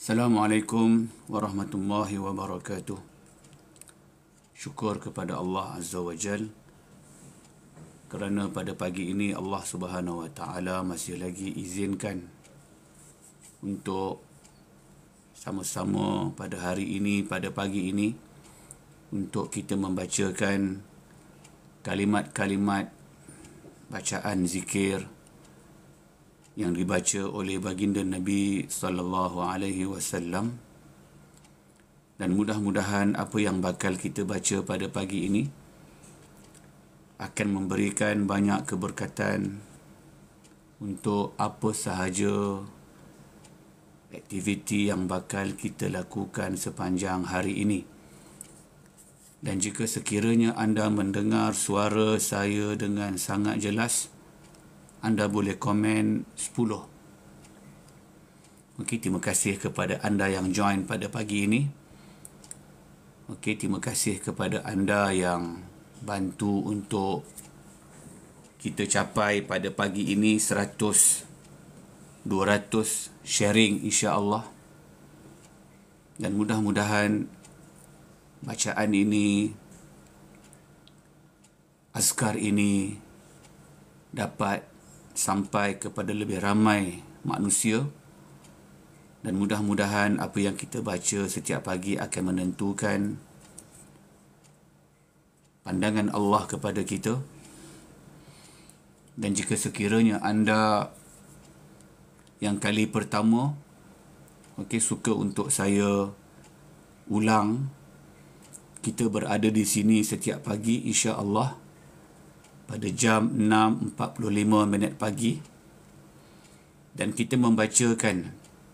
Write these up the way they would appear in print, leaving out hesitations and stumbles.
Assalamualaikum warahmatullahi wabarakatuh. Syukur kepada Allah Azza wa Jal kerana pada pagi ini Allah Subhanahu wa Ta'ala masih lagi izinkan untuk sama-sama pada hari ini, pada pagi ini, untuk kita membacakan kalimat-kalimat bacaan zikir yang dibaca oleh baginda Nabi sallallahu alaihi wasallam, dan mudah-mudahan apa yang bakal kita baca pada pagi ini akan memberikan banyak keberkatan untuk apa sahaja aktiviti yang bakal kita lakukan sepanjang hari ini. Dan jika sekiranya anda mendengar suara saya dengan sangat jelas, anda boleh komen 10. Okey, terima kasih kepada anda yang join pada pagi ini. Okey, terima kasih kepada anda yang bantu untuk kita capai pada pagi ini 100, 200 sharing insya-Allah. Dan mudah-mudahan bacaan ini, azkar ini dapat sampai kepada lebih ramai manusia, dan mudah-mudahan apa yang kita baca setiap pagi akan menentukan pandangan Allah kepada kita. Dan jika sekiranya anda yang kali pertama, suka untuk saya ulang, kita berada di sini setiap pagi insya-Allah pada jam 6.45 pagi, dan kita membacakan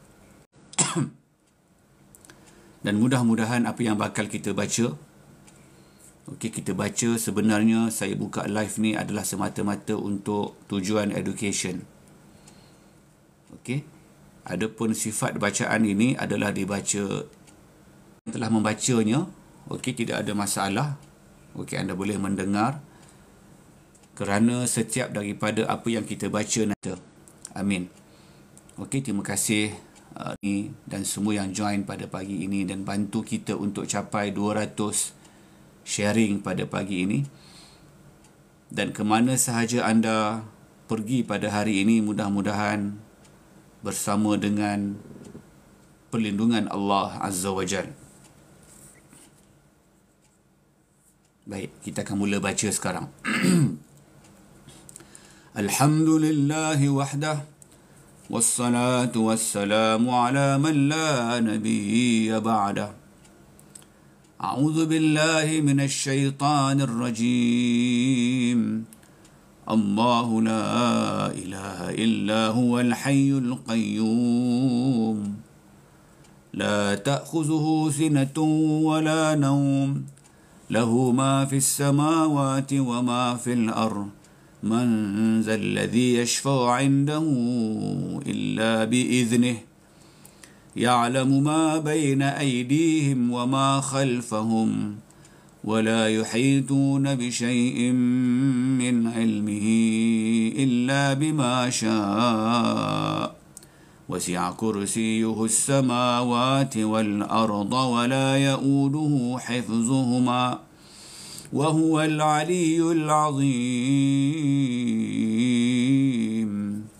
dan mudah-mudahan apa yang bakal kita baca, kita baca, sebenarnya saya buka live ni adalah semata-mata untuk tujuan education. Adapun sifat bacaan ini adalah dibaca, telah membacanya, tidak ada masalah. Anda boleh mendengar kerana setiap daripada apa yang kita baca nanti. Amin. Terima kasih dan semua yang join pada pagi ini dan bantu kita untuk capai 200 sharing pada pagi ini. Dan ke mana sahaja anda pergi pada hari ini, mudah-mudahan bersama dengan perlindungan Allah Azza wa Jal. Baik, kita akan mula baca sekarang. Alhamdulillahi wahdah, wassalatu wassalamu ala man la nabiyya ba'dah. A'udzu billahi minasy syaithanir rajim. Allahu la ilaha illa huwal hayyul qayyum. La ta'khuzuhu sinatun wa la nawm. Lahu ma fis samawati wa ma fil ardh. من ذا الذي يشفع عنده إلا بإذنه يعلم ما بين أيديهم وما خلفهم ولا يحيطون بشيء من علمه إلا بما شاء وسع كرسيه السماوات والأرض ولا يؤوده حفظهما وهو العلي العظيم.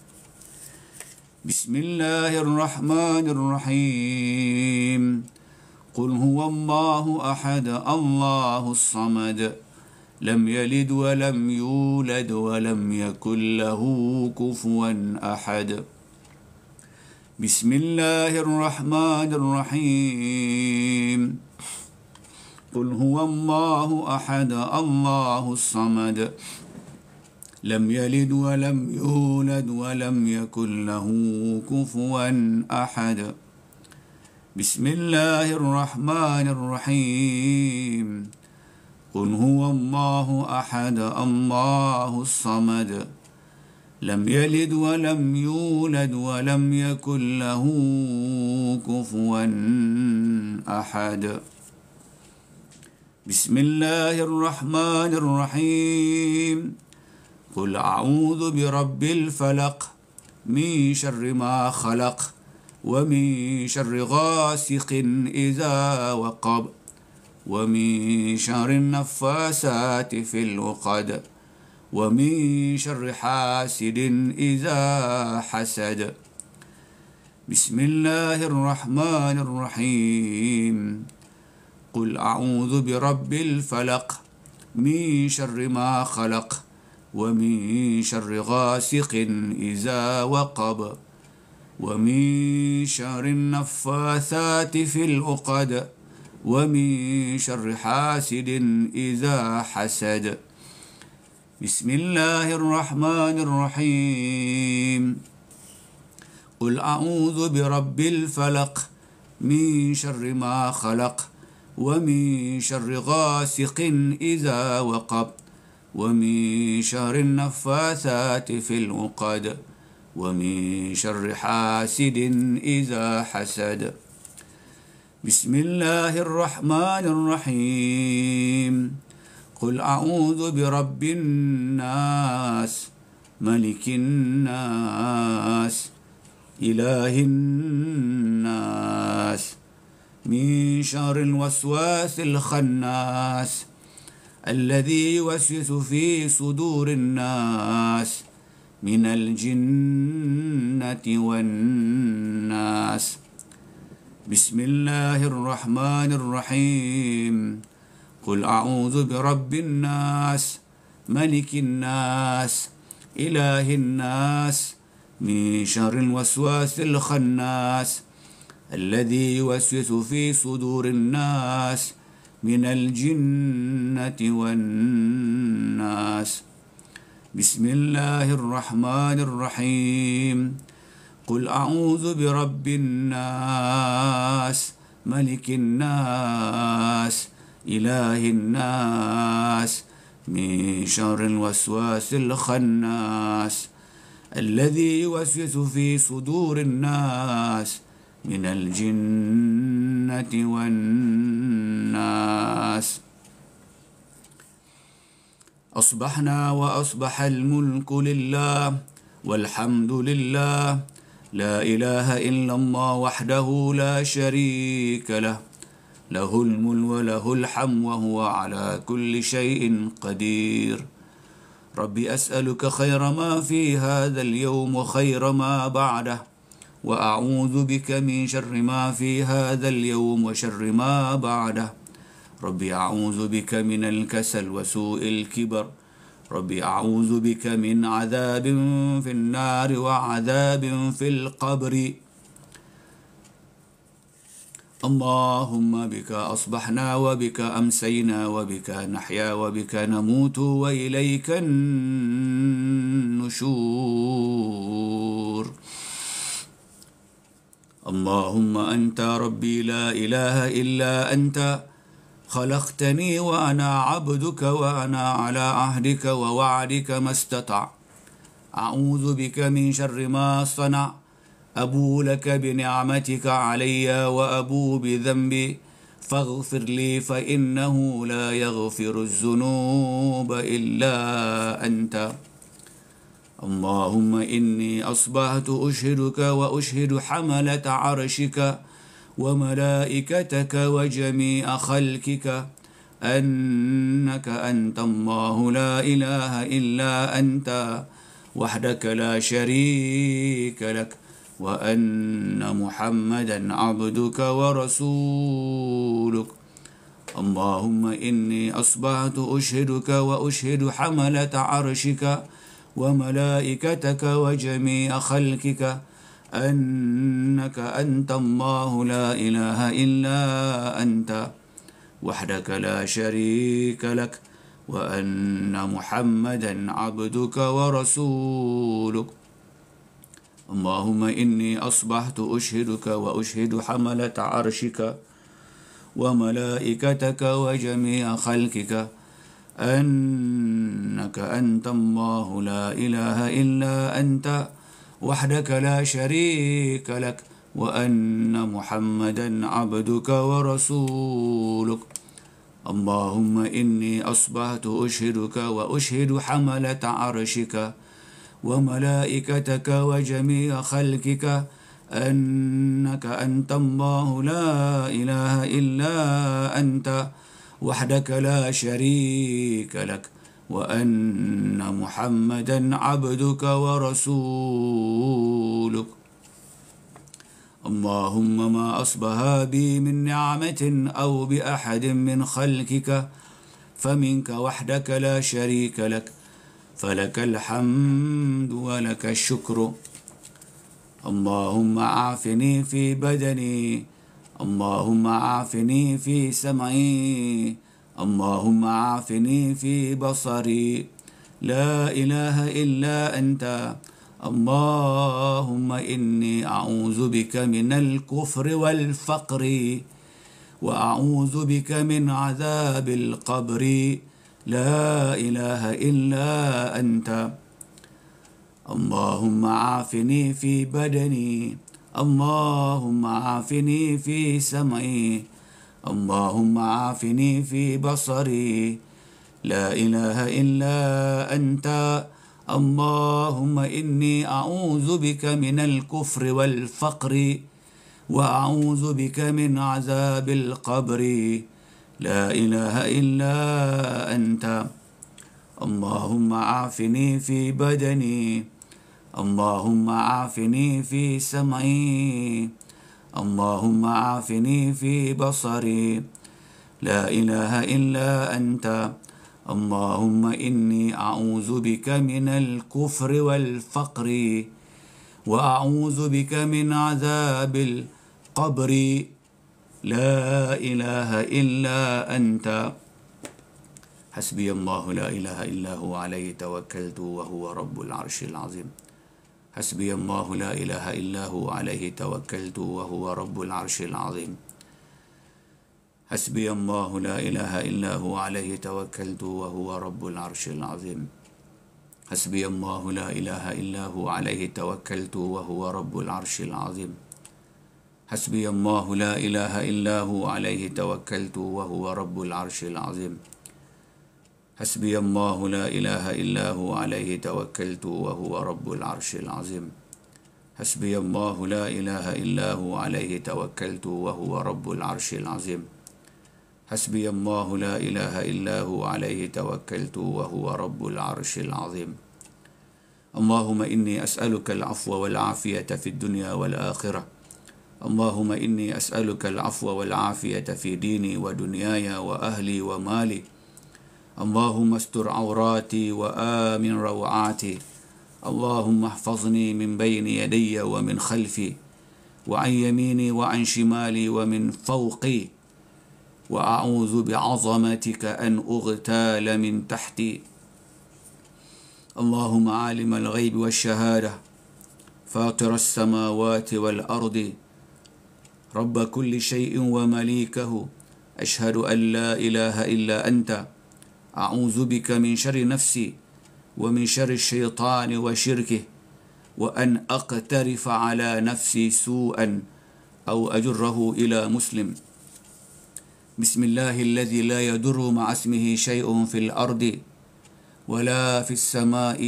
بسم الله الرحمن الرحيم. قل هو الله أحد الله الصمد لم يلد ولم يولد ولم يكن له كفوا أحد. بسم الله الرحمن الرحيم. قل هو الله أحد الله الصمد لم يلد ولم يولد ولم يكن له كفوا أحد. بسم الله الرحمن الرحيم. قل هو الله أحد الله الصمد لم يلد ولم يولد ولم يكن له كفوا أحد. بسم الله الرحمن الرحيم. قل أعوذ برب الفلق من شر ما خلق ومن شر غاسق إذا وقب ومن شر النفاسات في العقد ومن شر حاسد إذا حسد. بسم الله الرحمن الرحيم. قل أعوذ برب الفلق من شر ما خلق ومن شر غاسق إذا وقب ومن شر النفاثات في العقد ومن شر حاسد إذا حسد. بسم الله الرحمن الرحيم. قل أعوذ برب الفلق من شر ما خلق ومن شر غاسق إذا وقب ومن شر النفاثات في العقد ومن شر حاسد إذا حسد. بسم الله الرحمن الرحيم. قل أعوذ برب الناس ملك الناس إله الناس من شر الوسواس الخناس الذي يوسوس في صدور الناس من الجنة والناس. بسم الله الرحمن الرحيم. قل أعوذ برب الناس ملك الناس إله الناس من شر الوسواس الخناس الذي يوسوس في صدور الناس من الجنة والناس. بسم الله الرحمن الرحيم. قل أعوذ برب الناس ملك الناس إله الناس من شر الوسواس الخناس الذي يوسوس في صدور الناس من الجنة والناس. أصبحنا وأصبح الملك لله والحمد لله لا إله إلا الله وحده لا شريك له له الملك وله الحمد وهو على كل شيء قدير. ربي أسألك خير ما في هذا اليوم وخير ما بعده وأعوذ بك من شر ما في هذا اليوم وشر ما بعده. ربي أعوذ بك من الكسل وسوء الكبر. ربي أعوذ بك من عذاب في النار وعذاب في القبر. اللهم بك أصبحنا وبك أمسينا وبك نحيا وبك نموت وإليك النشور. اللهم أنت ربي لا إله إلا أنت خلقتني وأنا عبدك وأنا على عهدك ووعدك ما استطع. أعوذ بك من شر ما صنع. أبو لك بنعمتك علي وأبو بذنبي فاغفر لي فإنه لا يغفر الذنوب إلا أنت. اللهم إني أصبحت أشهدك وأشهد حملة عرشك وملائكتك وجميع خلقك أنك أنت الله لا إله إلا أنت وحدك لا شريك لك وأن محمدا عبدك ورسولك. اللهم إني أصبحت أشهدك وأشهد حملة عرشك وملائكتك وجميع خلقك أنك أنت الله لا إله إلا أنت وحدك لا شريك لك وأن محمدا عبدك ورسولك. اللهم إني أصبحت أشهدك وأشهد حملة عرشك وملائكتك وجميع خلقك أنك أنت الله لا إله إلا أنت وحدك لا شريك لك وأن محمدا عبدك ورسولك. اللهم إني أصبحت أشهدك وأشهد حملة عرشك وملائكتك وجميع خلقك أنك أنت الله لا إله إلا أنت وحدك لا شريك لك وأن محمدا عبدك ورسولك. اللهم ما أصبح بي من نعمة أو بأحد من خلقك فمنك وحدك لا شريك لك فلك الحمد ولك الشكر. اللهم عافني في بدني، اللهم عافني في سمعي، اللهم عافني في بصري، لا إله إلا أنت. اللهم إني أعوذ بك من الكفر والفقر وأعوذ بك من عذاب القبر، لا إله إلا أنت. اللهم عافني في بدني، اللهم عافني في سمعي، اللهم عافني في بصري، لا إله إلا أنت. اللهم إني أعوذ بك من الكفر والفقر وأعوذ بك من عذاب القبر، لا إله إلا أنت. اللهم عافني في بدني، اللهم عافني في سمعي، اللهم عافني في بصري، لا إله إلا أنت. اللهم إني أعوذ بك من الكفر والفقر وأعوذ بك من عذاب القبر، لا إله إلا أنت. حسبي الله لا إله إلا هو عليه توكلت وهو رب العرش العظيم. حسبي الله لا إله إلا هو عليه توكلت وهو رب العرش العظيم. حسبي الله لا إله إلا هو عليه توكلت وهو رب العرش العظيم. حسبي الله لا إله إلا هو عليه توكلت وهو رب العرش العظيم. حسبي الله لا إله إلا هو عليه توكلت وهو رب العرش العظيم. حسبي الله لا إله إلا هو عليه توكلت وهو رب العرش العظيم. حسبي الله لا إله إلا هو عليه توكلت وهو رب العرش العظيم. حسبي الله لا إله إلا هو عليه توكلت وهو رب العرش العظيم. اللهم إني أسألك العفو والعافية في الدنيا والآخرة. اللهم إني أسألك العفو والعافية في ديني ودنياي وأهلي ومالي. اللهم استر عوراتي وآمن روعاتي. اللهم احفظني من بين يدي ومن خلفي وعن يميني وعن شمالي ومن فوقي، وأعوذ بعظمتك أن أغتال من تحتي. اللهم عالم الغيب والشهادة فاطر السماوات والأرض رب كل شيء ومليكه، أشهد أن لا إله إلا أنت. أعوذ بك من شر نفسي ومن شر الشيطان وشركه، وأن أقترف على نفسي سوءا أو أجره إلى مسلم. بسم الله الذي لا يضر مع اسمه شيء في الأرض ولا في السماء.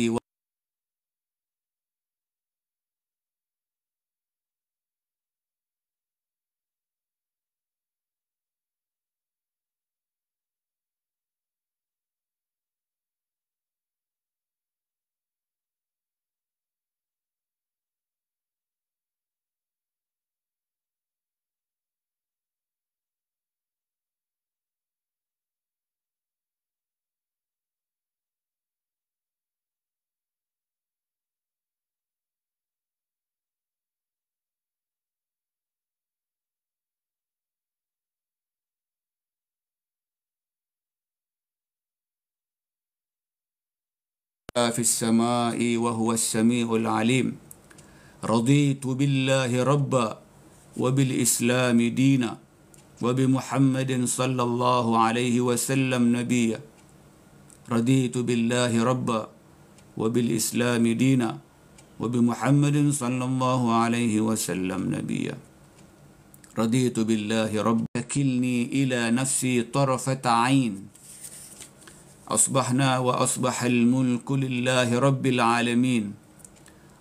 في السماء وهو السميع العليم. رضيت بالله ربا وبالإسلام دينا وبمحمد صلى الله عليه وسلم نبيا. رضيت بالله ربا وبالإسلام دينا وبمحمد صلى الله عليه وسلم نبيا. رضيت بالله ربا كلني إلى نفسي طرفة عين. أصبحنا وأصبح الملك لله رب العالمين.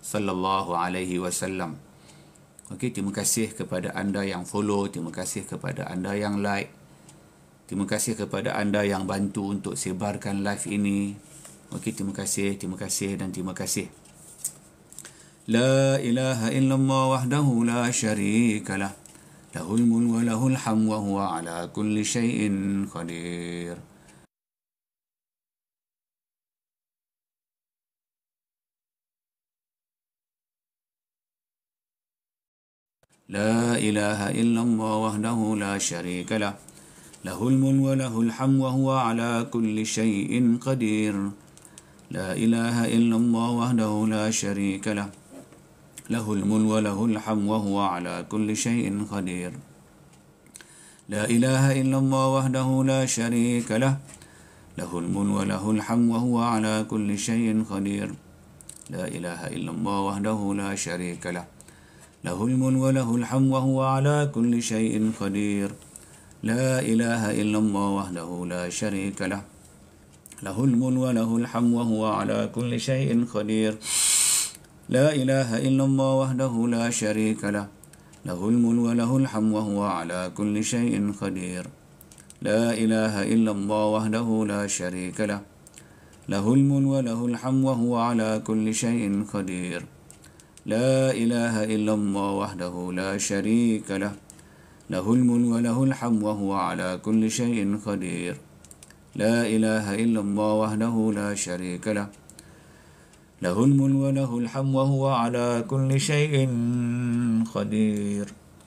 sallallahu alaihi wasallam. Okey, terima kasih kepada anda yang follow, terima kasih kepada anda yang like, terima kasih kepada anda yang bantu untuk sebarkan live ini. Okey, terima kasih dan terima kasih. La ilaha illallah wahdahu la syarikalah, lahul mulku wa lahul hamdu wa huwa ala kulli syai'in qadir. La ilaha illallah wahdahu la syarikalah, lahul mulku wa lahul hamdu wa huwa ala kulli syai'in qadir. La ilaha illallah wahdahu la syarikalah, lahul mulku wa lahul hamdu wa huwa ala kulli syai'in qadir. La ilaha illallah wahdahu la syarikalah, lahul mulku wa lahul hamdu wa huwa ala kulli syai'in qadir. La ilaha illallah wahdahu la syarikalah, lahul mulku wa lahul hamdu wa huwa ala kulli syai'in qadir. La ilaha illallah wahdahu la syarikalah, lahul mulku wa lahul hamdu wa huwa ala kulli syai'in qadir. La ilaha illallah wahdahu la syarikalah, lahul mulku wa lahul hamdu wa huwa ala kulli syai'in qadir. La ilaha illallah wahdahu la syarikalah, lahul mulku wa lahul hamdu wa huwa ala kulli syai'in qadir. La ilaha illallah wahdahu la syarikalah, lahul mulku wa lahul hamdu wa huwa ala kulli syai'in qadir. La ilaha illallah wahdahu la syarikalah, lahul mulku wa lahul hamdu wa huwa ala kulli syai'in qadir.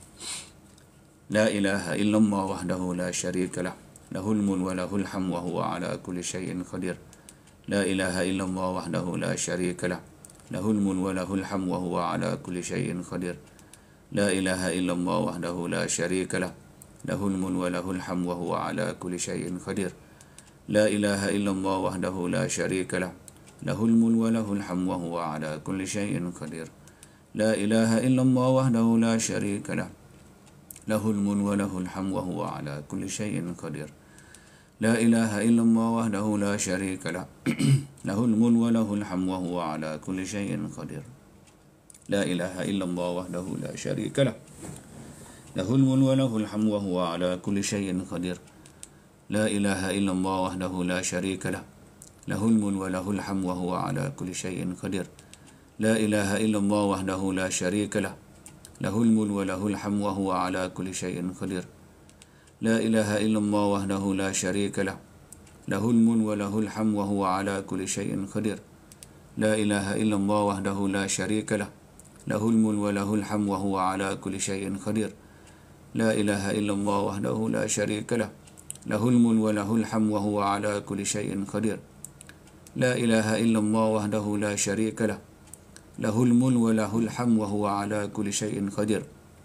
La ilaha illallah wahdahu la syarikalah, lahul mulku wa lahul hamdu wa huwa ala kulli syai'in qadir. La ilaha illallah wahdahu la syarikalah, lahul mulku wa lahul hamdu wa huwa ala kulli syai'in qadir. La ilaha illallah wahdahu la syarikalah, lahul mulku wa lahul hamdu wa huwa ala kulli syai'in qadir. La ilaha illallah wahdahu la syarikalah, lahul mulku wa lahul hamdu wa huwa ala kulli syai'in qadir. La ilaha illallah wahdahu la syarikalah, lahul mulku wa lahul hamdu wa huwa ala kulli syai'in qadir. La ilaha illallah wahdahu la syarikalah, lahul mulku wa lahul hamdu wa huwa ala kulli syai'in qadir. La ilaha illallah wahdahu la syarikalah, lahul mulku wa lahul hamdu wa huwa ala kulli syai'in qadir. La ilaha illallah wahdahu la syarikalah, lahul mulku wa lahul hamdu wa huwa ala kulli syai'in qadir. La ilaha illallah wahdahu la syarikalah, lahul mulku wa lahul hamdu wa huwa ala kulli syai'in qadir. La ilaha illallah wahdahu la syarikalah, lahul mulku wa lahul hamdu wa huwa ala kulli syai'in qadir. La ilaha illallah wahdahu la syarikalah, lahul mulku wa lahul hamdu wa huwa ala kulli syai'in qadir. La ilaha illallah wahdahu la syarikalah, lahul mulku wa lahul hamdu wa huwa ala kulli syai'in qadir. La ilaha illallah wahdahu la syarikalah, lahul mulku wa lahul hamdu wa huwa ala kulli syai'in qadir.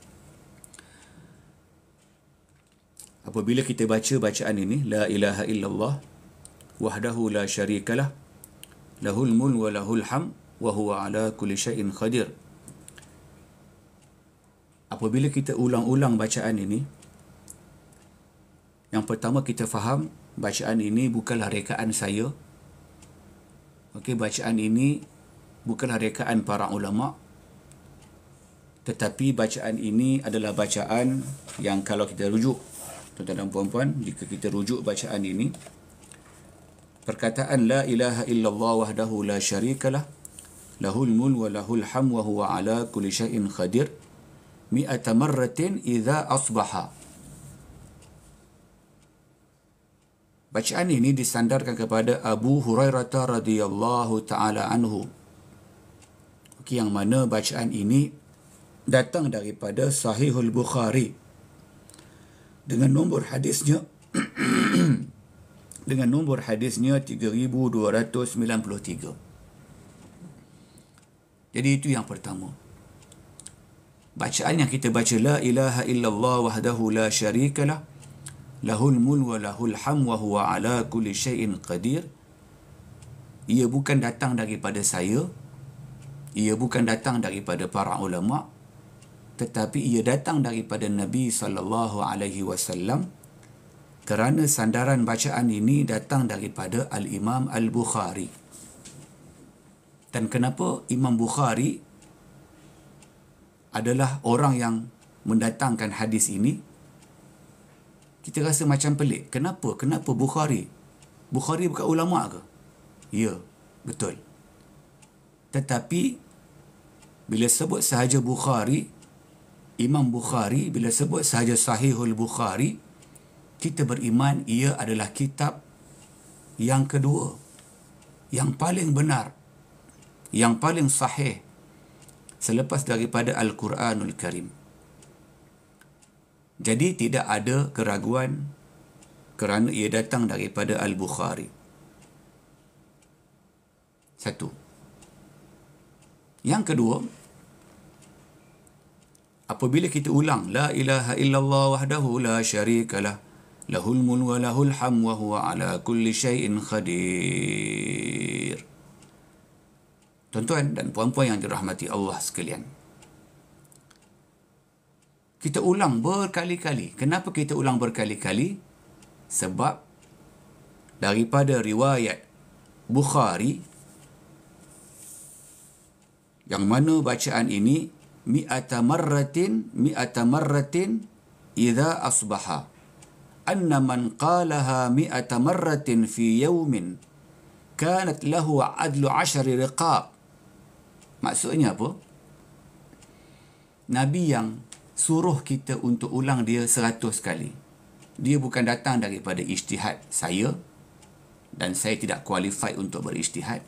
Apabila kita baca bacaan ini, la ilaha illallah wahdahu la syarikalah, lahul mulku wa lahul hamdu wa huwa ala kulli syai'in qadir. Apabila kita ulang-ulang bacaan ini, yang pertama kita faham bacaan ini bukanlah rekaan saya. Okey, bacaan ini bukanlah rekaan para ulama, tetapi bacaan ini adalah bacaan yang kalau kita rujuk, tuan-tuan dan puan-puan, jika kita rujuk bacaan ini, perkataan la ilaha illallah wahdahu la syarikalah, lahul mulku wa lahul hamdu wa huwa ala kulli syai'in qadir, mi'ata marratin idza asbaha. Bacaan ini disandarkan kepada Abu Hurairah radhiyallahu taala anhu. Okey, yang mana bacaan ini datang daripada Sahihul Bukhari dengan nombor hadisnya dengan nombor hadisnya 3293. Jadi itu yang pertama. Bacaan yang kita baca la ilaha illallah wahdahu la syarikalah, lahul mulku wa lahul hamdu wa huwa ala kulli syai'in qadir. Ia bukan datang daripada saya, ia bukan datang daripada para ulama, tetapi ia datang daripada Nabi sallallahu alaihi wasallam, kerana sandaran bacaan ini datang daripada Al-Imam Al-Bukhari. Dan kenapa Imam Bukhari adalah orang yang mendatangkan hadis ini? Kita rasa macam pelik. Kenapa? Kenapa Bukhari? Bukhari bukan ulama ke? Ya, betul. Tetapi bila sebut sahaja Bukhari, Imam Bukhari, bila sebut sahaja Sahihul Bukhari, kita beriman ia adalah kitab yang kedua, yang paling benar, yang paling sahih selepas daripada Al-Quranul Karim. Jadi tidak ada keraguan kerana ia datang daripada Al-Bukhari. Satu. Yang kedua, apabila kita ulang la ilaha illallah wahdahu la syarikalah lahul mulku wa lahul hamdu wa huwa ala kulli syai'in qadir. Tuan-tuan dan puan-puan yang dirahmati Allah sekalian, kita ulang berkali-kali. Kenapa kita ulang berkali-kali? Sebab daripada riwayat Bukhari, yang mana bacaan ini mi'ata marratin idza asbaha, anna man qalaha mi'ata marratin fi yawmin kanat lahu adlu 10 riqab. Maksudnya apa? Nabi yang suruh kita untuk ulang dia 100 kali. Dia bukan datang daripada ijtihad saya, dan saya tidak qualified untuk berijtihad.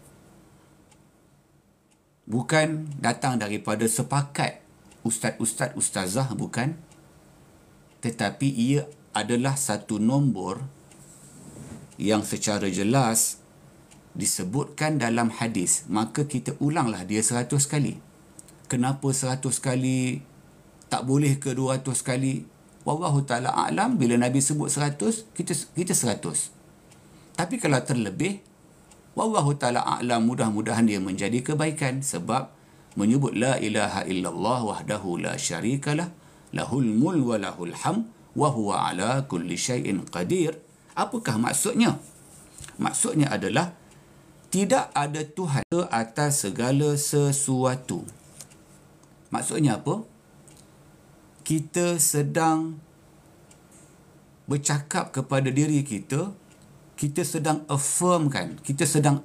Bukan datang daripada sepakat ustaz-ustaz, ustazah, bukan. Tetapi ia adalah satu nombor yang secara jelas disebutkan dalam hadis. Maka kita ulanglah dia 100 kali. Kenapa 100 kali? Tak boleh ke 200 kali? Wallahu ta'ala a'lam. Bila Nabi sebut 100, kita 100. Tapi kalau terlebih, wallahu ta'ala a'lam, mudah-mudahan dia menjadi kebaikan. Sebab menyebut la ilaha illallah wahdahu la syarikalah lahul mulku wa lahul hamdu wa huwa ala kulli syai'in qadir. Apakah maksudnya? Maksudnya adalah tidak ada Tuhan atas segala sesuatu. Maksudnya apa? Kita sedang bercakap kepada diri kita, kita sedang affirmkan, kita sedang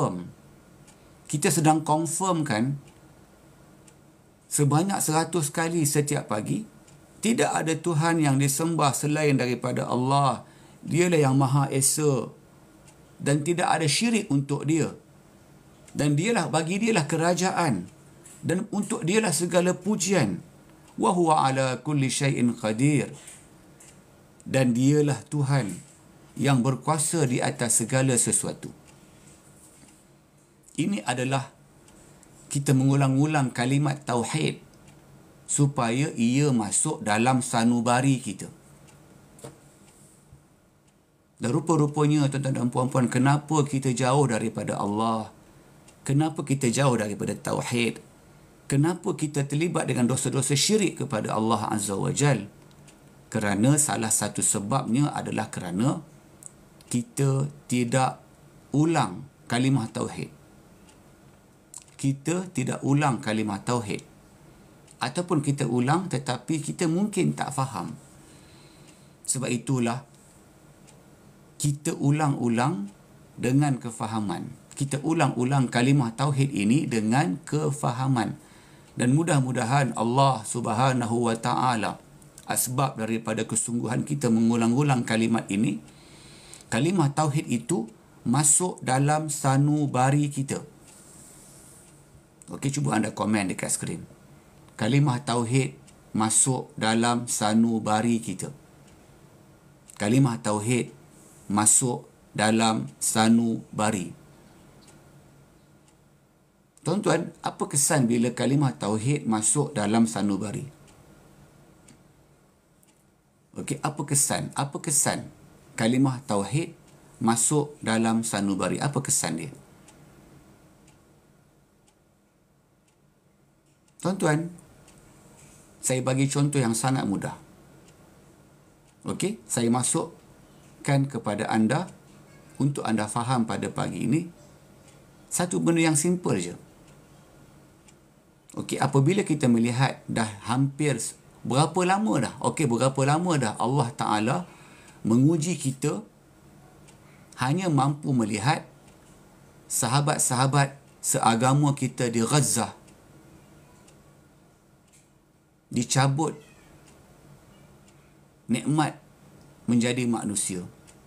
confirmkan sebanyak 100 kali setiap pagi, tidak ada Tuhan yang disembah selain daripada Allah. Dialah yang Maha Esa dan tidak ada syirik untuk dia. Dan bagi dialah kerajaan dan untuk dialah segala pujian. Wa huwa ala kulli syai'in qadir. Dan dialah Tuhan yang berkuasa di atas segala sesuatu. Ini adalah kita mengulang-ulang kalimat tauhid supaya ia masuk dalam sanubari kita. Dan rupa-rupanya, tuan-tuan dan puan-puan, kenapa kita jauh daripada Allah? Kenapa kita jauh daripada tauhid? Kenapa kita terlibat dengan dosa-dosa syirik kepada Allah Azza wa Jal? Kerana salah satu sebabnya adalah kerana kita tidak ulang kalimah tauhid. Kita tidak ulang kalimah tauhid. Ataupun kita ulang tetapi kita mungkin tak faham. Sebab itulah kita ulang-ulang dengan kefahaman. Kita ulang-ulang kalimah tauhid ini dengan kefahaman. Dan mudah-mudahan Allah Subhanahu wa ta'ala, asbab daripada kesungguhan kita mengulang-ulang kalimat ini, kalimah tauhid itu masuk dalam sanubari kita. Okey, cuba anda komen dekat skrin. Kalimah tauhid masuk dalam sanubari kita. Kalimah tauhid masuk dalam sanubari. Tuan-tuan, apa kesan bila kalimah tauhid masuk dalam sanubari? Okey, apa kesan? Apa kesan kalimah tauhid masuk dalam sanubari? Apa kesan dia? Tuan-tuan, saya bagi contoh yang sangat mudah. Okey, saya masukkan kepada anda untuk anda faham pada pagi ini. Satu benda yang simple je. Okey, apabila kita melihat dah hampir berapa lama dah? Okey, berapa lama dah Allah Ta'ala menguji kita hanya mampu melihat sahabat-sahabat seagama kita di Gaza dicabut nikmat menjadi manusia.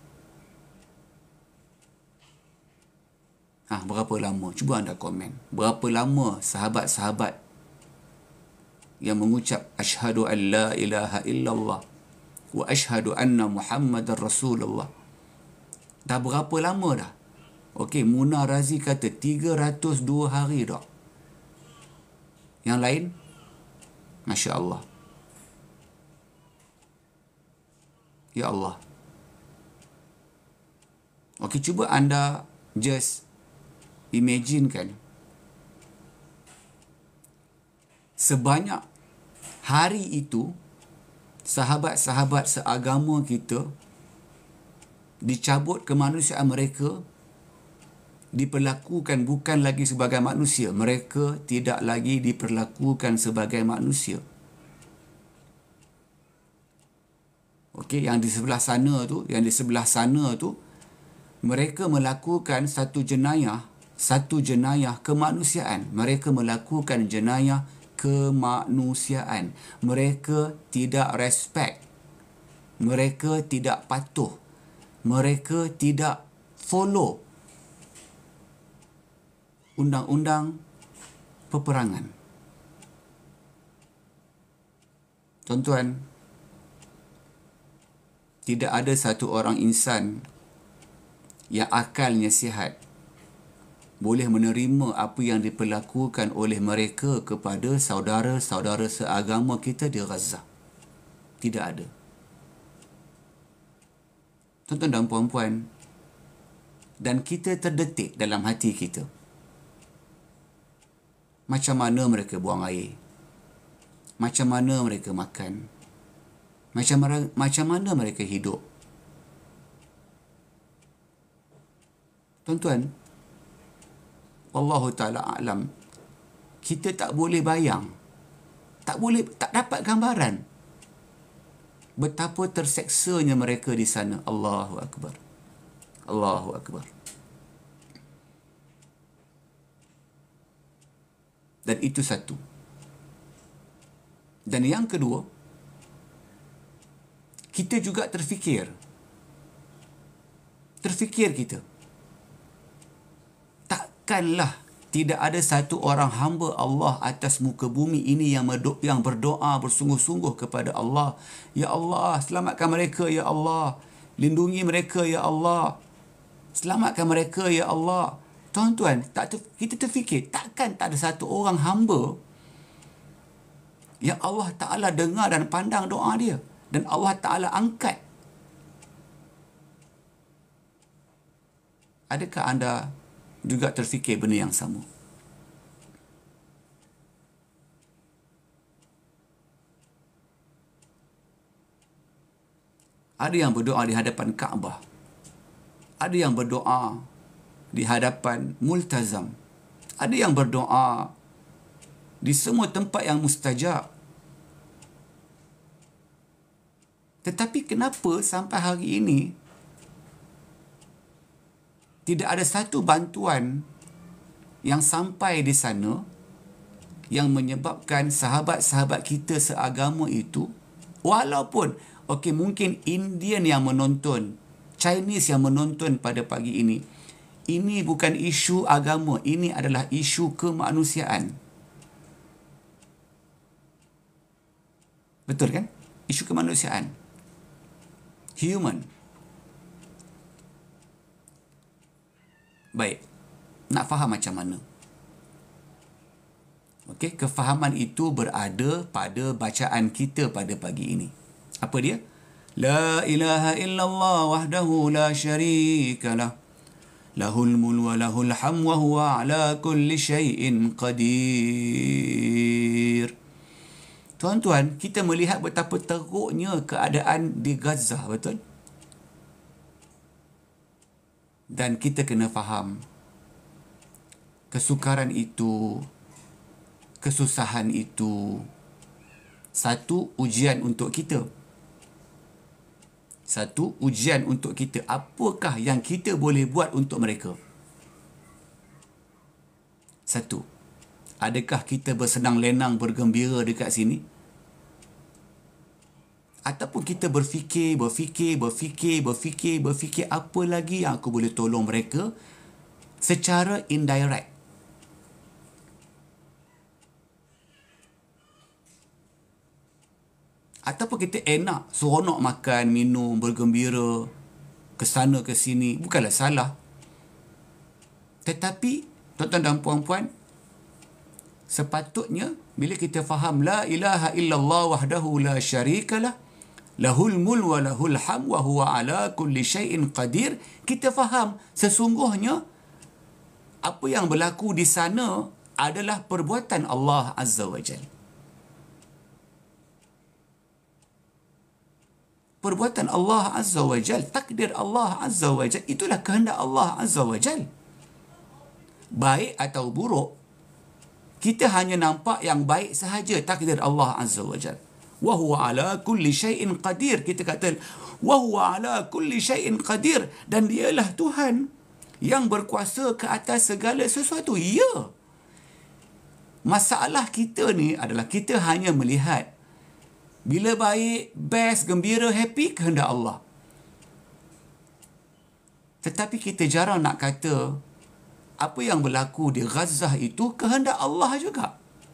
Berapa lama? Cuba anda komen. Berapa lama sahabat-sahabat yang mengucap asyhadu an la ilaha illallah wa asyhadu anna Muhammadar Rasulullah. Dah berapa lama dah? Okey, Muna Razi kata 302 hari dah. Yang lain? Masya Allah. Ya Allah. Okey, cuba anda just imagine kan, sebanyak hari itu sahabat-sahabat seagama kita dicabut kemanusiaan mereka, diperlakukan bukan lagi sebagai manusia. Mereka tidak lagi diperlakukan sebagai manusia. Okey, yang di sebelah sana tu, mereka melakukan satu jenayah kemanusiaan. Mereka melakukan jenayah kemanusiaan. Mereka tidak respect. Mereka tidak patuh. Mereka tidak follow undang-undang peperangan. Tuan-tuan, tidak ada satu orang insan yang akalnya sihat boleh menerima apa yang diperlakukan oleh mereka kepada saudara-saudara seagama kita di Gaza. Tidak ada. Tuan-tuan dan puan-puan, dan kita terdetik dalam hati kita. Macam mana mereka buang air? Macam mana mereka makan? Macam mana mereka hidup? Tuan-tuan, Wallahu ta'ala a'lam, kita tak boleh bayang, tak dapat gambaran betapa terseksanya mereka di sana. Allahu Akbar. Allahu Akbar. Dan itu satu. Dan yang kedua, kita juga terfikir kita, takkanlah tidak ada satu orang hamba Allah atas muka bumi ini yang berdoa bersungguh-sungguh kepada Allah. Ya Allah, selamatkan mereka, Ya Allah. Lindungi mereka, Ya Allah. Selamatkan mereka, Ya Allah. Tuan-tuan, kita terfikir, takkan tak ada satu orang hamba yang Allah Ta'ala dengar dan pandang doa dia, dan Allah Ta'ala angkat. Adakah anda juga terfikir benda yang sama? Ada yang berdoa di hadapan Kaabah. Ada yang berdoa di hadapan multazam. Ada yang berdoa di semua tempat yang mustajab. Tetapi kenapa sampai hari ini tidak ada satu bantuan yang sampai di sana yang menyebabkan sahabat-sahabat kita seagama itu, walaupun mungkin Indian yang menonton, Chinese yang menonton pada pagi ini bukan isu agama, ini adalah isu kemanusiaan. Betul kan? Isu kemanusiaan. Human. Baik. Nak faham macam mana? Okey, kefahaman itu berada pada bacaan kita pada pagi ini. Apa dia? La ilaha illallah wahdahu la syarika lah. Lahul mul wa lahul ham wa huwa ala kulli syai'in qadir. Tuan-tuan, kita melihat betapa teruknya keadaan di Gaza, betul? Dan kita kena faham, kesukaran itu, kesusahan itu satu ujian untuk kita. Satu ujian untuk kita. Apakah yang kita boleh buat untuk mereka? Satu, adakah kita bersenang lenang, bergembira dekat sini? Ataupun kita berfikir apa lagi yang aku boleh tolong mereka secara indirect. Ataupun kita enak, seronok makan, minum, bergembira, ke sana ke sini. Bukanlah salah. Tetapi, tuan-tuan dan puan-puan, sepatutnya bila kita faham la ilaha illallah wahdahu la syarikalah, lahul mul wa lahul ham wa huwa ala kulli syai'in qadir, kita faham sesungguhnya apa yang berlaku di sana adalah perbuatan Allah Azza wa Jal. Perbuatan Allah Azza wa Jal, takdir Allah Azza wa Jal, itulah kehendak Allah Azza wa Jal. Baik atau buruk, kita hanya nampak yang baik sahaja, takdir Allah Azza wa Jal. Wa huwa ala kulli syai'in qadir. Kita kata wa huwa ala kulli syai'in qadir, dan dialah Tuhan yang berkuasa ke atas segala sesuatu. Ya. Masalah kita ni adalah kita hanya melihat bila baik, best, gembira, happy, kehendak Allah. Tetapi kita jarang nak kata apa yang berlaku di Gaza itu kehendak Allah juga.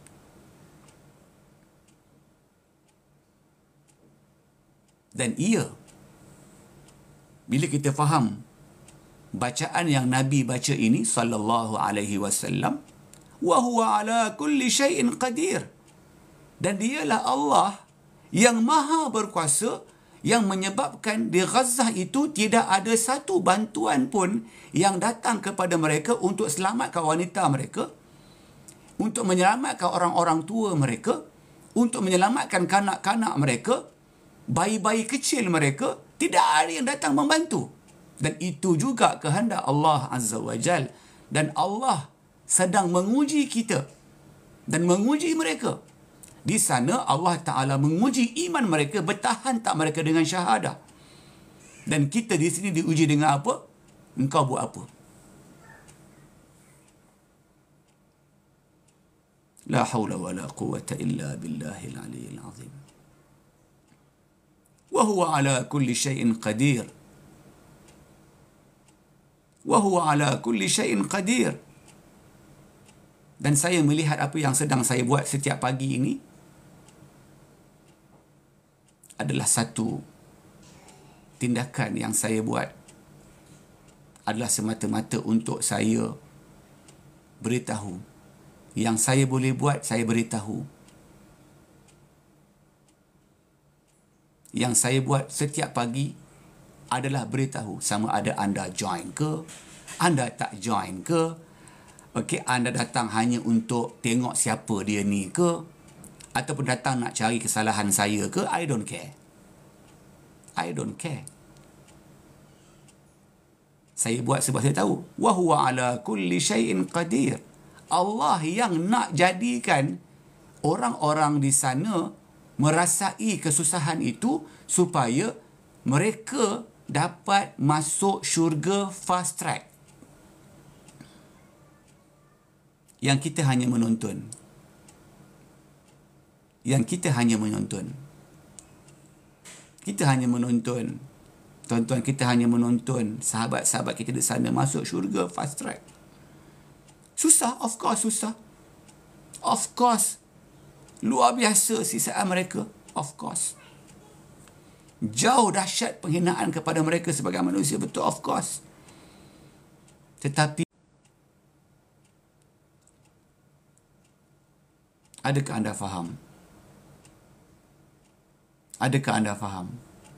Dan ia, bila kita faham bacaan yang Nabi baca ini sallallahu alaihi wasallam, wa huwa ala kulli syai'in qadir, dan dialah Allah yang maha berkuasa, yang menyebabkan di Gaza itu tidak ada satu bantuan pun yang datang kepada mereka untuk selamatkan wanita mereka, untuk menyelamatkan orang-orang tua mereka, untuk menyelamatkan kanak-kanak mereka, bayi-bayi kecil mereka. Tidak ada yang datang membantu. Dan itu juga kehendak Allah Azza wa Jal. Dan Allah sedang menguji kita dan menguji mereka. Di sana Allah Ta'ala menguji iman mereka, bertahan tak mereka dengan syahadah. Dan kita di sini diuji dengan apa? Engkau buat apa? La hawla wa la quwwata illa billahil aliyyil azim. Wa huwa ala kulli syai'in qadir. Wa huwa ala kulli syai'in qadir. Dan saya melihat apa yang sedang saya buat setiap pagi ini adalah satu tindakan yang saya buat adalah semata-mata untuk saya beritahu. Yang saya boleh buat, saya beritahu. Yang saya buat setiap pagi adalah beritahu. Sama ada anda join ke, anda tak join ke, okey, anda datang hanya untuk tengok siapa dia ni ke, ataupun datang nak cari kesalahan saya ke, I don't care. I don't care. Saya buat sebab saya tahu. Wa huwa ala kulli syai'in qadir. Allah yang nak jadikan orang-orang di sana merasai kesusahan itu supaya mereka dapat masuk syurga fast track. Yang kita hanya menonton. Yang kita hanya menonton. Kita hanya menonton. Tuan-tuan, kita hanya menonton sahabat-sahabat kita di sana masuk syurga fast track. Susah, of course susah. Of course. Luar biasa sisaan mereka. Of course. Jauh dahsyat penghinaan kepada mereka sebagai manusia. Betul, of course. Tetapi adakah anda faham? Adakah anda faham?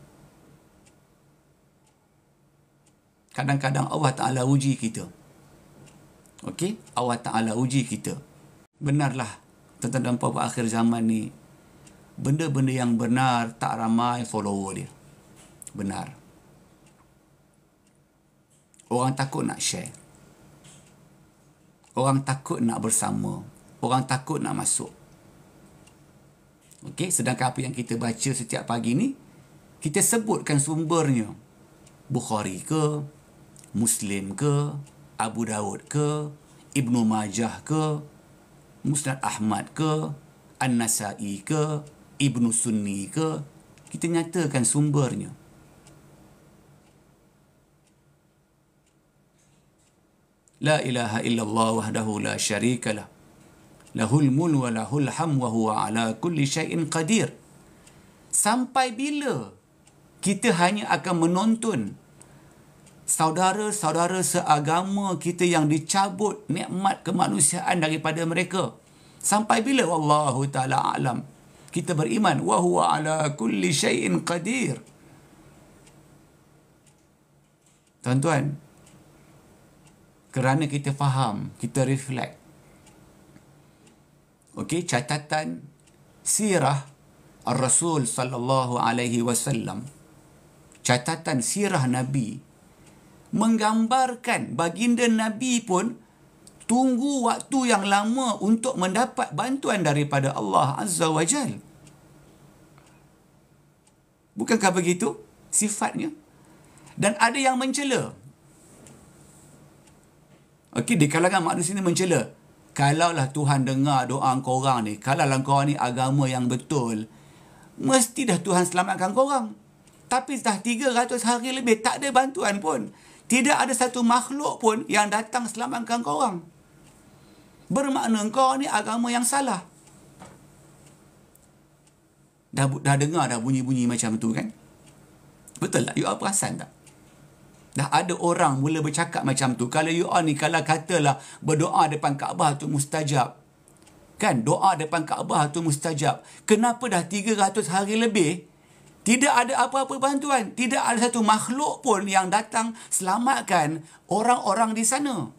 Kadang-kadang Allah Ta'ala uji kita. Okey? Allah Ta'ala uji kita. Benarlah, tuan-tuan dan puan-puan, akhir zaman ni, benda-benda yang benar tak ramai follower dia. Benar. Orang takut nak share. Orang takut nak bersama. Orang takut nak masuk. Okey, sedangkan apa yang kita baca setiap pagi ni, kita sebutkan sumbernya. Bukhari ke, Muslim ke, Abu Daud ke, Ibnu Majah ke, Musnad Ahmad ke, An-Nasai ke, Ibnu Sunni ke, kita nyatakan sumbernya. La ilaha illallah wahdahu la syarikalah. Lahul mul wa lahul ham wa huwa ala kulli syai'in qadir. Sampai bila kita hanya akan menonton saudara-saudara seagama kita yang dicabut nikmat kemanusiaan daripada mereka? Sampai bila? Wallahu ta'ala alam. Kita beriman wa huwa ala kulli syai'in qadir. Tuan-tuan, kerana kita faham, kita reflect. Okey, catatan sirah Ar-Rasul sallallahu alaihi wasallam. Catatan sirah Nabi menggambarkan baginda Nabi pun tunggu waktu yang lama untuk mendapat bantuan daripada Allah Azza wa Jal. Bukankah begitu sifatnya? Dan ada yang mencela. Okey, di kalangan manusia ni mencela. Kalaulah Tuhan dengar doa korang ni, kalaulah korang ni agama yang betul, mesti dah Tuhan selamatkan korang. Tapi dah 300 hari lebih tak ada bantuan pun. Tidak ada satu makhluk pun yang datang selamatkan korang. Bermakna kau ni agama yang salah. Dah dengar dah bunyi-bunyi macam tu kan? Betul tak? You all perasan tak? Dah ada orang mula bercakap macam tu. Kalau you all ni, kalau katalah berdoa depan Kaabah tu mustajab. Kan? Doa depan Kaabah tu mustajab. Kenapa dah 300 hari lebih tidak ada apa-apa bantuan? Tidak ada satu makhluk pun yang datang selamatkan orang-orang di sana.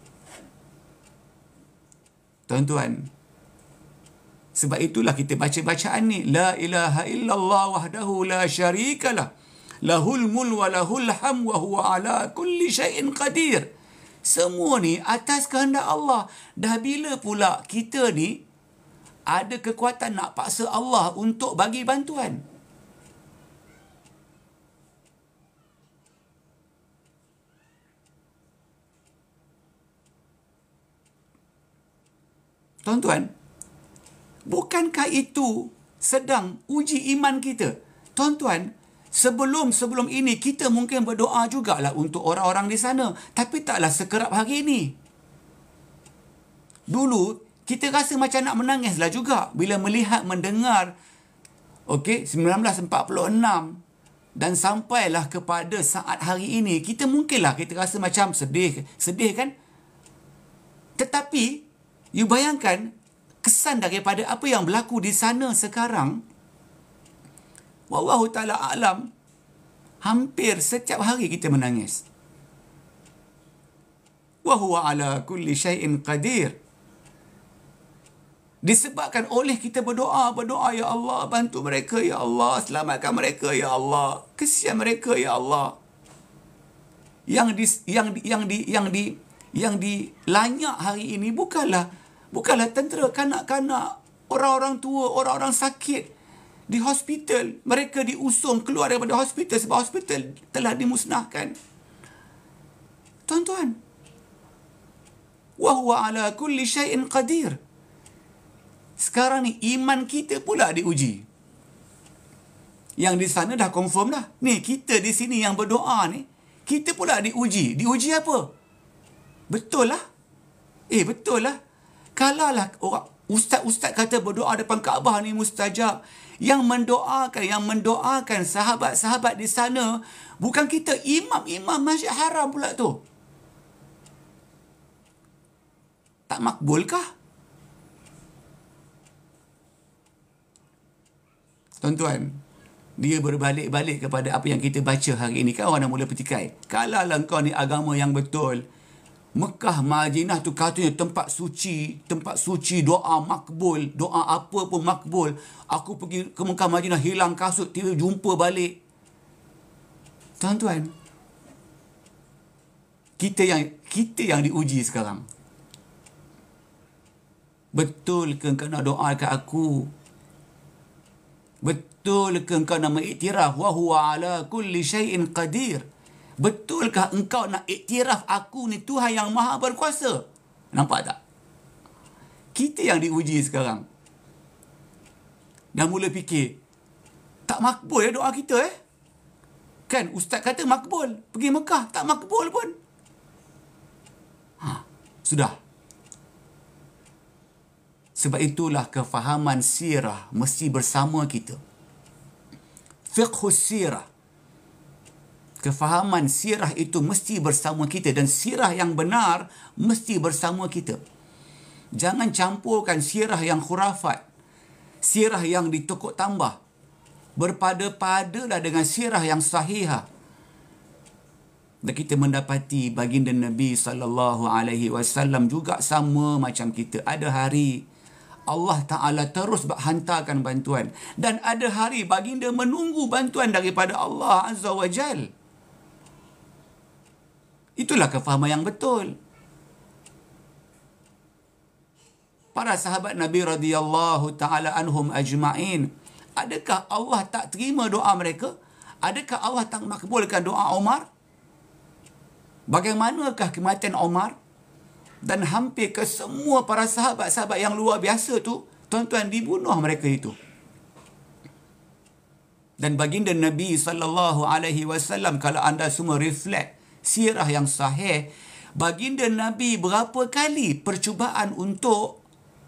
Tuan-tuan, sebab itulah kita baca bacaan ni. La ilaha illallah wahdahu la syarikalah. Lahul mul wa lahul ham wa huwa ala kulli syai'in qadir. Semua ni atas kehendak Allah. Dah bila pula kita ni ada kekuatan nak paksa Allah untuk bagi bantuan? Tuan-tuan, bukankah itu sedang uji iman kita? Tuan-tuan, sebelum ini kita mungkin berdoa jugalah untuk orang-orang di sana. Tapi taklah sekerap hari ini. Dulu, kita rasa macam nak menangislah juga bila melihat, mendengar 1946 dan sampailah kepada saat hari ini. Kita rasa macam sedih kan? Tetapi, you bayangkan kesan daripada apa yang berlaku di sana sekarang. Wallahu ta'ala a'lam, hampir setiap hari kita menangis. Wa huwa ala kulli syai'in qadir. Disebabkan oleh kita berdoa, ya Allah, bantu mereka, ya Allah, selamatkan mereka, ya Allah, kesian mereka, ya Allah. Yang dilanyak hari ini bukanlah tentera, kanak-kanak, orang-orang tua, orang-orang sakit di hospital. Mereka diusung keluar daripada hospital sebab hospital telah dimusnahkan. Tuan-tuan, wa huwa ala kulli syai'in qadir. Sekarang ni iman kita pula diuji. Yang di sana dah confirm dah. Ni kita di sini yang berdoa ni, kita pula diuji. Diuji apa? Betul lah. Betul lah. Kalaulah orang ustaz-ustaz kata berdoa depan Kaabah ni mustajab, yang mendoakan sahabat-sahabat di sana bukan kita, imam-imam Masjid Haram pula tu. Tak makbulkah? Tuan-tuan, dia berbalik-balik kepada apa yang kita baca hari ini. Kan orang dah mula petikai. Kalaulah kau ni agama yang betul, Mekah, Madinah tu katanya tempat suci, doa makbul, doa apa pun makbul. Aku pergi ke Mekah, Madinah, hilang kasut, tiba jumpa balik. Tuan-tuan, kita yang diuji sekarang. Betul ke engkau nak doa kat aku? Betul ke engkau nak mengiktiraf wa huwa ala kulli syai'in qadir? Betulkah engkau nak iktiraf aku ni Tuhan yang maha berkuasa? Nampak tak? Kita yang diuji sekarang. Dah mula fikir, tak makbul doa kita Kan ustaz kata makbul. Pergi Mekah, tak makbul pun. Sudah. Sebab itulah kefahaman sirah mesti bersama kita. Fiqhus sirah. Kefahaman sirah itu mesti bersama kita. Dan sirah yang benar mesti bersama kita. Jangan campurkan sirah yang khurafat. Sirah yang ditokok tambah. Berpada-padalah dengan sirah yang sahihah. Dan kita mendapati baginda Nabi SAW juga sama macam kita. Ada hari Allah Ta'ala terus hantarkan bantuan. Dan ada hari baginda menunggu bantuan daripada Allah Azza wa Jal. Itulah kefahaman yang betul. Para sahabat Nabi radhiyallahu ta'ala anhum ajma'in. Adakah Allah tak terima doa mereka? Adakah Allah tak makbulkan doa Umar? Bagaimanakah kematian Umar? Dan hampir ke semua para sahabat-sahabat yang luar biasa tu, tuan-tuan, dibunuh mereka itu. Dan baginda Nabi SAW, kalau anda semua reflect sirah yang sahih, baginda Nabi berapa kali percubaan untuk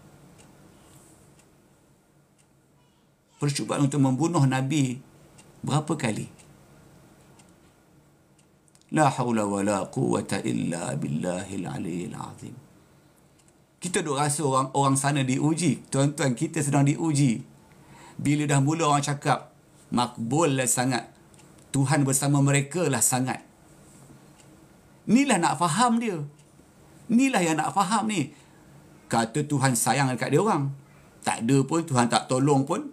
membunuh Nabi? Berapa kali? La hawla wa la quwwata illa billahil aliyyil azim. Kita duk rasa orang sana diuji. Tuan-tuan, kita sedang diuji. Bila dah mula orang cakap, makbul lah sangat, Tuhan bersama mereka lah sangat. Inilah nak faham dia. Inilah yang nak faham ni. Kata Tuhan sayang dekat dia orang. Tak ada pun, Tuhan tak tolong pun.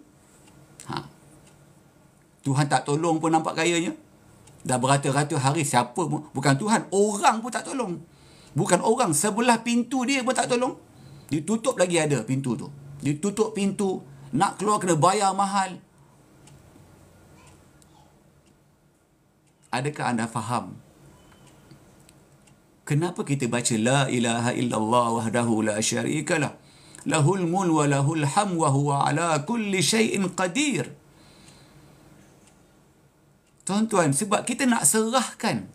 Tuhan tak tolong pun nampak gayanya. Dah beratus-ratus hari siapa pun, bukan Tuhan, orang pun tak tolong. Bukan orang, sebelah pintu dia pun tak tolong. Ditutup lagi ada pintu tu. Ditutup pintu, nak keluar kena bayar mahal. Adakah anda faham kenapa kita baca la ilaha illallah wahdahu la syarikalah, lahul mul wa lahul ham wa huwa ala kulli syai'in qadir? Tuan-tuan, sebab kita nak serahkan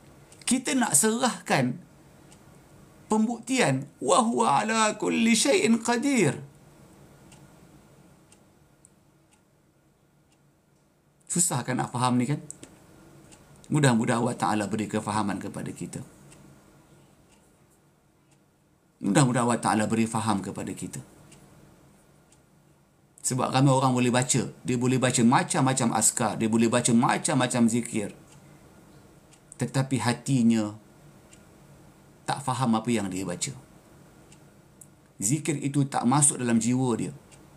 pembuktian wa huwa ala kulli syai'in qadir. Susah kan nak faham ni kan? Mudah-mudahan Allah Ta'ala beri kefahaman kepada kita. Mudah-mudahan Allah Ta'ala beri faham kepada kita. Sebab ramai orang boleh baca. Dia boleh baca macam-macam askar. Dia boleh baca macam-macam zikir. Tetapi hatinya tak faham apa yang dia baca. Zikir itu tak masuk dalam jiwa dia.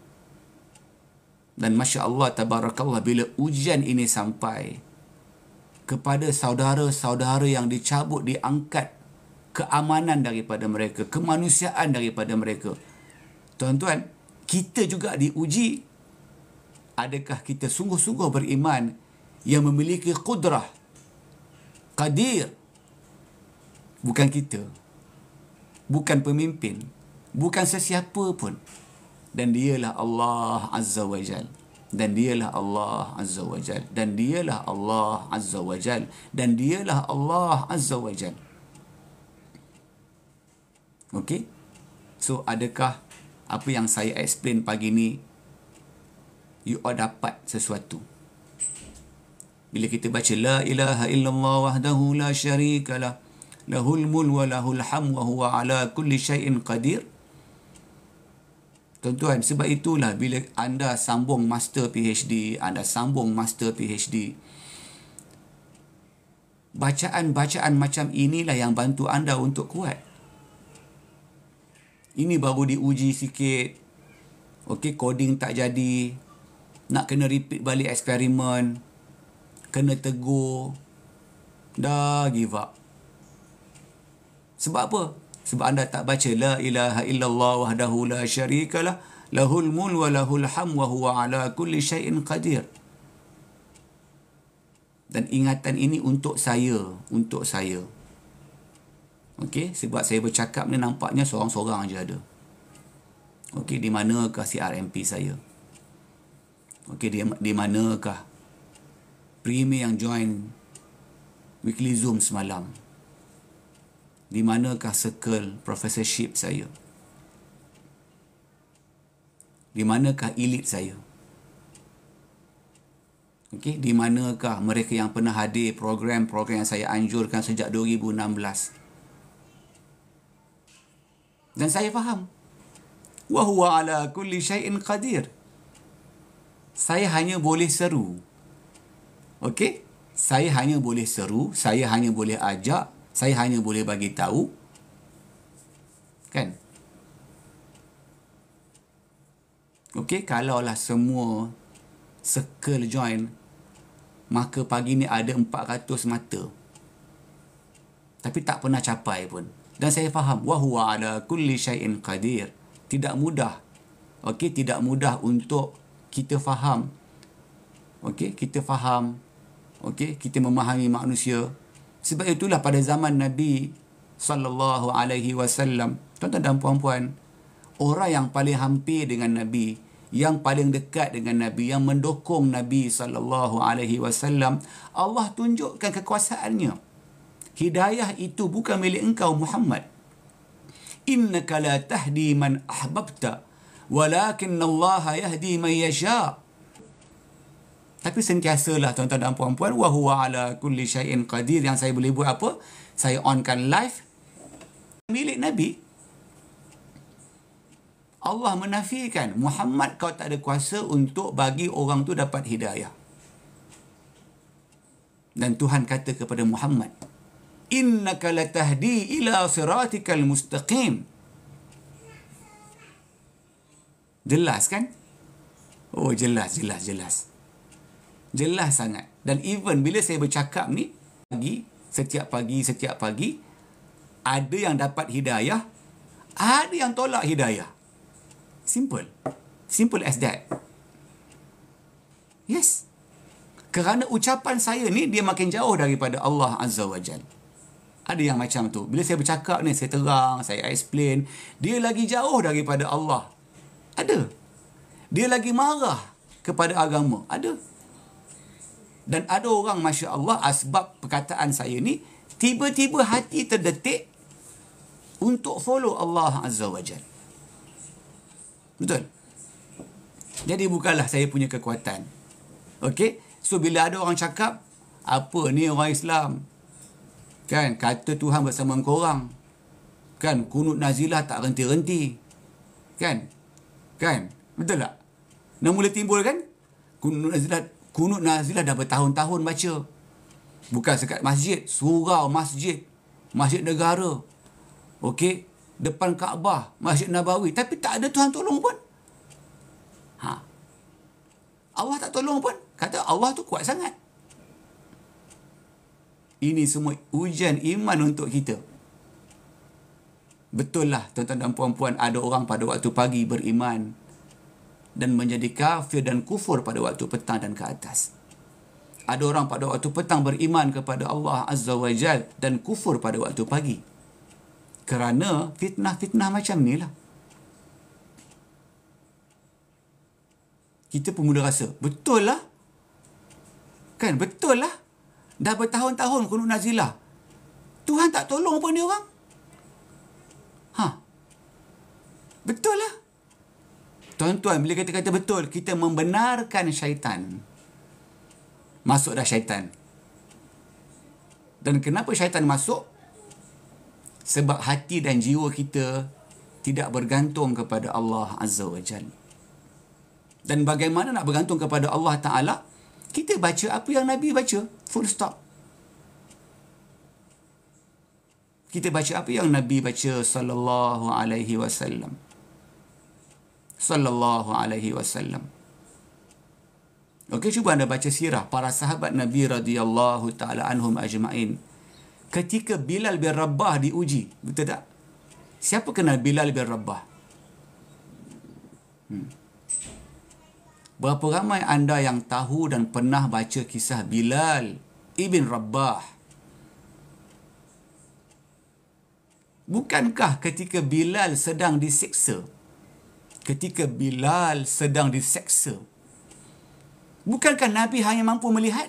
Dan Masya Allah, Tabarakallah, bila ujian ini sampai kepada saudara-saudara yang dicabut, diangkat keamanan daripada mereka, kemanusiaan daripada mereka. Tuan-tuan, kita juga diuji. Adakah kita sungguh-sungguh beriman yang memiliki qudrah, qadir? Bukan kita, bukan pemimpin, bukan sesiapa pun. Dan dialah Allah Azza wa Jal. Dan dialah Allah Azza wa Jal. Dan dialah Allah Azza wa Jal. Dan dialah Allah Azza wa Jal. Okey? So, adakah apa yang saya explain pagi ni, you all dapat sesuatu? Bila kita baca la ilaha illallah wahdahu la syarikalah, lahul mul wa lahul ham wa huwa ala kulli syai'in qadir. Tuan-tuan, sebab itulah bila anda sambung master PhD, bacaan-bacaan macam inilah yang bantu anda untuk kuat. Ini baru diuji sikit. Okey, coding tak jadi. Nak kena repeat balik eksperimen. Kena tegur. Dah give up. Sebab apa? Sebab anda tak baca la ilaha illallah wahdahu la syarikalah lahul mul wa lahul ham wa huwa ala kulli syai'in qadir. Dan ingatan ini untuk saya, untuk saya. Okey, sebab saya bercakap ni nampaknya seorang-seorang aja ada. Okey, di manakah CRMP saya? Okey, di manakah Primi yang join weekly Zoom semalam? Di manakah circle professorship saya? Di manakah elite saya? Okey, di manakah mereka yang pernah hadir program-program yang saya anjurkan sejak 2016? Dan saya faham. Wa huwa ala kulli syai'in qadir. Saya hanya boleh seru. Okey? Saya hanya boleh seru, saya hanya boleh ajak, saya hanya boleh bagi tahu. Kan? Okey, kalaulah semua circle join, maka pagi ni ada 400 mata. Tapi tak pernah capai pun. Dan saya faham, wa huwa ala kulli syai'in qadir. Tidak mudah. Okey, tidak mudah untuk kita faham. Okey, kita faham. Okey, kita memahami manusia. Sebab itulah pada zaman Nabi sallallahu alaihi wasallam, tuan-tuan dan puan-puan, orang yang paling hampir dengan Nabi, yang paling dekat dengan Nabi, yang mendukung Nabi sallallahu alaihi wasallam, Allah tunjukkan kekuasaannya. Hidayah itu bukan milik engkau Muhammad. Innaka la tahdi man ahbabta, walakin Allah yahdi man yasha. Tapi sentiasalah tuan-tuan dan puan-puan, wa huwa ala kulli syai'in qadir. Yang saya boleh buat apa? Saya onkan live milik Nabi. Allah menafikan, Muhammad, kau tak ada kuasa untuk bagi orang tu dapat hidayah. Dan Tuhan kata kepada Muhammad, innaka latahdi ila siratikal mustaqim. Jelas kan? Oh, jelas. Jelas sangat. Dan even bila saya bercakap ni, setiap pagi, ada yang dapat hidayah, ada yang tolak hidayah. Simple. Simple as that. Yes. Kerana ucapan saya ni, dia makin jauh daripada Allah Azza wa Jal. Ada yang macam tu. Bila saya bercakap ni, saya terang, saya explain, dia lagi jauh daripada Allah. Ada. Dia lagi marah kepada agama. Ada. Dan ada orang, Masya Allah, asbab perkataan saya ni, tiba-tiba hati terdetik untuk follow Allah Azza wa Jal. Betul? Jadi bukanlah saya punya kekuatan. Okey? So, bila ada orang cakap, apa ni orang Islam? Kan, kata Tuhan bersama korang. Kan, kunut nazilah tak renti-renti. Kan? Betul tak? Nak mula timbul kan? Kunut nazilah dah bertahun-tahun baca. Bukan sekat masjid, surau masjid, masjid negara. Okey, depan Kaabah, Masjid Nabawi, tapi tak ada Tuhan tolong pun. Allah tak tolong pun. Kata Allah tu kuat sangat. Ini semua ujian iman untuk kita. Betul lah tuan-tuan dan puan-puan, ada orang pada waktu pagi beriman dan menjadi kafir dan kufur pada waktu petang dan ke atas. Ada orang pada waktu petang beriman kepada Allah Azza wa Jal dan kufur pada waktu pagi. Kerana fitnah-fitnah macam ni lah. Kita pun mula rasa, betul lah. Kan, betul lah. Dah bertahun-tahun kunut nazilah. Tuhan tak tolong pun dia orang. Betul lah. Tuan-tuan, bila kita kata betul, kita membenarkan syaitan. Masuk dah syaitan. Dan kenapa syaitan masuk? Sebab hati dan jiwa kita tidak bergantung kepada Allah Azza wa Jalla. Dan bagaimana nak bergantung kepada Allah Ta'ala? Kita baca apa yang Nabi baca. Full stop. Kita baca apa yang Nabi baca sallallahu alaihi wasallam. Sallallahu alaihi wasallam. Okey, cuba anda baca sirah para sahabat Nabi radhiyallahu taala anhum ajma'in. Ketika Bilal bin Rabah diuji, betul tak? Siapa kenal Bilal bin Rabah? Berapa ramai anda yang tahu dan pernah baca kisah Bilal ibn Rabah? Bukankah ketika Bilal sedang diseksa, bukankah Nabi hanya mampu melihat?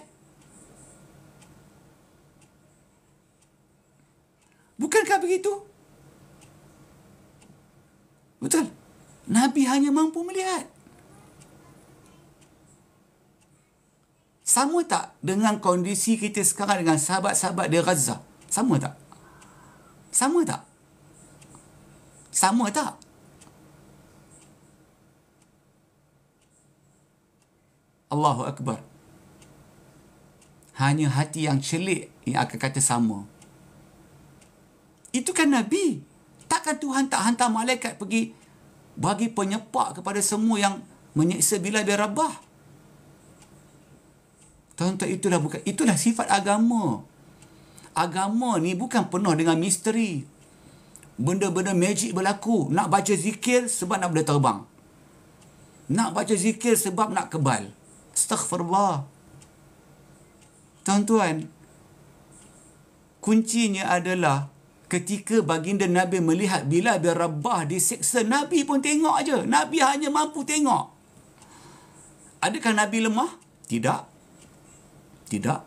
Bukankah begitu? Betul. Nabi hanya mampu melihat. Sama tak dengan kondisi kita sekarang dengan sahabat-sahabat di Gaza? Sama tak? Sama tak? Sama tak? Allahu Akbar. Hanya hati yang celik yang akan kata sama. Itu kan Nabi. Takkan Tuhan tak hantar malaikat pergi bagi penyepak kepada semua yang menyeksa Bilal bin Rabah? Tuan-tuan, itulah sifat agama. Agama ni bukan penuh dengan misteri. Benda-benda magic berlaku. Nak baca zikir sebab nak boleh terbang. Nak baca zikir sebab nak kebal. Astaghfirullah. Tuan-tuan, kuncinya adalah ketika baginda Nabi melihat Bilal bin Rabah diseksa, Nabi pun tengok aja. Nabi hanya mampu tengok. Adakah Nabi lemah? Tidak. Tidak.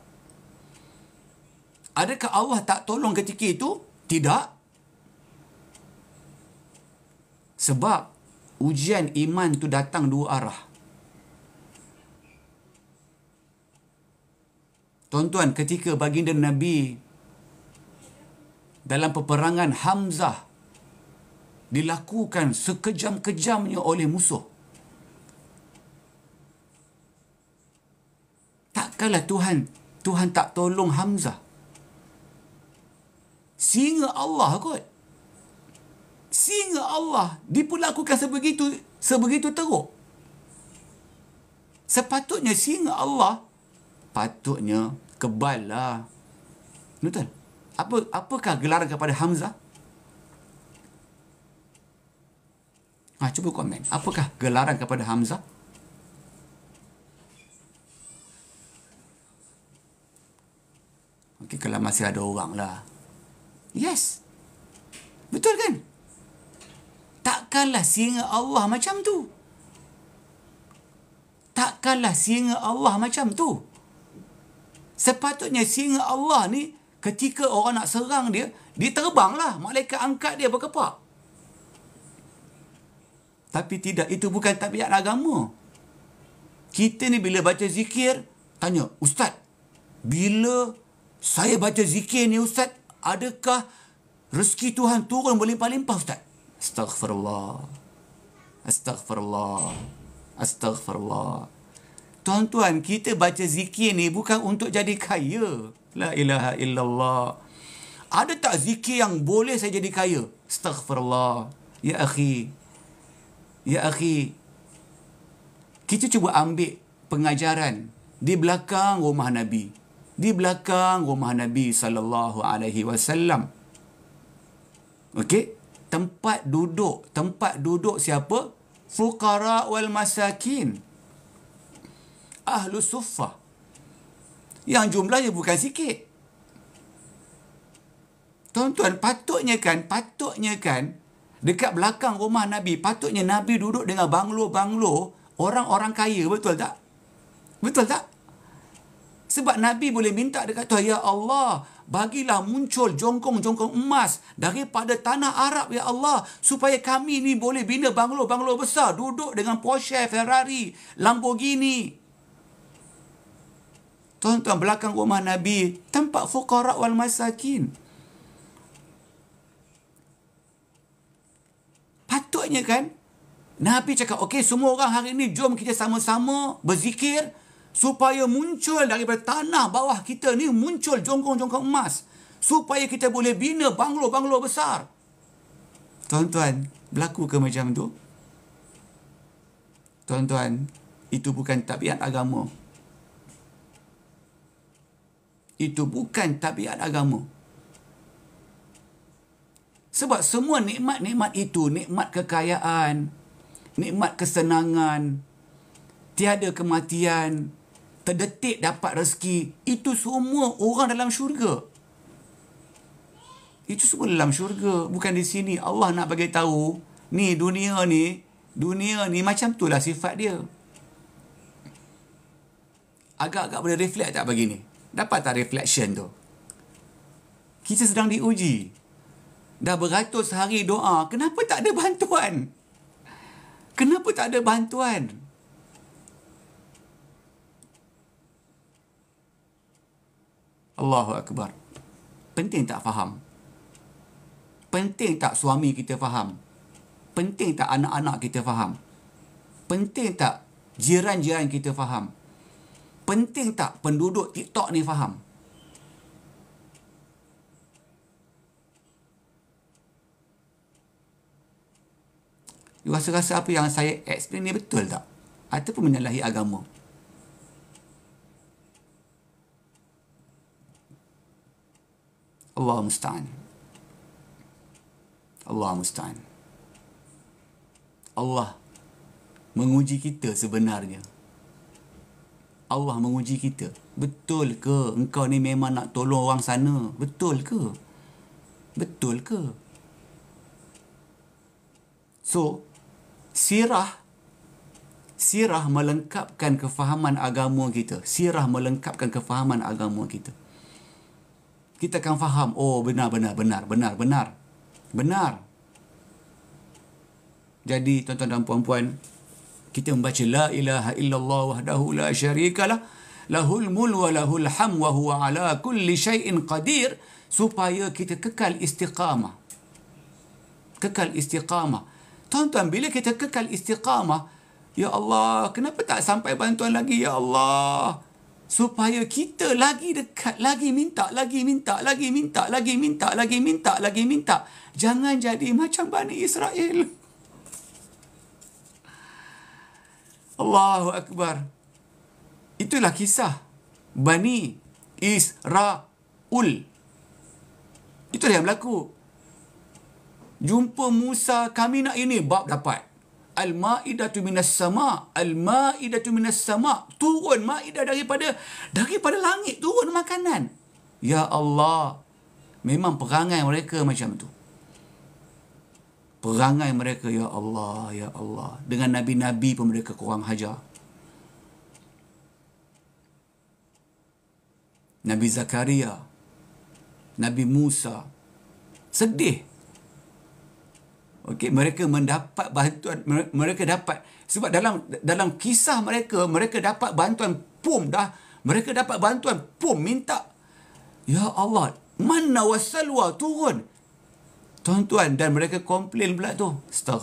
Adakah Allah tak tolong ketika itu? Tidak. Sebab ujian iman tu datang dua arah. Tuan-tuan, ketika baginda Nabi dalam peperangan Hamzah dilakukan sekejam-kejamnya oleh musuh, takkanlah Tuhan tak tolong Hamzah. Singa Allah kot. Singa Allah diperlakukan sebegitu teruk. Sepatutnya singa Allah patutnya kebal lah. Betul? Apakah gelaran kepada Hamzah? Cuba komen. Apakah gelaran kepada Hamzah? Okey, kalau masih ada orang lah. Yes. Betul kan? Takkanlah singa Allah macam tu. Takkanlah singa Allah macam tu. Sepatutnya singa Allah ni ketika orang nak serang dia, dia terbanglah. Malaikat angkat dia berkepak. Tapi tidak, itu bukan tabiat agama. Kita ni bila baca zikir, tanya, Ustaz, bila saya baca zikir ni Ustaz, adakah rezeki Tuhan turun berlimpah-limpah Ustaz? Astaghfirullah. Astaghfirullah. Astaghfirullah. Tuan-tuan, kita baca zikir ni bukan untuk jadi kaya. La ilaha illallah. Ada tak zikir yang boleh saya jadi kaya? Astaghfirullah. Ya akhi. Ya akhi. Kita cuba ambil pengajaran di belakang rumah Nabi. Di belakang rumah Nabi sallallahu alaihi wasallam. Okey? Tempat duduk siapa? Fuqara wal masakin. Ahlus suffah. Yang jumlahnya bukan sikit. Tuan-tuan, patutnya kan dekat belakang rumah Nabi, patutnya Nabi duduk dengan banglo-banglo orang-orang kaya, betul tak? Betul tak? Sebab Nabi boleh minta dekat Tuhan, Ya Allah, bagilah muncul jongkong-jongkong emas daripada tanah Arab, Ya Allah, supaya kami ni boleh bina banglo-banglo besar, duduk dengan Porsche, Ferrari, Lamborghini. Tuan-tuan, belakang rumah Nabi, tempat fuqara wal masakin. Patutnya kan, Nabi cakap, okey, semua orang hari ini jom kita sama-sama berzikir, supaya muncul daripada tanah bawah kita ni, muncul jongkong-jongkong emas, supaya kita boleh bina banglo-banglo besar. Tuan-tuan, berlaku ke macam tu? Tuan-tuan, itu bukan tabiat agama. Itu bukan tabiat agama. Sebab semua nikmat-nikmat itu, nikmat kekayaan, nikmat kesenangan, tiada kematian, terdetik dapat rezeki, itu semua orang dalam syurga. Itu semua dalam syurga, bukan di sini. Allah nak bagi tahu, ni dunia ni macam itulah sifat dia. Agak-agak boleh reflect tak bagi ni? Dapat tak reflection tu? Kita sedang diuji. Dah beratus hari doa, kenapa tak ada bantuan? Kenapa tak ada bantuan? Allahu Akbar. Penting tak faham? Penting tak suami kita faham? Penting tak anak-anak kita faham? Penting tak jiran-jiran kita faham? Penting tak penduduk TikTok ni faham? You rasa-rasa apa yang saya explain ni betul tak? Ataupun menyalahi agama? Allah musta'an. Allah musta'an. Allah menguji kita sebenarnya. Allah menguji kita. Betul ke engkau ni memang nak tolong orang sana? Betul ke? Betul ke? So, sirah melengkapkan kefahaman agama kita. Sirah melengkapkan kefahaman agama kita. Kita akan faham, oh benar. Jadi tuan-tuan dan puan-puan, kita membaca la ilaha illallah wahdahu la syarikalah lahul mul wa lahul ham wa huwa ala kulli syai'in qadir, supaya kita kekal istiqamah. Kekal istiqamah. Tuan-tuan, bila kita kekal istiqamah, ya Allah, kenapa tak sampai bantuan lagi, ya Allah? Supaya kita lagi dekat, lagi minta. Jangan jadi macam Bani Israel. Allahu Akbar. Itulah kisah Bani Israel. Itulah yang berlaku. Jumpa Musa, kami nak ini, bab dapat. Al-Ma'idatu minas sama'. Al-Ma'idatu minas sama'. Turun Ma'idah daripada langit. Turun makanan. Ya Allah. Memang perangai mereka macam tu. Perangai mereka, ya Allah, ya Allah. Dengan Nabi-Nabi pun mereka kurang hajar. Nabi Zakaria, Nabi Musa. Sedih. Okey, mereka mendapat bantuan, mereka dapat, sebab dalam kisah mereka dapat bantuan dah, mereka dapat bantuan minta. Ya Allah, manna wassalwa turun. Tuan-tuan, dan mereka komplain pula tu.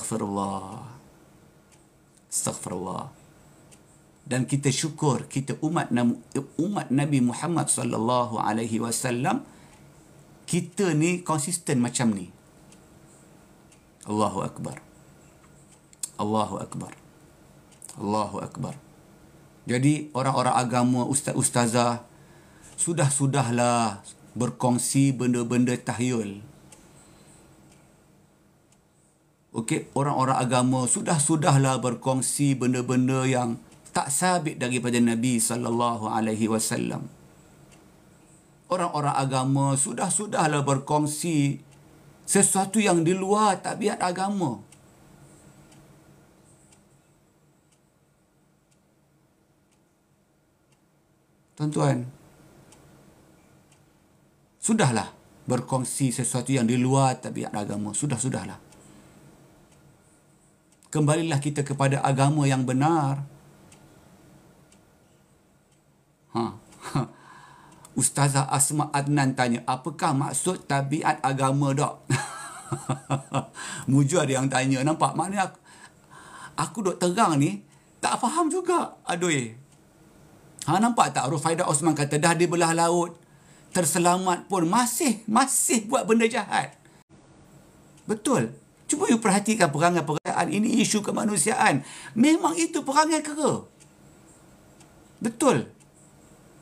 Astaghfirullah. Dan kita syukur, kita umat Nabi Muhammad sallallahu alaihi wasallam, kita ni konsisten macam ni. Allahu Akbar. Allahu Akbar. Allahu Akbar. Jadi orang-orang agama, ustaz-ustazah, sudahlah berkongsi benda-benda tahyul. Okey, orang-orang agama, sudahlah berkongsi benda-benda yang tak sabit daripada Nabi sallallahu alaihi wasallam. Orang-orang agama, sudahlah berkongsi sesuatu yang di luar tabiat agama. Tuan-tuan, sudahlah berkongsi sesuatu yang di luar tabiat agama. Sudahlah. Kembalilah kita kepada agama yang benar. Ustazah Asma Adnan tanya, apakah maksud tabiat agama, Dok? Mujur ada yang tanya. Nampak? Maknanya aku duk terang ni, tak faham juga. Aduh. Nampak tak? Rufaidah Osman kata, dah di belah laut, terselamat pun masih buat benda jahat. Betul. Cuba you perhatikan perangai-perangai. Ini isu kemanusiaan. Memang itu perangai kera. Betul.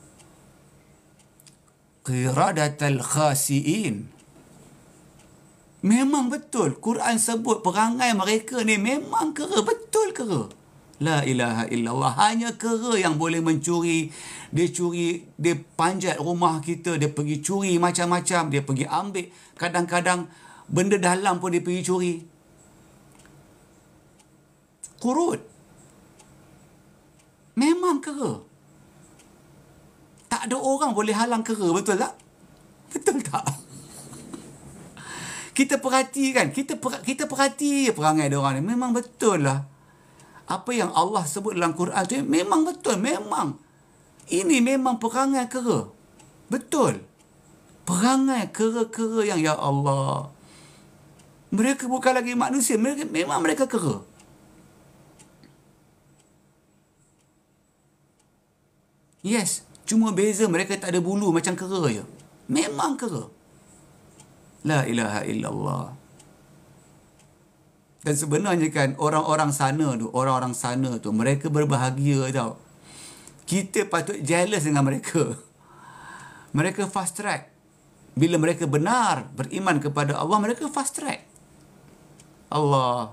Qiradatal khasi'in. Memang betul. Quran sebut perangai mereka ni memang kera. Betul kera. La ilaha illallah. Hanya kera yang boleh mencuri. Dia curi, dia panjat rumah kita. Dia pergi curi macam-macam. Dia pergi ambil. Kadang-kadang benda dalam pun dia pergi curi. Kurut. Memang kera. Tak ada orang boleh halang kera. Betul tak? Betul tak? Kita perhatikan. Kita perhati perangai dia orang ni. Memang betul lah. Apa yang Allah sebut dalam Quran tu memang betul. Memang. Ini memang perangai kera. Betul. Perangai kera-kera yang ya Allah. Mereka bukan lagi manusia. Memang mereka kera. Yes. Cuma beza mereka tak ada bulu macam kera je. Memang kera. La ilaha illallah. Dan sebenarnya kan orang-orang sana tu mereka berbahagia tau. Kita patut jealous dengan mereka. Mereka fast track. Bila mereka benar beriman kepada Allah, mereka fast track. Allah.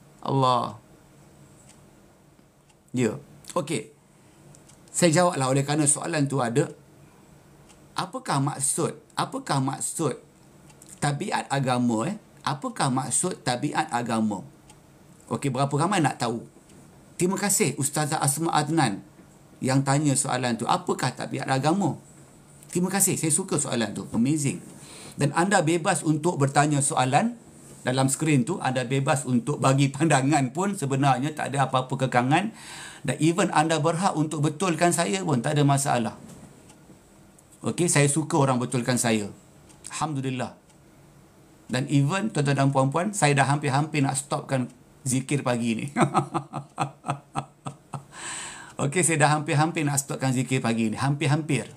Ya. Okey. Saya jawablah oleh kerana soalan tu ada. Apakah maksud tabiat agama? Apakah maksud tabiat agama? Okey, berapa ramai nak tahu? Terima kasih Ustazah Asma Adnan yang tanya soalan tu. Apakah tabiat agama? Terima kasih, saya suka soalan tu. Amazing. Dan anda bebas untuk bertanya soalan dalam skrin tu. Anda bebas untuk bagi pandangan pun, sebenarnya tak ada apa-apa kekangan. Dan even anda berhak untuk betulkan saya pun, tak ada masalah. Okey, saya suka orang betulkan saya. Alhamdulillah. Dan even tuan-tuan dan puan-puan, saya dah hampir-hampir nak stopkan zikir pagi ni. Okey, saya dah hampir-hampir nak stopkan zikir pagi ni. Hampir-hampir.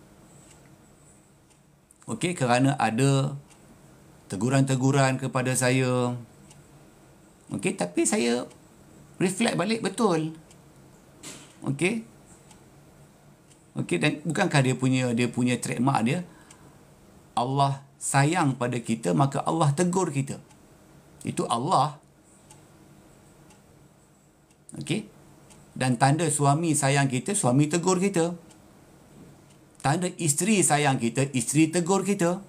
Okey, kerana ada teguran-teguran kepada saya. Okey, tapi saya reflect balik betul. Okey. Okey, dan bukankah dia punya trademark dia? Allah sayang pada kita, maka Allah tegur kita. Itu Allah. Okey. Dan tanda suami sayang kita, suami tegur kita. Tanda isteri sayang kita, isteri tegur kita.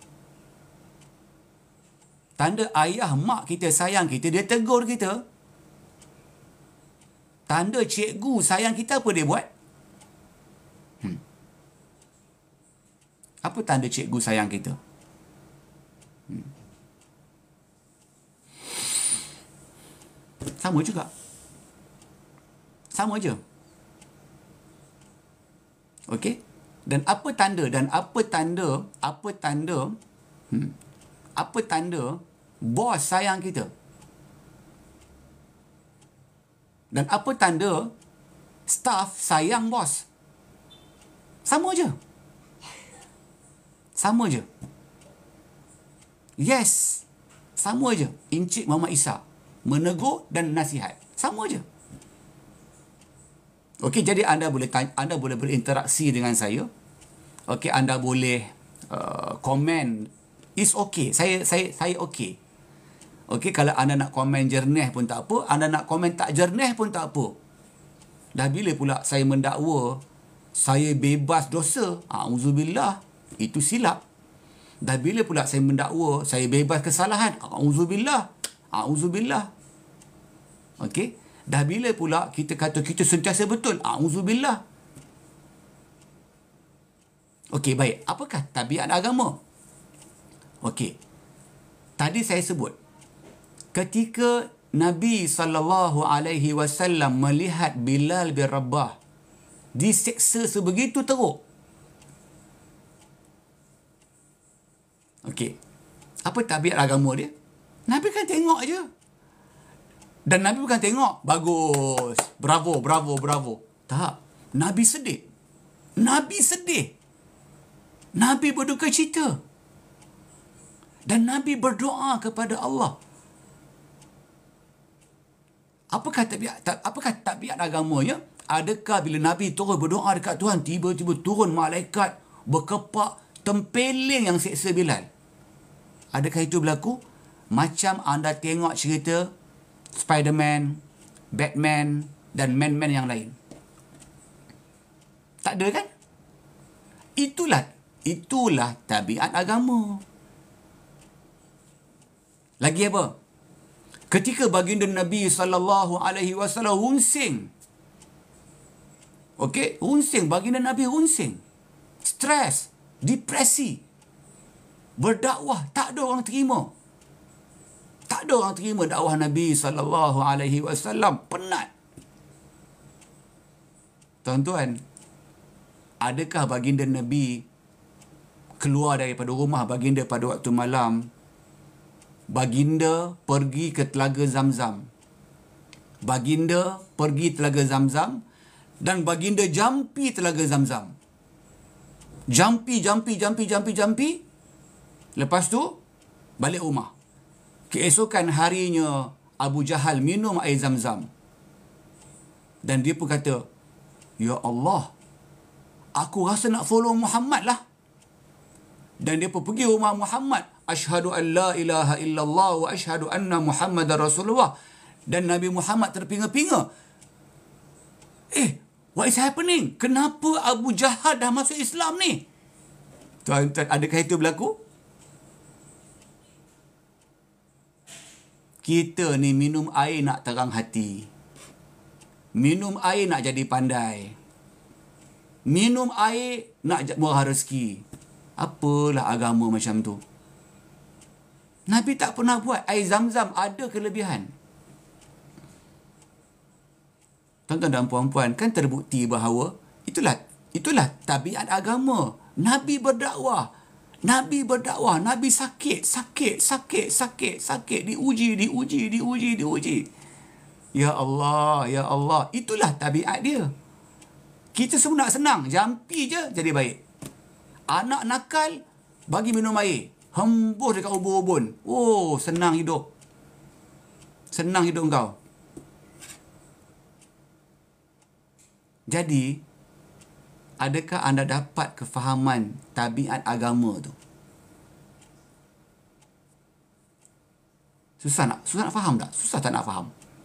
Tanda ayah mak kita sayang kita, dia tegur kita. Tanda cikgu sayang kita, apa dia buat? Apa tanda cikgu sayang kita? Sama juga. Sama je. Okey? Dan apa tanda bos sayang kita? Dan apa tanda staff sayang bos? Sama je. Sama je. Yes. Sama je. Encik Muhammad Isa menegur dan nasihat. Sama je. Okey, jadi anda boleh berinteraksi dengan saya. Okey, anda boleh komen. It's okay. Saya okey. Okey, kalau anda nak komen jernih pun tak apa, anda nak komen tak jernih pun tak apa. Dah bila pula saya mendakwa saya bebas dosa? Auzubillah. Itu silap. Dah bila pula saya mendakwa saya bebas kesalahan? Auzubillah. Okey. Dah bila pula kita kata kita sentiasa betul? Auzubillah. Okey, baik. Apakah tabiat agama? Okey. Tadi saya sebut ketika Nabi SAW melihat Bilal bin Rabah diseksa sebegitu teruk. Okey. Apa tabiat agama dia? Nabi kan tengok je. Dan Nabi bukan tengok, bagus, bravo. Tak. Nabi sedih. Nabi berduka cita. Dan Nabi berdoa kepada Allah. Apakah tabiat agamanya? Adakah bila Nabi terus berdoa dekat Tuhan, tiba-tiba turun malaikat berkepak tempeling yang seksa Bilal? Adakah itu berlaku? macam anda tengok cerita Spiderman, Batman dan man-man yang lain. Tak ada kan? Itulah tabiat agama. Lagi apa? Ketika baginda Nabi SAW runsing. Okey, runsing. Baginda Nabi runsing. Stres. Depresi. Berdakwah. Tak ada orang terima. Tak ada orang terima dakwah Nabi SAW. Penat. Tuan-tuan, adakah baginda Nabi keluar daripada rumah baginda pada waktu malam? Baginda pergi ke Telaga Zamzam. Baginda pergi Telaga Zamzam dan baginda jampi Telaga Zamzam. Jampi. Lepas tu, balik rumah. Keesokan harinya, Abu Jahal minum air Zamzam. Dan dia pun kata, "Ya Allah, aku rasa nak follow Muhammad lah." Dan dia pun pergi rumah Muhammad. Asyhadu an la ilaha illallah wa asyhadu anna Muhammadar Rasulullah. Dan Nabi Muhammad terpinga-pinga. What is happening? Kenapa Abu Jahal dah masuk Islam ni? Tuan-tuan, adakah itu berlaku? Kita ni minum air nak terang hati. Minum air nak jadi pandai. Minum air nak murah rezeki. Apalah agama macam tu. Nabi tak pernah buat. Air Zamzam ada kelebihan. Tuan-tuan dan puan-puan, kan terbukti bahawa itulah tabiat agama. Nabi berdakwah. Nabi sakit. Diuji. Ya Allah. Itulah tabiat dia. Kita semua nak senang. Jampi je jadi baik. Anak nakal, bagi minum air. Hembus dekat ubun-ubun. Oh, senang hidup. Senang hidup kau. Jadi, adakah anda dapat kefahaman tabiat agama tu? Susah nak faham tak? Susah tak nak faham?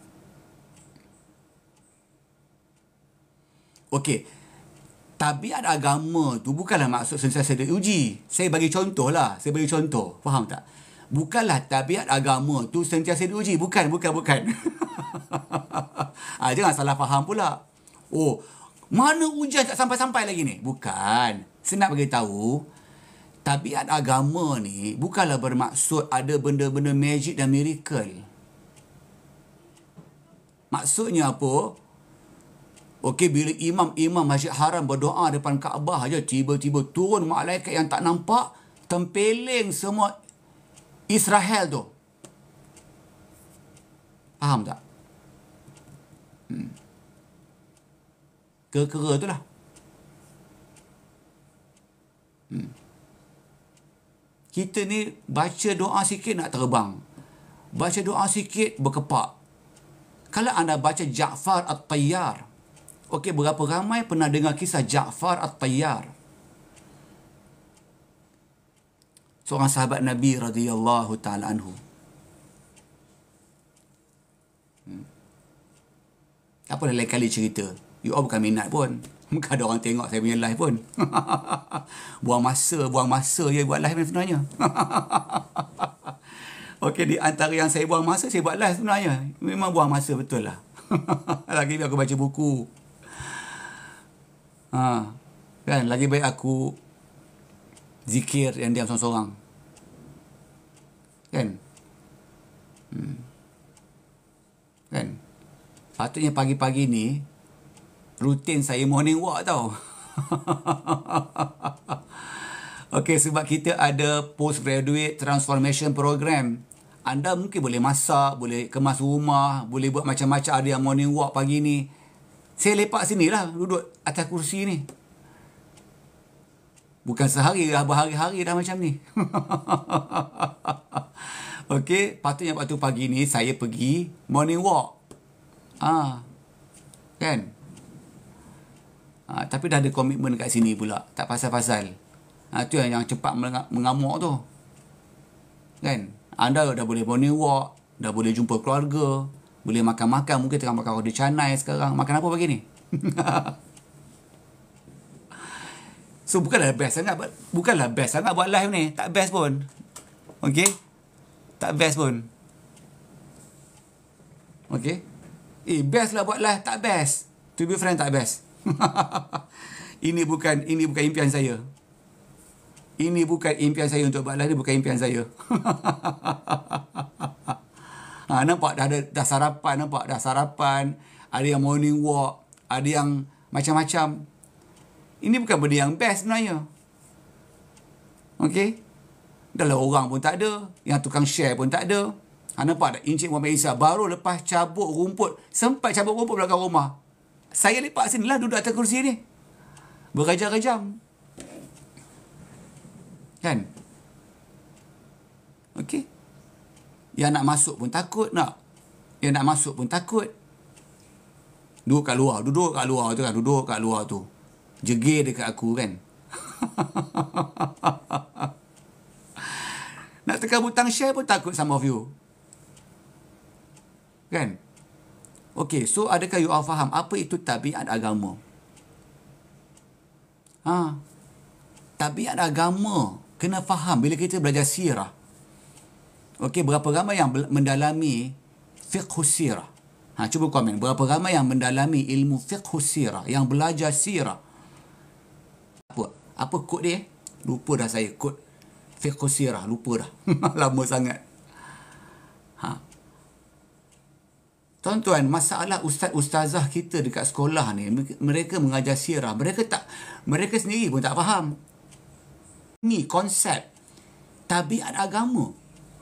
Okey. Tabiat agama tu bukanlah maksud sentiasa diuji. Saya bagi contoh. Faham tak? Bukanlah tabiat agama tu sentiasa diuji. Bukan. Jangan salah faham pula. Oh, mana ujian tak sampai-sampai lagi ni? Bukan. Saya nak bagi tahu, tabiat agama ni bukanlah bermaksud ada benda-benda magic dan miracle. Maksudnya apa? Okey, bila imam Masjid Haram berdoa depan Kaabah aja, tiba-tiba turun malaikat yang tak nampak, tempeling semua Israel tu. Faham tak? Kera tu lah. Kita ni baca doa sikit nak terbang. Baca doa sikit berkepak. Kalau anda baca Ja'far At-Tayyar. Okey, berapa ramai pernah dengar kisah Ja'far At-Tayyar? Seorang sahabat Nabi radhiyallahu ta'ala anhu. Apa lain kali cerita? You all bukan minat pun. Bukan ada orang tengok saya punya live pun. buang masa je buat live sebenarnya. Okey, di antara yang saya buang masa, saya buat live sebenarnya. Memang buang masa betul lah. Lagi aku baca buku. Kan, lagi baik aku zikir yang diam seorang-seorang. Kan? Kan? Patutnya pagi-pagi ni rutin saya morning walk tau. Okey, sebab kita ada postgraduate transformation program. Anda mungkin boleh masak, boleh kemas rumah, boleh buat macam-macam. Ada yang morning walk pagi ni. Saya lepak sini lah, duduk atas kursi ni. Bukan sehari dah, berhari-hari dah macam ni. Okey, patutnya waktu pagi ni saya pergi morning walk. Kan? Tapi dah ada komitmen kat sini pula. Tak pasal-pasal. Tu yang cepat mengamuk tu. Kan? Anda dah boleh morning walk, dah boleh jumpa keluarga, boleh makan-makan, mungkin tengah makan roti canai sekarang. Makan apa pagi ni? So bukanlah best sangat buat live ni. Tak best pun. Okey? Tak best pun. Okey? Best lah buat live, tak best. To be frank, tak best. Ini bukan impian saya. Ini bukan impian saya untuk buat live, ini bukan impian saya. Nampak dah sarapan, nampak dah sarapan, ada yang morning walk, ada yang macam-macam. Ini bukan benda yang best sebenarnya. Okey? Dah lah orang pun tak ada, yang tukang share pun tak ada. Nampak tak Encik Muhammad Isa baru lepas cabut rumput, sempat cabut rumput belakang rumah. Saya lepak sini lah, duduk atas kursi ni. Berjam-jam. Kan? Okey? Yang nak masuk pun takut nak. Yang nak masuk pun takut. Duduk kat luar tu kan. Duduk kat luar tu. Jegir dekat aku kan. Nak tekan butang share pun takut some of you. Kan? Okey, so adakah you all faham apa itu tabiat agama? Tabiat agama kena faham bila kita belajar sirah. Okey, berapa ramai yang mendalami fiqh sirah? Cuba komen. Berapa ramai yang mendalami ilmu fiqh sirah, yang belajar sirah? Apa kod dia? Lupa dah saya kod fiqh sirah. Lupa dah. Lama sangat. Tuan-tuan, masalah ustaz-ustazah kita dekat sekolah ni, mereka mengajar sirah. Mereka sendiri pun tak faham. Ni konsep tabiat agama.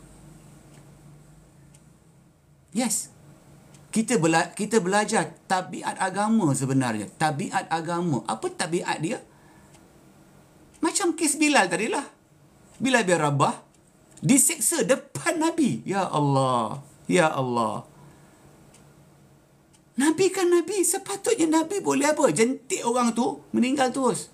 Yes. Kita belajar tabiat agama sebenarnya. Tabiat agama. Apa tabiat dia? Macam kes Bilal tadilah. Bilal bin Rabah diseksa depan Nabi. Ya Allah. Ya Allah. Nabi kan Nabi. Sepatutnya Nabi boleh apa? Jentik orang tu, meninggal terus.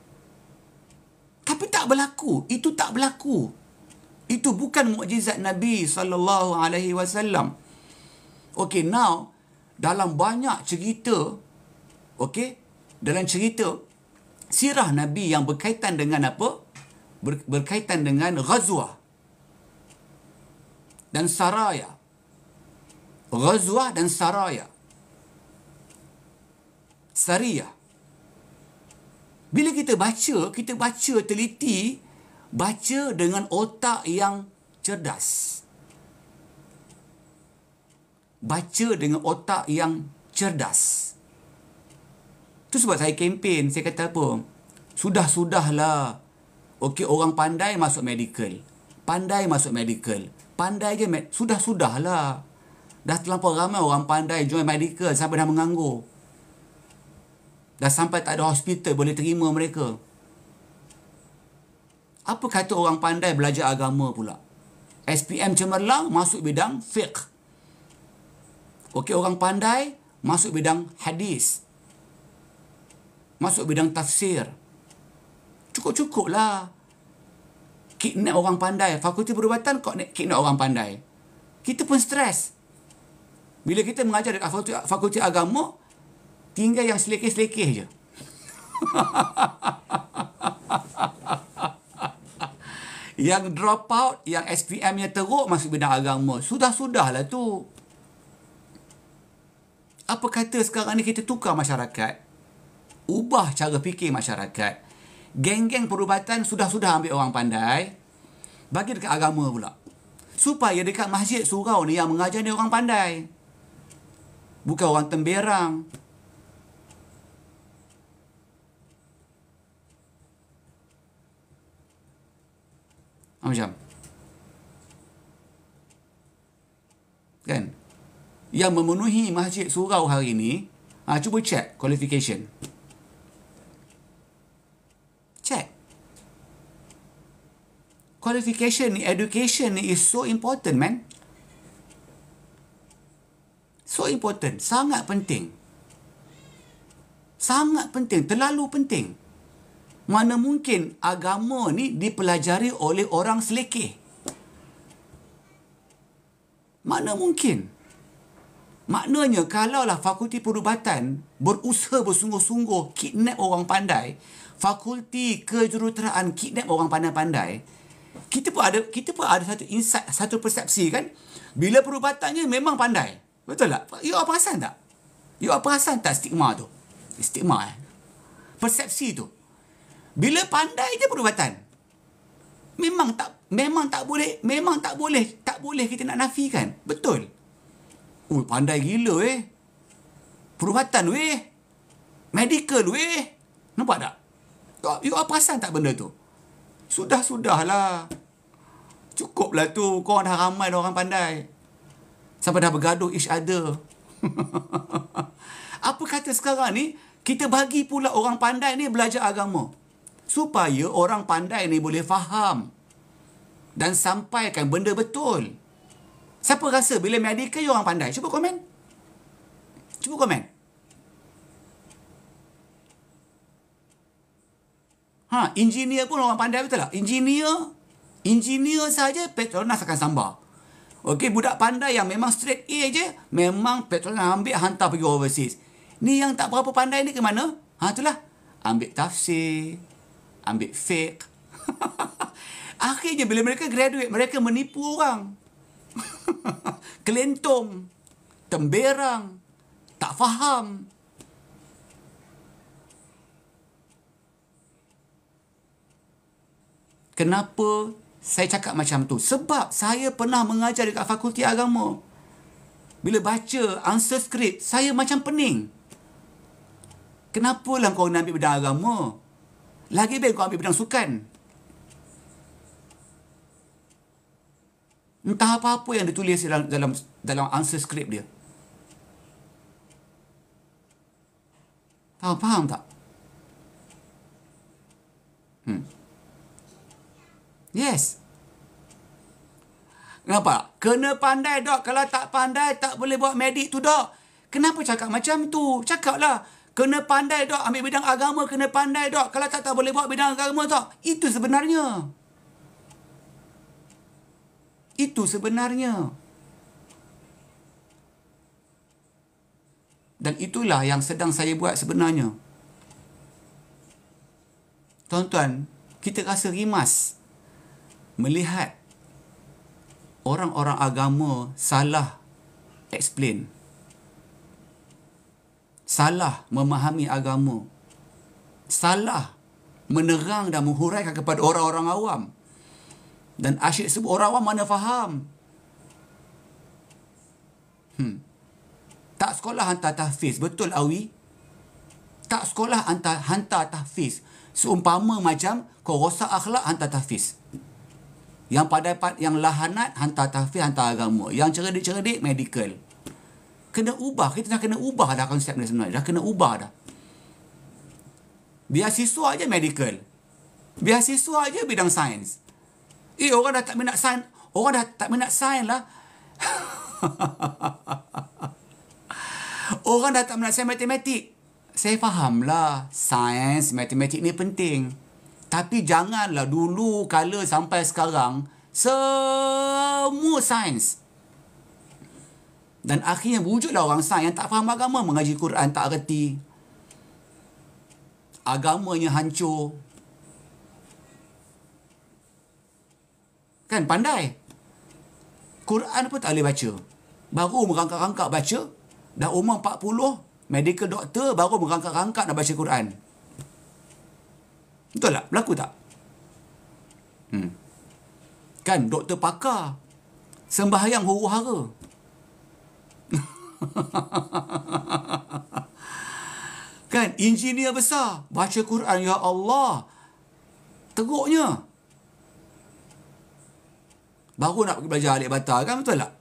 Tapi tak berlaku. Itu tak berlaku. Itu bukan mukjizat Nabi SAW. Okay, now, dalam banyak cerita, okay, dalam cerita, sirah Nabi yang berkaitan dengan apa? Berkaitan dengan ghazwah dan saraya. Ghazwah dan saraya. Sariyah. Bila kita baca teliti, baca dengan otak yang cerdas. Baca dengan otak yang cerdas. Itu sebab saya kempen, saya kata apa? Sudahlah. Okey, orang pandai masuk medical. Pandai masuk medical. Pandai je, sudahlah. Dah terlampau ramai orang pandai join medical sampai dah menganggur. Dah sampai tak ada hospital boleh terima mereka. Apa kata orang pandai belajar agama pula? SPM cemerlang masuk bidang fiqh. Okey, orang pandai masuk bidang hadis. Masuk bidang tafsir. Cukup-cukuplah. Kidnap orang pandai. Fakulti perubatan kau kidnap orang pandai. Kita pun stres. Bila kita mengajar dekat fakulti agama, tinggal yang selekeh-selekeh je. Yang drop out, yang SPM-nya teruk masuk bidang agama. Sudahlah tu. Apa kata sekarang ni kita tukar masyarakat? Ubah cara fikir masyarakat. Geng-geng perubatan sudah ambil orang pandai. Bagi dekat agama pula. Supaya dekat masjid surau ni yang mengajar ni orang pandai. Bukan orang temberang. Macam kan? Yang memenuhi masjid surau hari ni, cuba check qualification. Check. Qualification ni, education ni is so important, man. So important. Sangat penting. Sangat penting. Terlalu penting. Mana mungkin agama ni dipelajari oleh orang selekeh. Mana mungkin? Maknanya kalaulah fakulti perubatan berusaha bersungguh-sungguh kidnap orang pandai, fakulti kejuruteraan kidnap orang pandai-pandai, kita pun ada satu insight, satu persepsi kan, bila perubatannya memang pandai. Betul tak? You perasan tak? You perasan tak stigma tu? Stigma persepsi tu. Bila pandai je perubatan, memang tak boleh kita nak nafikan. Betul. Pandai gila perubatan medical nampak tak? You perasan tak benda tu? Sudahlah. Cukuplah tu. Korang dah ramai orang pandai. Sampai dah bergaduh each other. Apa kata sekarang ni, kita bagi pula orang pandai ni belajar agama. Supaya orang pandai ni boleh faham. Dan sampaikan benda betul. Siapa rasa bila medical you orang pandai? Cuba komen. Engineer pun orang pandai, betul tak? Engineer saja Petronas akan sambar. Okey, budak pandai yang memang straight A je, memang Petronas ambil hantar pergi overseas. Ni yang tak berapa pandai ni ke mana? Itulah. Ambil tafsir, ambil fiqh. Akhirnya bila mereka graduate, mereka menipu orang. Kelentong, temberang, tak faham. Kenapa saya cakap macam tu? Sebab saya pernah mengajar dekat fakulti agama. Bila baca answer script, saya macam pening. Kenapalah kau nak ambil bidang agama? Lagi baik kau ambil bidang sukan. Entah apa-apa yang ditulis dalam answer script dia. Faham tak? Yes. Kenapa? Kena pandai dok. Kalau tak pandai, tak boleh buat medik tu dok. Kenapa cakap macam tu? Cakaplah. Kena pandai dok. Ambil bidang agama, kena pandai dok. Kalau tak boleh buat bidang agama dok. Itu sebenarnya. Dan itulah yang sedang saya buat sebenarnya. Tuan-tuan, kita rasa rimas melihat orang-orang agama salah explain, salah memahami agama, salah menerang dan menghuraikan kepada orang-orang awam. Dan asyik sebut orang awam mana faham. Tak sekolah hantar tahfiz. Betul Awi? Tak sekolah hantar tahfiz. Seumpama macam kau rosak akhlak, hantar tahfiz. Yang yang lahanat, hantar tahfiz, hantar agama. Yang cerdik-cerdik, medical. Kena ubah. Kita dah kena ubah dah konsep ni sebenarnya. Dah kena ubah dah. Biasiswa aja medical. Biasiswa aja bidang sains. Orang dah tak minat sains. Orang dah tak minat sains lah. Orang dah tak minat sains matematik. Saya fahamlah. Sains, matematik ni penting. Tapi janganlah dulu kala sampai sekarang semua sains. Dan akhirnya wujudlah orang sains yang tak faham agama. Mengaji Quran tak reti. Agamanya hancur. Kan pandai. Quran pun tak boleh baca. Baru merangkak-rangkak baca. Dah umur 40, medical doctor baru merangkak-rangkak nak baca Quran. Betul tak? Berlaku tak? Kan doktor pakar. Sembahyang huru-hara. Kan engineer besar. Baca Quran, ya Allah. Teruknya. Baru nak pergi belajar alik batar, kan betul tak?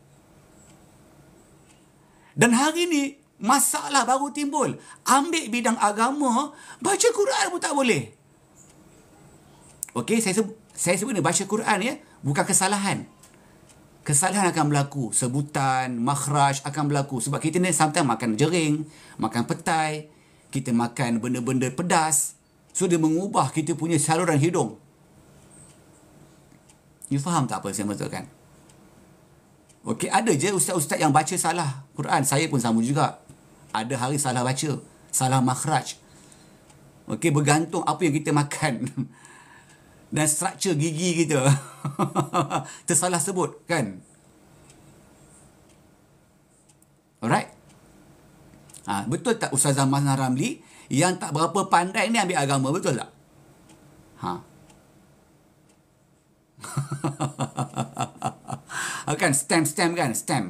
Dan hari ni, masalah baru timbul. Ambil bidang agama, baca Quran pun tak boleh. Okey, saya sebut ni, baca Quran ya, bukan kesalahan. Kesalahan akan berlaku. Sebutan, makhraj akan berlaku. Sebab kita ni sometimes makan jering, makan petai, kita makan benda-benda pedas. So, dia mengubah kita punya saluran hidung. You faham tak apa saya maksudkan? Okey, ada je ustaz-ustaz yang baca salah Quran. Saya pun sama juga. Ada hari salah baca, salah makhraj. Okey, bergantung apa yang kita makan dan struktur gigi kita. Tersalah sebut kan. Alright. Betul tak Ustazah Masnah Ramli yang tak berapa pandai ni ambil agama, betul tak? Kan stem kan, stem.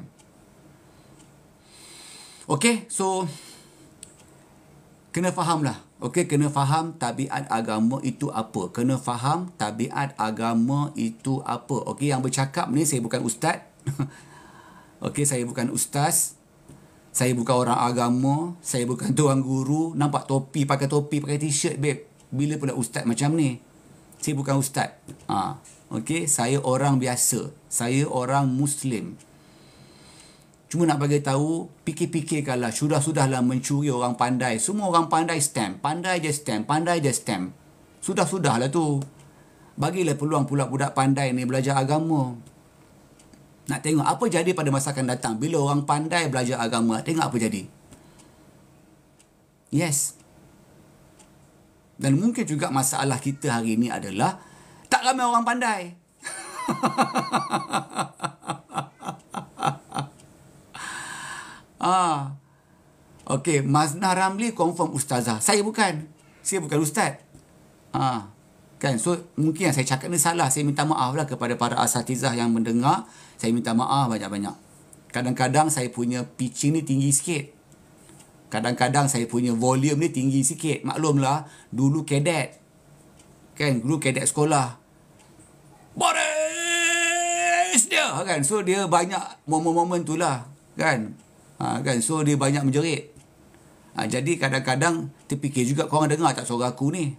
Okey, so kena fahamlah. Okey, kena faham tabiat agama itu apa. Kena faham tabiat agama itu apa. Okey, yang bercakap ni saya bukan ustaz. Okey, saya bukan ustaz. Saya bukan orang agama. Saya bukan tuan guru. Nampak topi, pakai t-shirt, babe. Bila pula ustaz macam ni? Saya bukan ustaz. Okey, saya orang biasa. Saya orang Muslim. Cuma nak bagi tahu, fikir-fikirkanlah, sudahlah mencuri orang pandai. Semua orang pandai stem. Pandai je stem. Sudahlah tu. Bagilah peluang pula budak pandai ni belajar agama. Nak tengok apa jadi pada masa akan datang. Bila orang pandai belajar agama, tengok apa jadi. Yes. Dan mungkin juga masalah kita hari ini adalah tak ramai orang pandai. Okey, Masnah Ramli confirm ustazah. Saya bukan. Saya bukan ustaz. Kan, so mungkin yang saya cakap ni salah. Saya minta maaf lah kepada para asatizah yang mendengar. Saya minta maaf banyak-banyak. Kadang-kadang saya punya pitching ni tinggi sikit. Kadang-kadang saya punya volume ni tinggi sikit. Maklumlah, dulu kadet. Kan, dulu kadet sekolah. Boris dia! Kan, so dia banyak momen-momen tu lah. Kan, kan, so dia banyak menjerit. Jadi kadang-kadang terfikir juga korang dengar tak suara aku ni.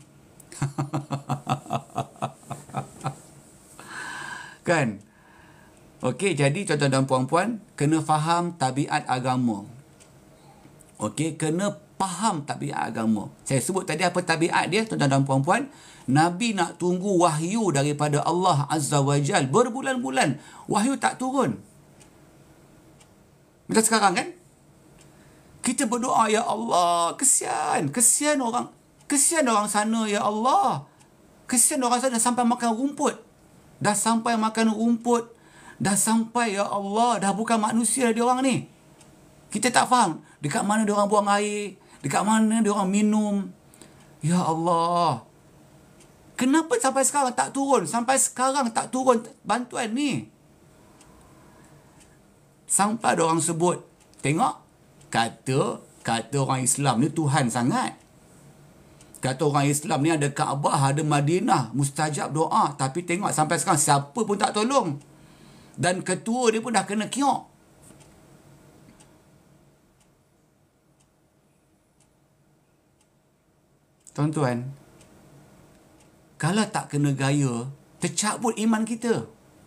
Kan. Okey, jadi tuan-tuan dan puan-puan, kena faham tabiat agama. Okey, kena faham tabiat agama. Saya sebut tadi apa tabiat dia, tuan-tuan dan puan-puan. Nabi nak tunggu wahyu daripada Allah Azza wa Jal berbulan-bulan. Wahyu tak turun. Macam sekarang kan? Kita berdoa, ya Allah, kesian orang sana, ya Allah. Kesian orang sana sampai makan rumput. Dah sampai makan rumput. Dah sampai, ya Allah, dah bukan manusia dia orang ni. Kita tak faham dekat mana dia orang buang air, dekat mana dia orang minum. Ya Allah. Kenapa sampai sekarang tak turun? Sampai sekarang tak turun bantuan ni. Sampai ada orang sebut, tengok, kata orang Islam ni Tuhan sangat. Kata orang Islam ni ada Kaabah, ada Madinah, mustajab doa. Tapi tengok sampai sekarang siapa pun tak tolong. Dan ketua dia pun dah kena kiok. Tuan-tuan, kalau tak kena gaya, tercabut iman kita.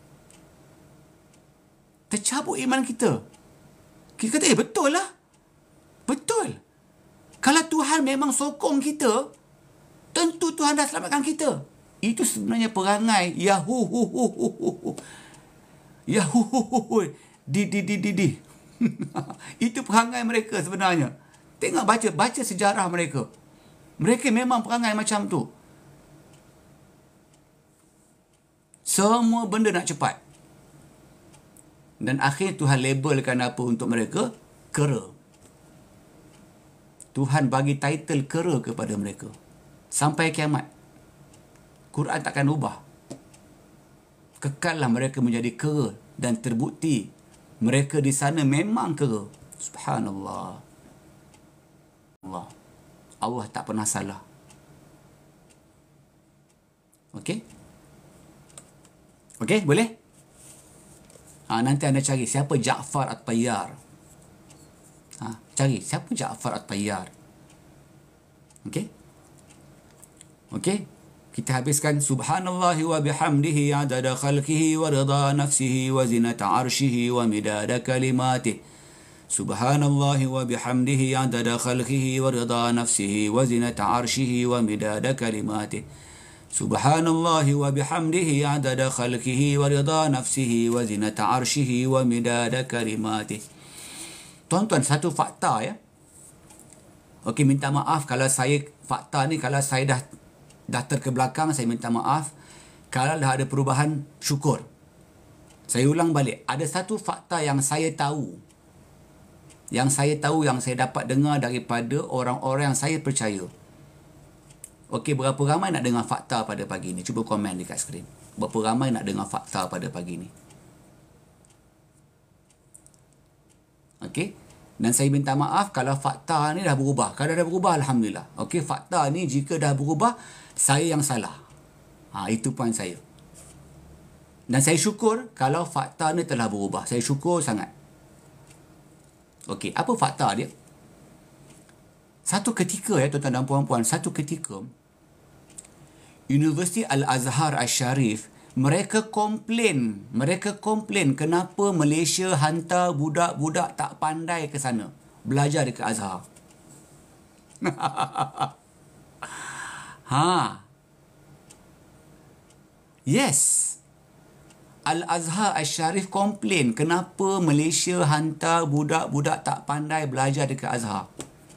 Tercabut iman kita. Kita kata, betul lah. Betul. Kalau Tuhan memang sokong kita, tentu Tuhan dah selamatkan kita. Itu sebenarnya perangai di. Itu perangai mereka sebenarnya. Tengok, baca sejarah mereka. Mereka memang perangai macam tu. Semua benda nak cepat. Dan akhirnya Tuhan labelkan apa untuk mereka? Kera. Tuhan bagi title kera kepada mereka. Sampai kiamat. Quran takkan ubah. Kekallah mereka menjadi kera. Dan terbukti mereka di sana memang kera. Subhanallah. Allah tak pernah salah. Okey? Okey, boleh? Nanti anda cari siapa Ja'far At-Tayyar. Cari siapa Ja'far At-Tayyar. Okey? Okey? Kita habiskan subhanallahi wa bihamdihi adada khalqihi wa rida nafsihi wa zinata arshihi wa midada kalimatih. Subhanallahi wa bihamdihi adada khalqihi wa rida nafsihi wa zinata arshihi wa midada kalimatih. Subhanallahi wa bihamdihi adada khalqihi wa rida nafsihi wa zinata arshihi wa midada kalimatih. Tuan-tuan, satu fakta ya. Okey, minta maaf kalau saya fakta ni kalau saya dah terkebelakang, saya minta maaf. Kalau dah ada perubahan, syukur. Saya ulang balik, ada satu fakta yang saya tahu. Yang saya dapat dengar daripada orang-orang yang saya percaya. Okey, berapa ramai nak dengar fakta pada pagi ni? Cuba komen dekat skrin. Berapa ramai nak dengar fakta pada pagi ni? Okey. Dan saya minta maaf kalau fakta ni dah berubah. Kalau dah berubah, Alhamdulillah. Okey, fakta ni jika dah berubah, saya yang salah. Itu poin saya. Dan saya syukur kalau fakta ni telah berubah. Saya syukur sangat. Okey, apa fakta dia? Satu ketika ya tuan-tuan dan puan-puan, satu ketika Universiti Al-Azhar Al-Sharif mereka komplain kenapa Malaysia hantar budak-budak tak pandai ke sana belajar dekat Azhar. Yes. Al-Azhar Al-Sharif komplain kenapa Malaysia hantar budak-budak tak pandai belajar dekat Azhar.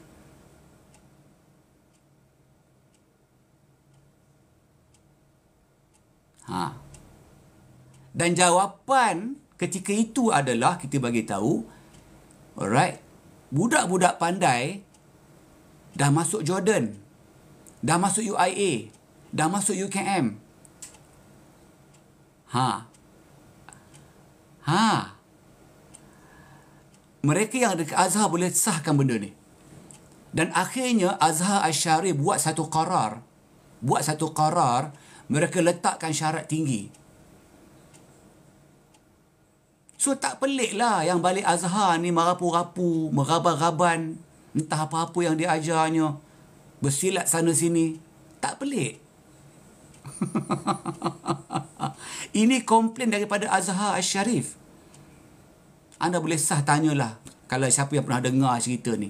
Dan jawapan ketika itu adalah kita bagi tahu, alright, budak-budak pandai dah masuk Jordan, dah masuk UIA, dah masuk UKM. Mereka yang dekat Azhar boleh sahkan benda ni. Dan akhirnya Azhar Al-Sharif buat satu qarar, mereka letakkan syarat tinggi. So tak pelik lah yang balik Azhar ni merapu-rapu, meraba-raban, entah apa-apa yang diajarnya, bersilat sana sini. Tak pelik. Ini komplain daripada Azhar Al-Sharif. Anda boleh tanyalah kalau siapa yang pernah dengar cerita ni.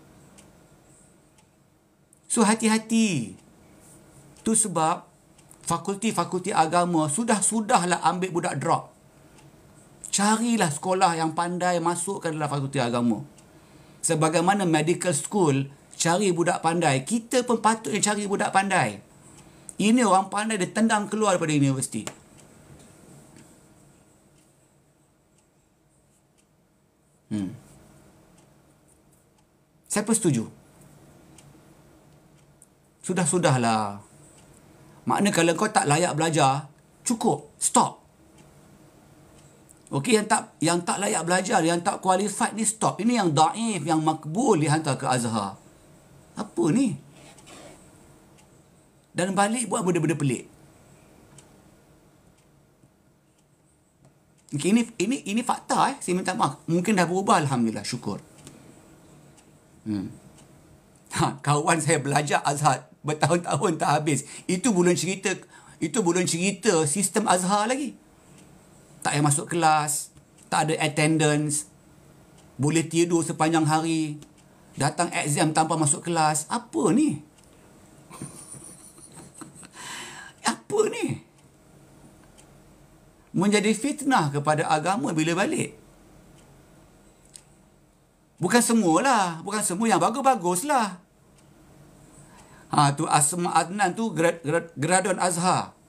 So hati-hati. Tu sebab fakulti-fakulti agama sudahlah ambil budak drop. Carilah sekolah yang pandai masukkan dalam fakulti agama. Sebagaimana medical school cari budak pandai, kita pun patutnya cari budak pandai. Ini orang pandai dia tendang keluar daripada universiti. Siapa setuju? Sudahlah. Makna kalau kau tak layak belajar, cukup, stop. Okey, yang tak layak belajar, yang tak qualified ni stop. Ini yang daif, yang makbul dihantar ke Azhar. Apa ni? Dan balik buat benda-benda pelik. Okay, ini fakta saya minta maaf. Mungkin dah berubah, alhamdulillah, syukur. Kawan saya belajar Azhar bertahun-tahun tak habis. Itu belum cerita sistem Azhar lagi. Tak payah masuk kelas, tak ada attendance, boleh tidur sepanjang hari, datang exam tanpa masuk kelas. Apa ni? Apa ni? Menjadi fitnah kepada agama bila balik. Bukan semua yang bagus-bagus lah. Tu Asma Adnan tu graduan Azhar.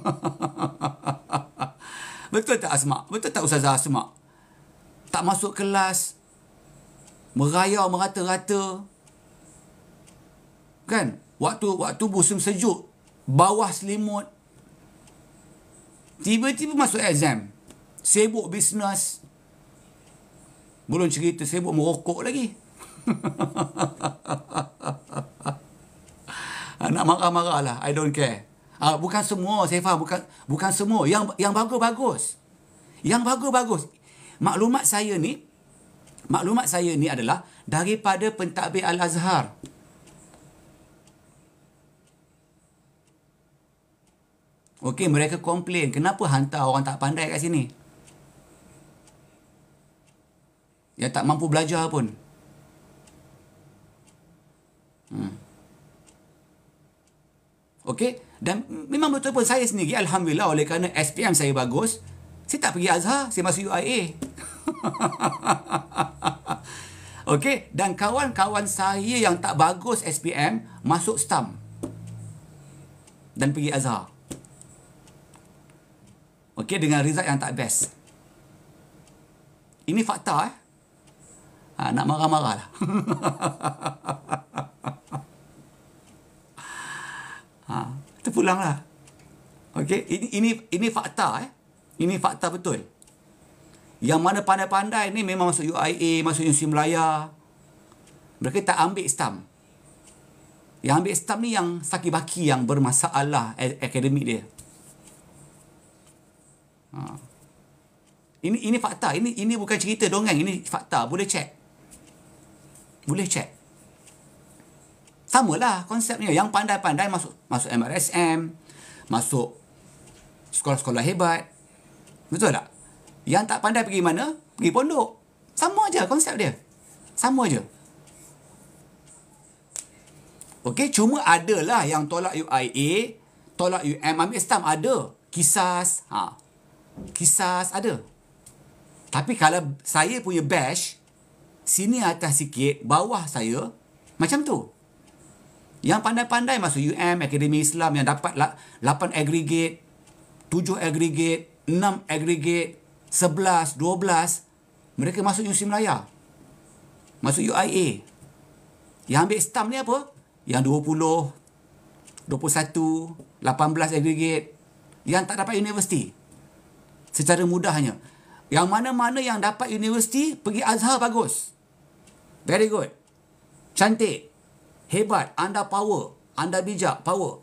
Betul tak Asma? Betul tak Ustazah Asma? Tak masuk kelas, merayau merata-rata. Kan? Waktu musim sejuk, bawah selimut. Tiba-tiba masuk exam. Sibuk bisnes. Belum cerita sibuk merokok lagi. Nak marah-marah lah. I don't care. Bukan semua, saya faham. Bukan semua. Yang bagus-bagus. Yang bagus-bagus. Maklumat saya ni adalah daripada pentadbir Al-Azhar. Okey, mereka komplain. Kenapa hantar orang tak pandai kat sini? Yang tak mampu belajar pun. Okey, dan memang betul pun saya sendiri, alhamdulillah, oleh kerana SPM saya bagus, saya tak pergi Azhar, saya masuk UIA. Okey, dan kawan-kawan saya yang tak bagus SPM masuk STAM dan pergi Azhar. Okey, dengan result yang tak best. Ini fakta nak marah-marah lah. Kita pulang lah. Okey, ini fakta Ini fakta betul. Yang mana pandai-pandai ni memang masuk UIA, masuk Universiti Melaya. Mereka tak ambil STAM. Yang ambil STAM ni yang saki-baki, yang bermasalah akademik dia. Ini fakta. Ini bukan cerita dongeng. Ini fakta. Boleh cek. Boleh cek. Samalah konsepnya. Yang pandai-pandai masuk MRSM, masuk sekolah-sekolah hebat. Betul tak? Yang tak pandai pergi mana? Pergi pondok. Sama aja konsep dia. Sama aja. Okey, cuma adalah yang tolak UIA, tolak UM, ambil STAM ada. Kisas, kisas ada. Tapi kalau saya punya batch, sini atas sikit, bawah saya, macam tu. Yang pandai-pandai masuk UM, Akademi Islam, yang dapat 8 aggregate, 7 aggregate, 6 aggregate, 11, 12, mereka masuk Universiti Melaya. Masuk UIA. Yang ambil STAM ni apa? Yang 20, 21, 18 aggregate. Yang tak dapat universiti. Secara mudahnya. Yang mana-mana yang dapat universiti, pergi Azhar bagus. Very good. Cantik. Hebat. Anda power. Anda bijak. Power.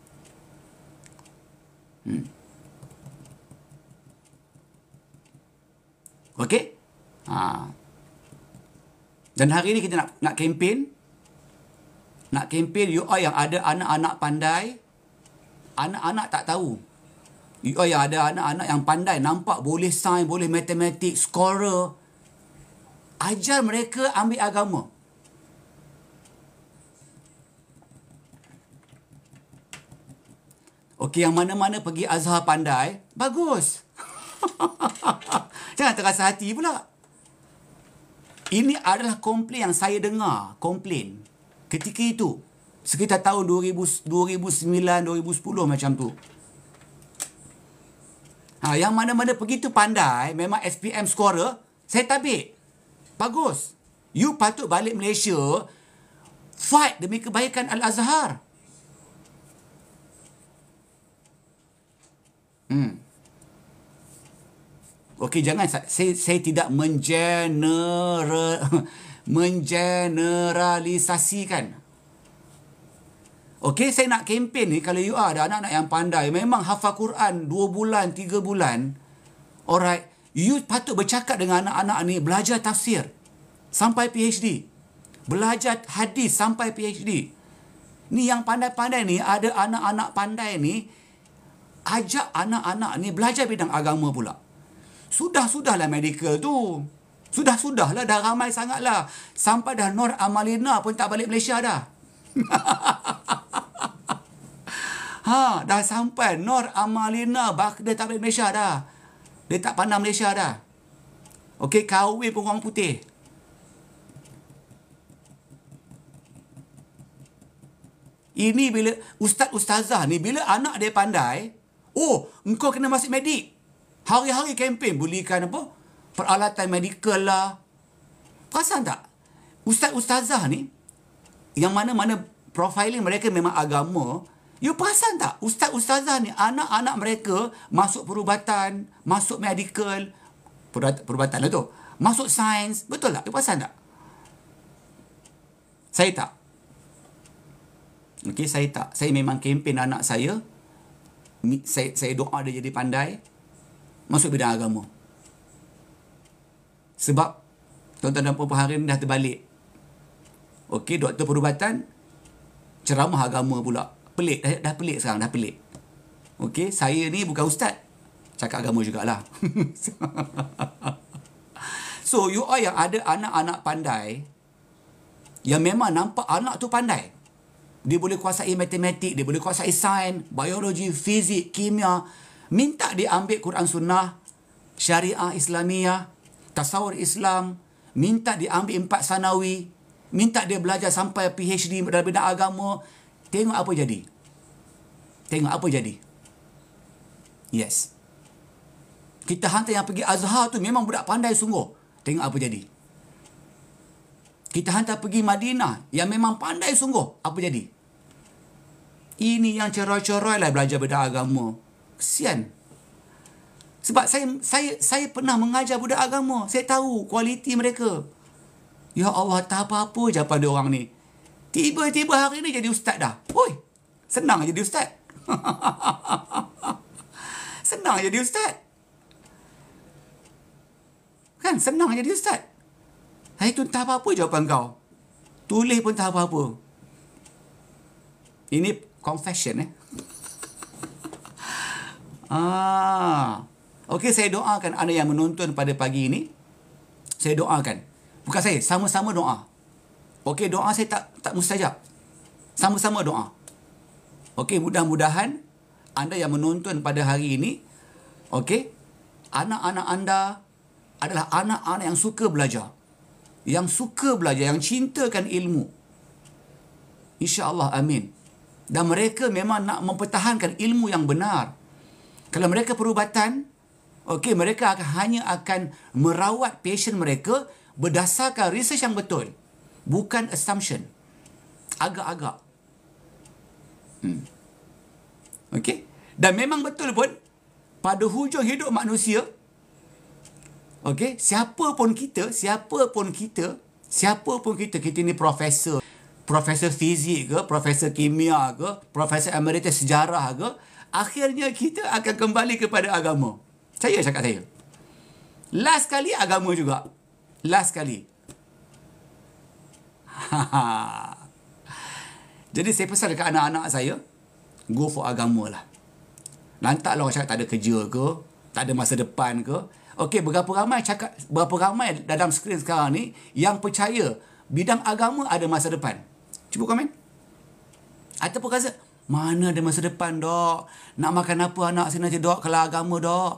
Okey? Dan hari ni kita nak kempen. Nak kempen UI yang ada anak-anak pandai. Anak-anak tak tahu. UI yang ada anak-anak yang pandai. Nampak boleh sains, boleh matematik, scorer. Ajar mereka ambil agama. Okey, yang mana-mana pergi Azhar pandai, bagus. Jangan terasa hati pula. Ini adalah komplain yang saya dengar. Komplain. Ketika itu. Sekitar tahun 2009, 2010 macam tu. Yang mana-mana pergi tu pandai. Memang SPM scorer. Saya tabik. Bagus. You patut balik Malaysia. Fight demi kebaikan Al-Azhar. Okey, jangan. Saya tidak mengeneralisasikan. Okey, saya nak kempen ni, kalau you ada anak-anak yang pandai, memang hafal Quran 2 bulan, 3 bulan. Alright. You patut bercakap dengan anak-anak ni, belajar tafsir sampai PhD. Belajar hadis sampai PhD. Ni yang pandai-pandai ni, ada anak-anak pandai ni, ajak anak-anak ni belajar bidang agama pula. Sudah-sudahlah medical tu. Sudah-sudahlah, dah ramai sangatlah. Sampai dah Nur Amalina pun tak balik Malaysia dah. Dah sampai Nur Amalina, dia tak balik Malaysia dah. Dia tak pandang Malaysia dah. Okey, kahwin pun orang putih. Ini bila ustaz-ustazah ni, bila anak dia pandai, engkau kena masuk medik. Hari-hari kempen, belikan apa? Peralatan medikal lah. Perasan tak? Ustaz-ustazah ni, yang mana-mana profiling mereka memang agama, you perasan tak? Ustaz-ustazah ni, anak-anak mereka masuk perubatan, masuk medikal, perubatan lah tu, masuk sains, betul tak? You perasan tak? Saya tak. Okey, saya tak. Saya memang kempen anak saya. Saya doa dia jadi pandai masuk bidang agama. Sebab tuan-tuan dan puan-puan hari ni dah terbalik. Okey, doktor perubatan, ceramah agama pula. Pelik, dah pelik sekarang, dah pelik. Okey, saya ni bukan ustaz. Cakap agama jugalah. So, you all yang ada anak-anak pandai, yang memang nampak anak tu pandai. dia boleh kuasai matematik, dia boleh kuasai sains, biologi, fizik, kimia. Minta dia ambil Quran Sunnah, Syariah Islamiah, Tasawur Islam, minta dia ambil 4 sanawi, minta dia belajar sampai PhD dalam bidang agama. Tengok apa jadi. Tengok apa jadi. Yes. Kita hantar yang pergi Azhar tu memang budak pandai sungguh. Tengok apa jadi. Kita hantar pergi Madinah yang memang pandai sungguh. Apa jadi? Ini yang cerai-cerai lah belajar bidang agama. Kesian. Sebab saya pernah mengajar budak agama. Saya tahu kualiti mereka. Ya Allah, tak apa-apa jawapan dia orang ni. Tiba-tiba hari ni jadi ustaz dah. Oi, senang jadi ustaz. Senang jadi ustaz. Kan senang jadi ustaz. Hari tu tak apa-apa jawapan kau. Tulis pun tak apa-apa. Ini confession Okey, saya doakan anda yang menonton pada pagi ini. Saya doakan. Bukan saya, sama-sama doa. Okey, doa saya tak mustajab. Sama-sama doa. Okey, mudah-mudahan anda yang menonton pada hari ini, okey, anak-anak anda adalah anak-anak yang suka belajar. Yang suka belajar, yang cintakan ilmu. InsyaAllah, amin. Dan mereka memang nak mempertahankan ilmu yang benar. Kalau mereka perubatan, okey, mereka hanya akan merawat pasien mereka berdasarkan research yang betul. Bukan assumption. Agak-agak. Okey. Dan memang betul pun, pada hujung hidup manusia, okey, siapa pun kita, kita ni profesor fizik ke, profesor kimia ke, profesor emeritus sejarah ke, akhirnya kita akan kembali kepada agama. Saya cakap saya. Last kali agama juga. Last kali. Jadi saya pesan dekat anak-anak saya, go for agama lah. Lantaklah orang cakap tak ada kerja ke, tak ada masa depan ke. Okey, berapa ramai dalam skrin sekarang ni yang percaya bidang agama ada masa depan? Cuba komen. Ataupun kata, mana ada masa depan, dok? Nak makan apa anak saya nanti, dok, kalau agama, dok?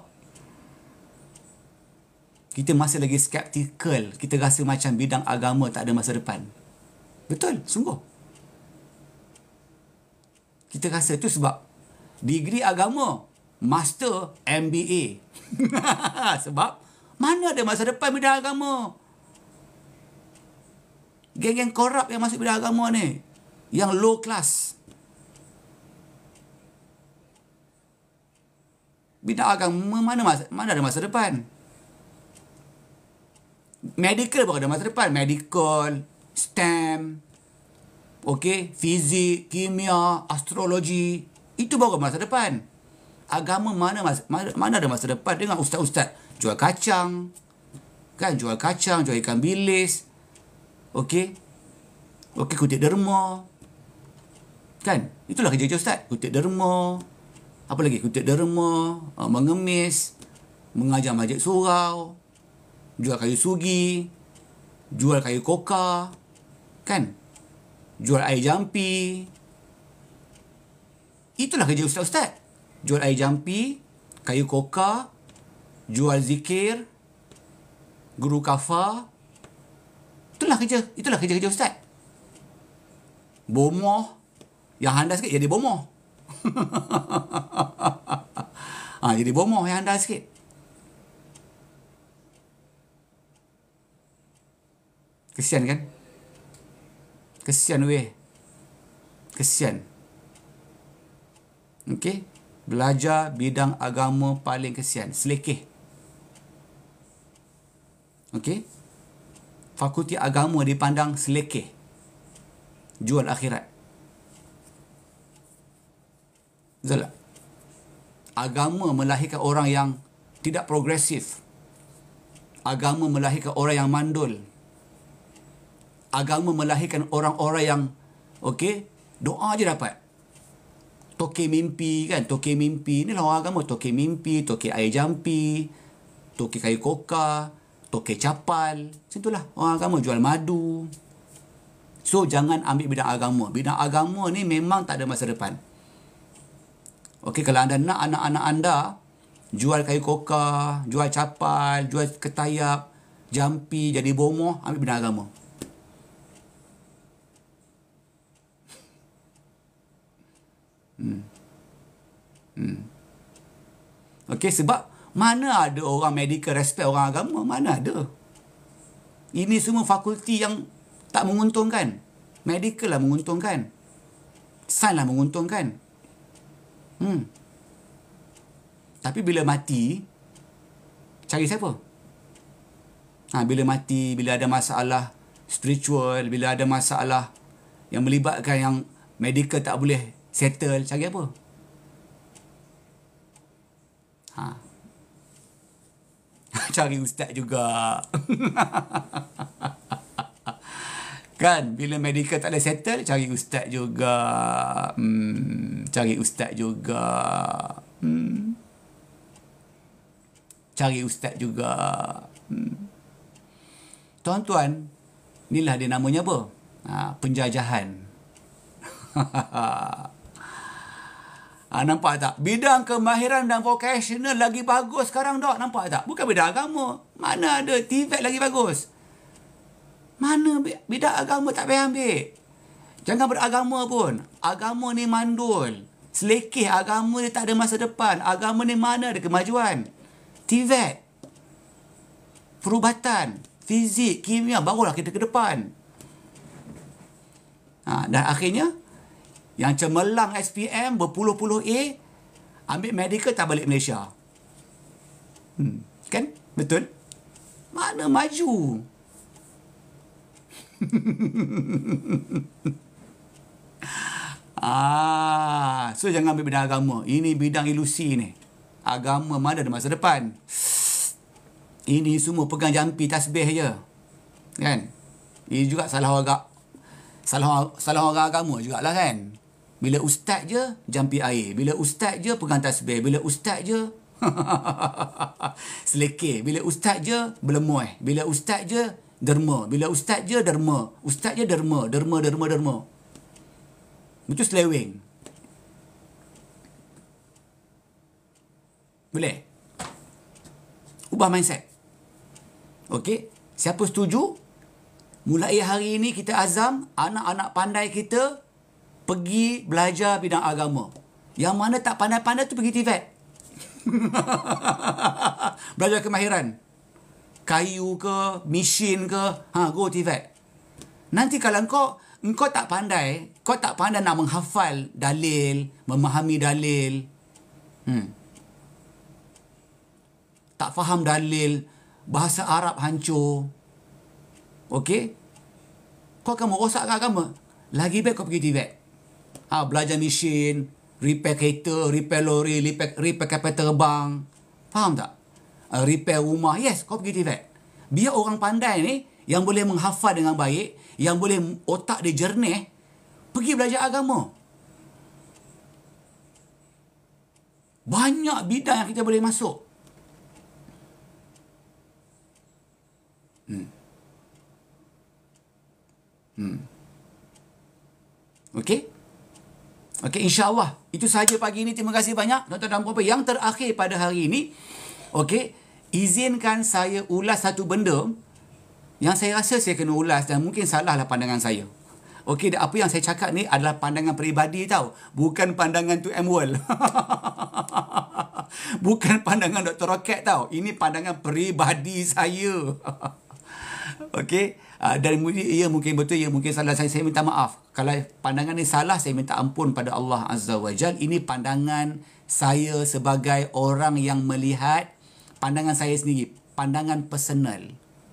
Kita masih lagi skeptikal. Kita rasa macam bidang agama tak ada masa depan. Betul, sungguh. Kita rasa itu sebab degree agama, master, MBA. Sebab mana ada masa depan bidang agama? Geng-geng korup yang masuk bidang agama ni, yang low class. Bidang agama mana ada masa depan? Medical pun ada masa depan. Medical, STEM, okey, fizik, kimia, astrologi, itu baru masa depan. Agama mana ada masa depan? Dengan ustaz-ustaz jual kacang, kan, jual kacang, jual ikan bilis, okey, kutip derma, kan, itulah kerja ustaz. Kutip derma, apa lagi? Kutip derma, mengemis, mengajar majlis surau, jual kayu sugi, jual kayu koka, kan, jual air jampi. Itulah kerja ustaz-ustaz. Jual air jampi, kayu koka, jual zikir, guru kafa. Itulah kerja ustaz. Bomoh, yang handal sikit jadi bomoh. Jadi bomoh yang handal sikit. Kesian kan? Kesian weh. Kesian. Okey, belajar bidang agama paling kesian, selekeh. Okey, fakulti agama dipandang selekeh, jual akhirat. Betul tak? Agama melahirkan orang yang tidak progresif. Agama melahirkan orang yang mandul. Agama melahirkan orang-orang yang, okey, doa je dapat. Tokek mimpi, kan? Tokek mimpi. Inilah orang agama. Tokek mimpi, tokek air jampi, tokek kayu koka, tokek capal. Macam itulah orang agama. Jual madu. So, jangan ambil bidang agama. Bidang agama ni memang tak ada masa depan. Okey, kalau anda nak anak-anak anda jual kayu kokar, jual capal, jual ketayap, jampi, jadi bomoh, ambil bidang agama. Okey, sebab mana ada orang medical respect orang agama? Mana ada? Ini semua fakulti yang tak menguntungkan. Medical lah menguntungkan. Sains lah menguntungkan. Tapi bila mati, cari siapa? Bila mati, bila ada masalah spiritual, bila ada masalah yang melibatkan yang medical tak boleh settle, cari apa? Cari ustaz juga. Kan, bila medical tak boleh settle, cari ustaz juga. Cari ustaz juga. Cari ustaz juga. Tuan-tuan, inilah dia namanya apa? Penjajahan. Nampak tak? Bidang kemahiran dan vocational lagi bagus sekarang dah. Nampak tak? Bukan bidang agama. Mana ada TVET lagi bagus? Mana bidang agama tak payah ambil. Jangan beragama pun. Agama ni mandul. Selekeh agama ni tak ada masa depan. Agama ni mana ada kemajuan? TVET, perubatan, fizik, kimia, barulah kita ke depan. Dan akhirnya, yang cemerlang SPM berpuluh-puluh A, ambil medical tak balik Malaysia. Kan? Betul? Mana maju? So jangan ambil bidang agama. Ini bidang ilusi ni. Agama mana ada masa depan? Ini semua pegang jampi tasbih je. Kan? Ini juga salah orang agama jugalah kan. Bila ustaz je jampi air. Bila ustaz je pegang tasbih. Bila ustaz je selekeh. Bila ustaz je berlemuh. Bila ustaz je derma. Bila ustaz je derma. Ustaz je derma. Derma. Betul seleweng. Boleh? Ubah mindset. Okey? Siapa setuju? Mulai hari ini kita azam anak-anak pandai kita pergi belajar bidang agama. Yang mana tak pandai-pandai tu pergi TVET. Belajar kemahiran. Kayu ke, mesin ke, go TVET. Nanti kalau engkau tak pandai, kau tak pandai nak menghafal dalil, memahami dalil. Tak faham dalil, bahasa Arab hancur. Okey? Kau akan merosakkan agama. Lagi baik kau pergi TVET. Belajar mesin, repair kereta, repair lori, repair kapal terbang. Faham tak? Repair rumah. Yes, kau pergi TVET. Biar orang pandai ni, yang boleh menghafal dengan baik, yang boleh otak dia jernih, pergi belajar agama. Banyak bidang yang kita boleh masuk. Okey? Okey, insya-Allah. Itu sahaja pagi ini. Terima kasih banyak tuan-tuan dan puan-puan. Yang terakhir pada hari ini, okey, izinkan saya ulas satu benda yang saya rasa saya kena ulas dan mungkin salahlah pandangan saya. Okey, apa yang saya cakap ni adalah pandangan peribadi tau. Bukan pandangan tu M-World. Bukan pandangan Dr. Rocket tau. Ini pandangan peribadi saya. Okey. Dan ia mungkin betul, ia mungkin salah. Saya minta maaf. Kalau pandangan ni salah, saya minta ampun pada Allah Azza wa Jal. Ini pandangan saya sebagai orang yang melihat pandangan saya sendiri. Pandangan personal.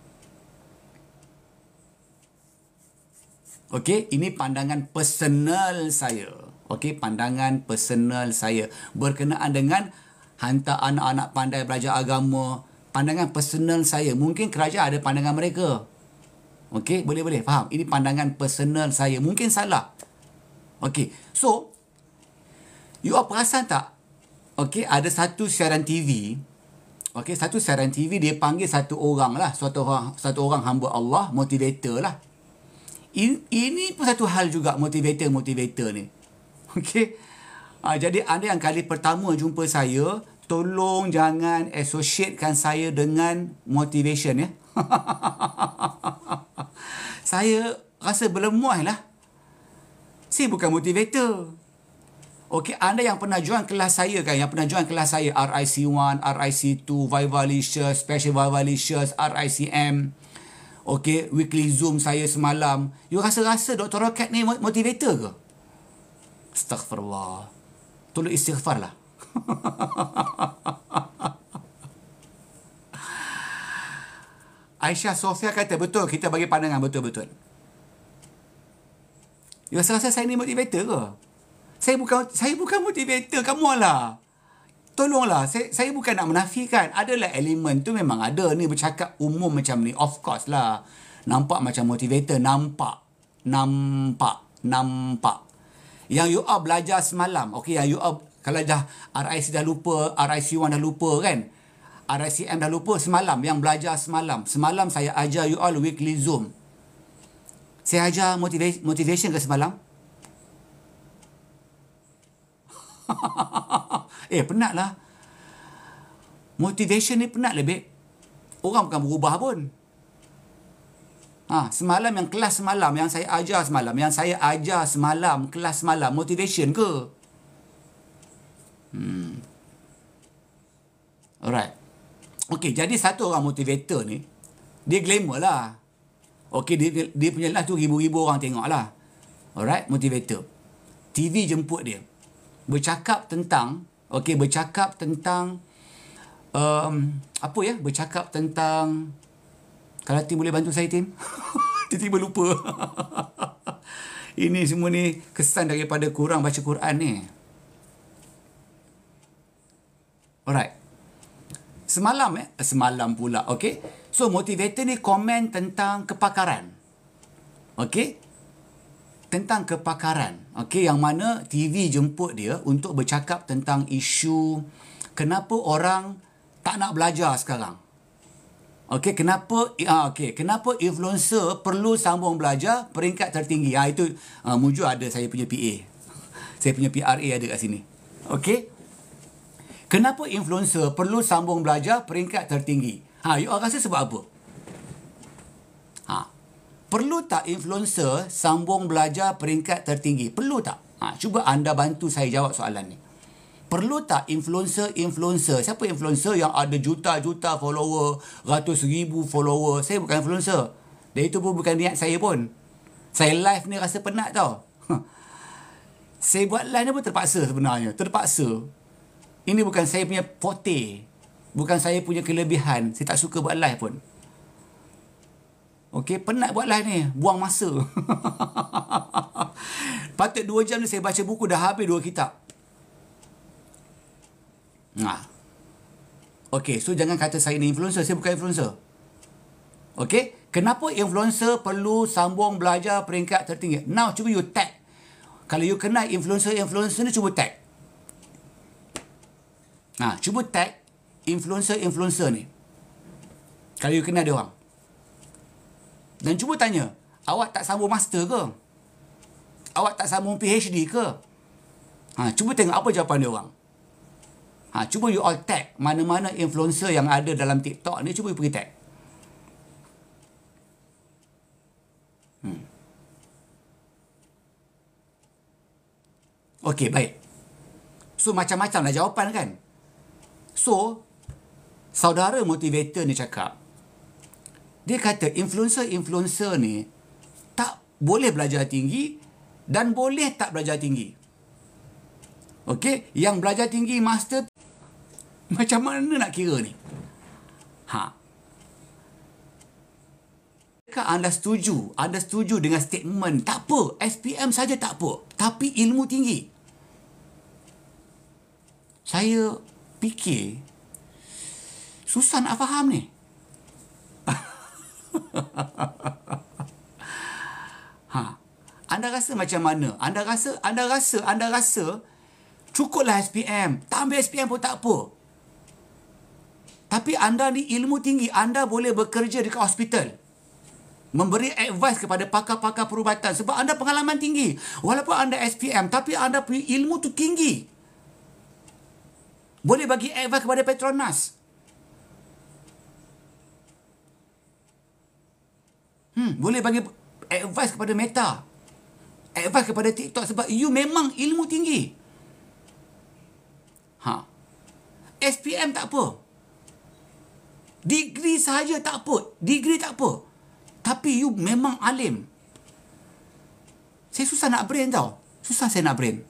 Okey, ini pandangan personal saya. Okey, pandangan personal saya berkenaan dengan hantar anak-anak pandai belajar agama. Pandangan personal saya. Mungkin kerajaan ada pandangan mereka. Okey, boleh faham. Ini pandangan personal saya. Mungkin salah. Okey, so you all perasan tak? Okey, ada satu siaran TV. Okey, satu siaran TV dia panggil satu orang lah, satu orang hamba Allah, motivator lah. Ini pun satu hal juga motivator ni. Okey. Jadi anda yang kali pertama jumpa saya, tolong jangan associatekan saya dengan motivation ya. Saya rasa berlemuah lah. Saya bukan motivator. Okey, anda yang pernah join kelas saya kan, RIC1, RIC2, Vivalicious, Special Vivalicious, RICM. Okey, weekly Zoom saya semalam. You rasa-rasa Dr. Rocket ni motivator ke? Astaghfirullah. Tolong istighfar lah. Aisyah Sofia kata, betul, kita bagi pandangan, betul-betul. You rasa-rasa saya ni motivator ke? Saya bukan motivator, kamu lah. Tolonglah, saya bukan nak menafikan. Adalah elemen tu memang ada ni, bercakap umum macam ni. Of course lah. Nampak macam motivator, nampak. Yang you all belajar semalam, okey, yang you all, kalau dah RIC dah lupa, RIC1 dah lupa kan, RICM dah lupa semalam, yang belajar semalam. Semalam saya ajar you all weekly Zoom. Saya ajar motivation ke semalam? Penat lah. Motivation ni penat lebih. Orang bukan berubah pun. Semalam yang kelas semalam, yang saya ajar semalam, kelas semalam, motivation ke? Alright. Okey, jadi satu orang motivator ni, dia glamour lah. Okey, dia punya live tu ribu-ribu orang tengok lah. Alright, motivator. TV jemput dia. Bercakap tentang bercakap tentang kalau Tim boleh bantu saya, Tim. Tiba-tiba lupa. Ini semua ni kesan daripada kurang baca Quran ni. Alright. Semalam pula. Okay. So, motivator ni komen tentang kepakaran. Okay. Tentang kepakaran. Okay. Yang mana TV jemput dia untuk bercakap tentang isu kenapa orang tak nak belajar sekarang. Okey, kenapa influencer perlu sambung belajar peringkat tertinggi? Itu Muju ada saya punya PA. Saya punya PRA ada kat sini. Okey. Kenapa influencer perlu sambung belajar peringkat tertinggi? You all rasa sebab apa? Perlu tak influencer sambung belajar peringkat tertinggi? Perlu tak? Cuba anda bantu saya jawab soalan ni. Perlu tak influencer? Siapa influencer yang ada juta-juta follower, ratus ribu follower? Saya bukan influencer. Dan itu pun bukan niat saya pun. Saya live ni rasa penat tau. Saya buat live ni pun terpaksa sebenarnya. Terpaksa. Ini bukan saya punya forte. Bukan saya punya kelebihan. Saya tak suka buat live pun. Okey, penat buat live ni. Buang masa. Patut 2 jam ni saya baca buku, dah habis 2 kitab. Okey, so jangan kata saya ni influencer. Saya bukan influencer. Okey, kenapa influencer perlu sambung belajar peringkat tertinggi? Now, cuba you tag. Kalau you kenal influencer ni, cuba tag. Cuba tag influencer ni. Kalau you kenal dia orang. Dan cuba tanya, awak tak sambung master ke? Awak tak sambung PhD ke? Cuba tengok apa jawapan dia orang. Cuba you all tag mana-mana influencer yang ada dalam TikTok ni, cuba you pergi tag. Okey, baik. So, macam-macam lah jawapan kan? So, saudara motivator ni cakap, dia kata influencer ni tak boleh belajar tinggi dan boleh tak belajar tinggi. Okey, yang belajar tinggi master, macam mana nak kira ni? Adakah anda setuju? Anda setuju dengan statement, tak apa, SPM saja tak apa, tapi ilmu tinggi? Saya fikir, susah nak faham ni. Anda rasa macam mana? Anda rasa cukuplah SPM. Tak ambil SPM pun tak apa. Tapi anda ni ilmu tinggi. Anda boleh bekerja dekat hospital. memberi advice kepada pakar-pakar perubatan sebab anda pengalaman tinggi. Walaupun anda SPM, tapi anda punya ilmu tu tinggi. Boleh bagi advice kepada Petronas. Boleh bagi advice kepada Meta. Advice kepada TikTok sebab you memang ilmu tinggi. SPM tak apa. Degree sahaja tak apa. Degree tak apa. Tapi you memang alim. Saya susah nak brain tau. Susah saya nak brain.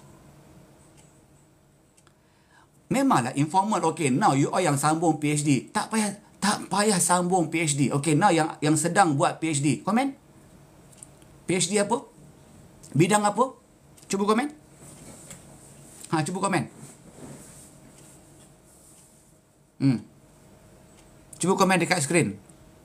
Memanglah informal. Okay, now you all yang sambung PhD. Tak payah sambung PhD. Okay, now yang sedang buat PhD. Komen? PhD apa? Bidang apa? Cuba komen. Cuba komen. Cuba komen dekat skrin.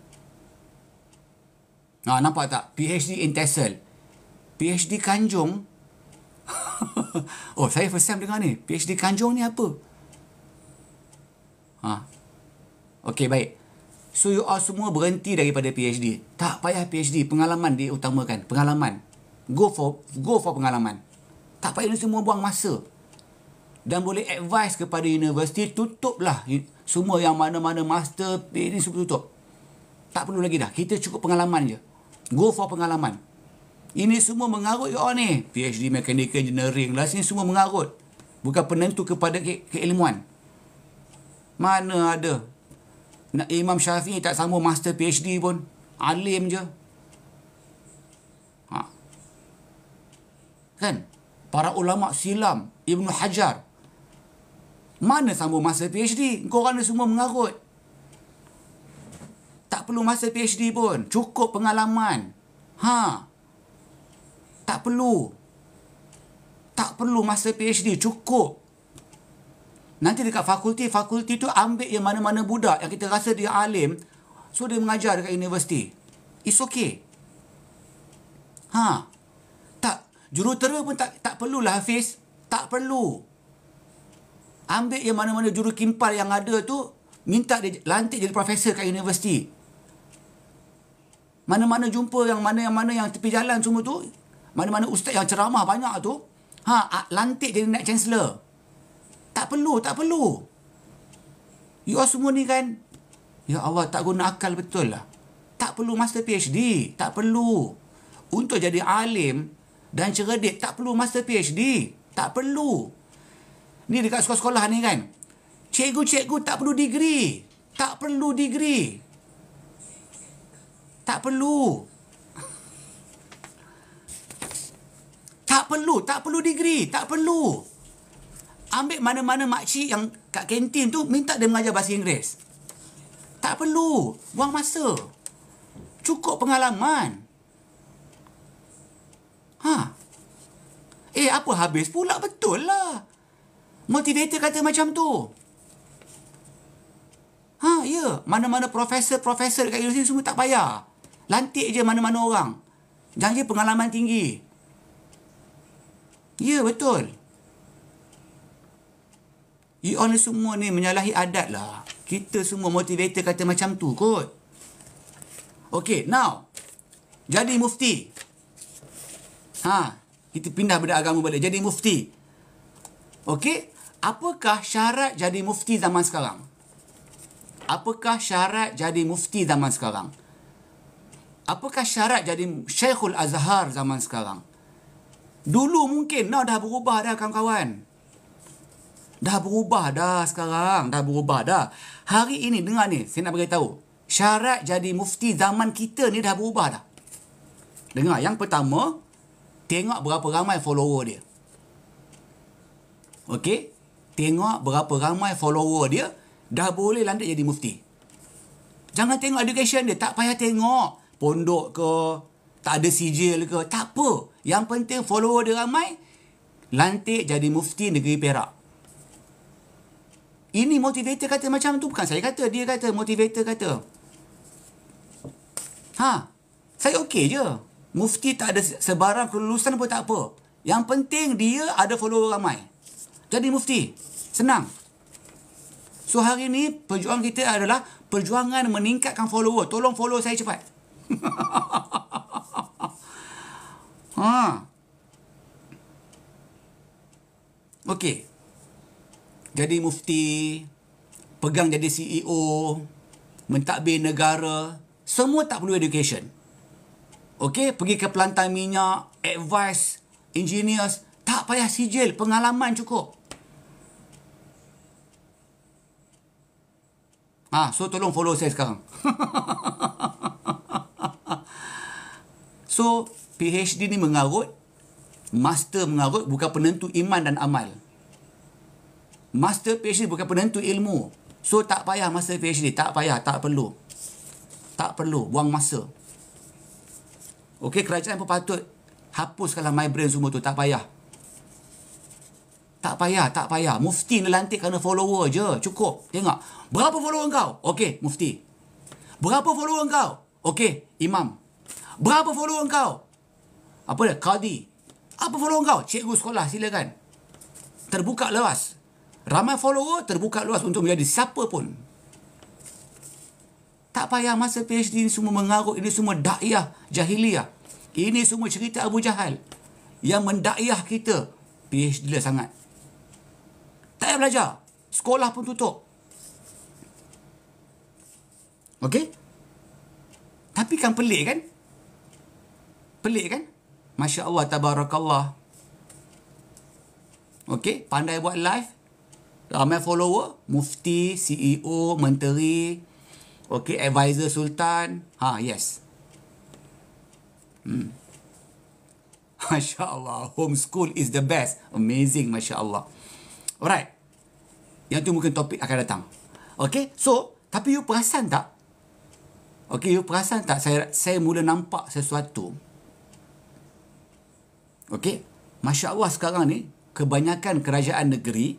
Nampak tak? PhD in TESOL. PhD Kanjong. Oh, saya first time dengar ni. PhD Kanjong ni apa? Okey, baik. So, you all semua berhenti daripada PhD. Tak payah PhD. Pengalaman diutamakan. Pengalaman. Go for pengalaman. Tak payah ni semua buang masa. Dan boleh advise kepada universiti, tutuplah semua yang mana-mana master, PhD semua tutup. Tak perlu lagi dah. Kita cukup pengalaman je. Go for pengalaman. Ini semua mengarut you all ni. PhD Mechanical Engineering lah. Sini semua mengarut. Bukan penentu kepada keilmuan. Mana ada. Imam Syafi'i tak sambung master PhD pun. Alim je. Kan? Para ulama silam. Ibn Hajar. Mana sambung master PhD? Korang ni semua mengarut. Tak perlu master PhD pun. Cukup pengalaman. Tak perlu. Tak perlu master PhD. Cukup. Nanti dekat fakulti tu ambil yang mana-mana budak yang kita rasa dia alim. So, dia mengajar dekat universiti. It's okay. Tak. Jurutera pun tak perlulah, Hafiz. Tak perlu. Ambil yang mana-mana juru kimpal yang ada tu. Minta dia lantik jadi profesor kat universiti. Mana-mana jumpa yang mana yang tepi jalan semua tu, mana-mana ustaz yang ceramah banyak tu, lantik jadi naik chancellor. Tak perlu. You all semua ni kan, ya Allah, tak guna akal betul lah. Tak perlu master PhD. Tak perlu. Untuk jadi alim dan cerdik, tak perlu master PhD. Tak perlu. Ni dekat sekolah-sekolah ni kan, cikgu-cikgu tak perlu degree. Tak perlu degree. Tak perlu. Tak perlu degree. Tak perlu. Ambil mana-mana makcik yang kat kantin tu, minta dia mengajar bahasa Inggeris. Tak perlu. Buang masa. Cukup pengalaman. Apa habis pula? Betul lah. Motivator kata macam tu. Ya. Mana-mana profesor dekat universiti semua tak payah. Lantik je mana-mana orang. Janji pengalaman tinggi. Ya, betul. You all semua ni menyalahi adat lah. Kita semua motivator kata macam tu kot. Okay, now. Jadi mufti. Kita pindah pada agama balik. Jadi mufti. Okay. Apakah syarat jadi mufti zaman sekarang? Apakah syarat jadi mufti zaman sekarang? Apakah syarat jadi Syekhul Azhar zaman sekarang? Dulu mungkin, dah berubah dah kawan-kawan. Dah berubah dah sekarang. Dah berubah dah. Hari ini, dengar ni, saya nak beritahu. Syarat jadi mufti zaman kita ni dah berubah dah. Dengar, yang pertama, tengok berapa ramai follower dia. Okey? Tengok berapa ramai follower dia, dah boleh lantik jadi mufti. Jangan tengok education dia. Tak payah tengok pondok ke, tak ada sijil ke. Tak apa. Yang penting follower dia ramai, lantik jadi mufti negeri Perak. Ini motivator kata macam tu. Bukan saya kata. Dia kata. Motivator kata. Saya okey je. Mufti tak ada sebarang kelulusan pun tak apa. Yang penting dia ada follower ramai. Jadi mufti. Senang. So hari ni perjuangan kita adalah perjuangan meningkatkan follower. Tolong follow saya cepat. Ha. Okey. Jadi mufti, pegang jadi CEO, mentadbir negara, semua tak perlu education. Okey, pergi ke pelantai minyak, advice, engineers, tak payah sijil, pengalaman cukup. So tolong follow saya sekarang. So, PhD ni mengarut, master mengarut bukan penentu iman dan amal. Master PhD bukan penentu ilmu. So, tak payah master PhD. Tak payah, tak perlu. Tak perlu, buang masa. Okey, kerajaan pun patut hapuskanlah my brain semua tu. Tak payah. Tak payah, tak payah. Mufti ni lantik kerana follower je. Cukup. Tengok. Berapa follower kau? Okey, mufti. Berapa follower kau? Okey, imam. Berapa follower kau? Apa dia? Qadi. Apa follower kau? Cikgu sekolah, silakan. Terbuka luas. Ramai follower, terbuka luas untuk menjadi siapa pun. Tak payah masa PhD ini semua mengarut. Ini semua dakwah jahiliyah. Ini semua cerita Abu Jahal yang mendakwah kita. PhD lah sangat. Tak payah belajar. Sekolah pun tutup. Okey? Tapi kan pelik kan? Pelik kan? Masya Allah, tabarakallah. Okey, pandai buat live. Ramai follower. Mufti, CEO, menteri. Okey, advisor sultan. Yes. Masya Allah. Homeschool is the best. Amazing, Masya Allah. Alright. Yang tu mungkin topik akan datang. Okey, so, tapi you perasan tak? Okey, you perasan tak? Saya mula nampak sesuatu. Okey, Masya Allah sekarang ni, kebanyakan kerajaan negeri,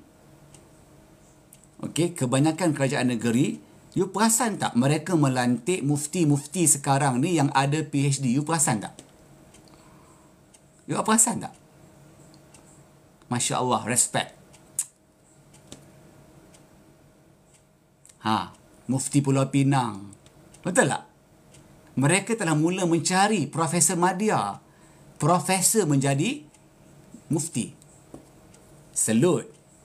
okey, kebanyakan kerajaan negeri, you perasan tak mereka melantik mufti-mufti sekarang ni yang ada PhD? You perasan tak? You perasan tak? Masya Allah, respect. Mufti Pulau Pinang. Betul tak? Mereka telah mula mencari Profesor Madya. Profesor menjadi mufti. Salute.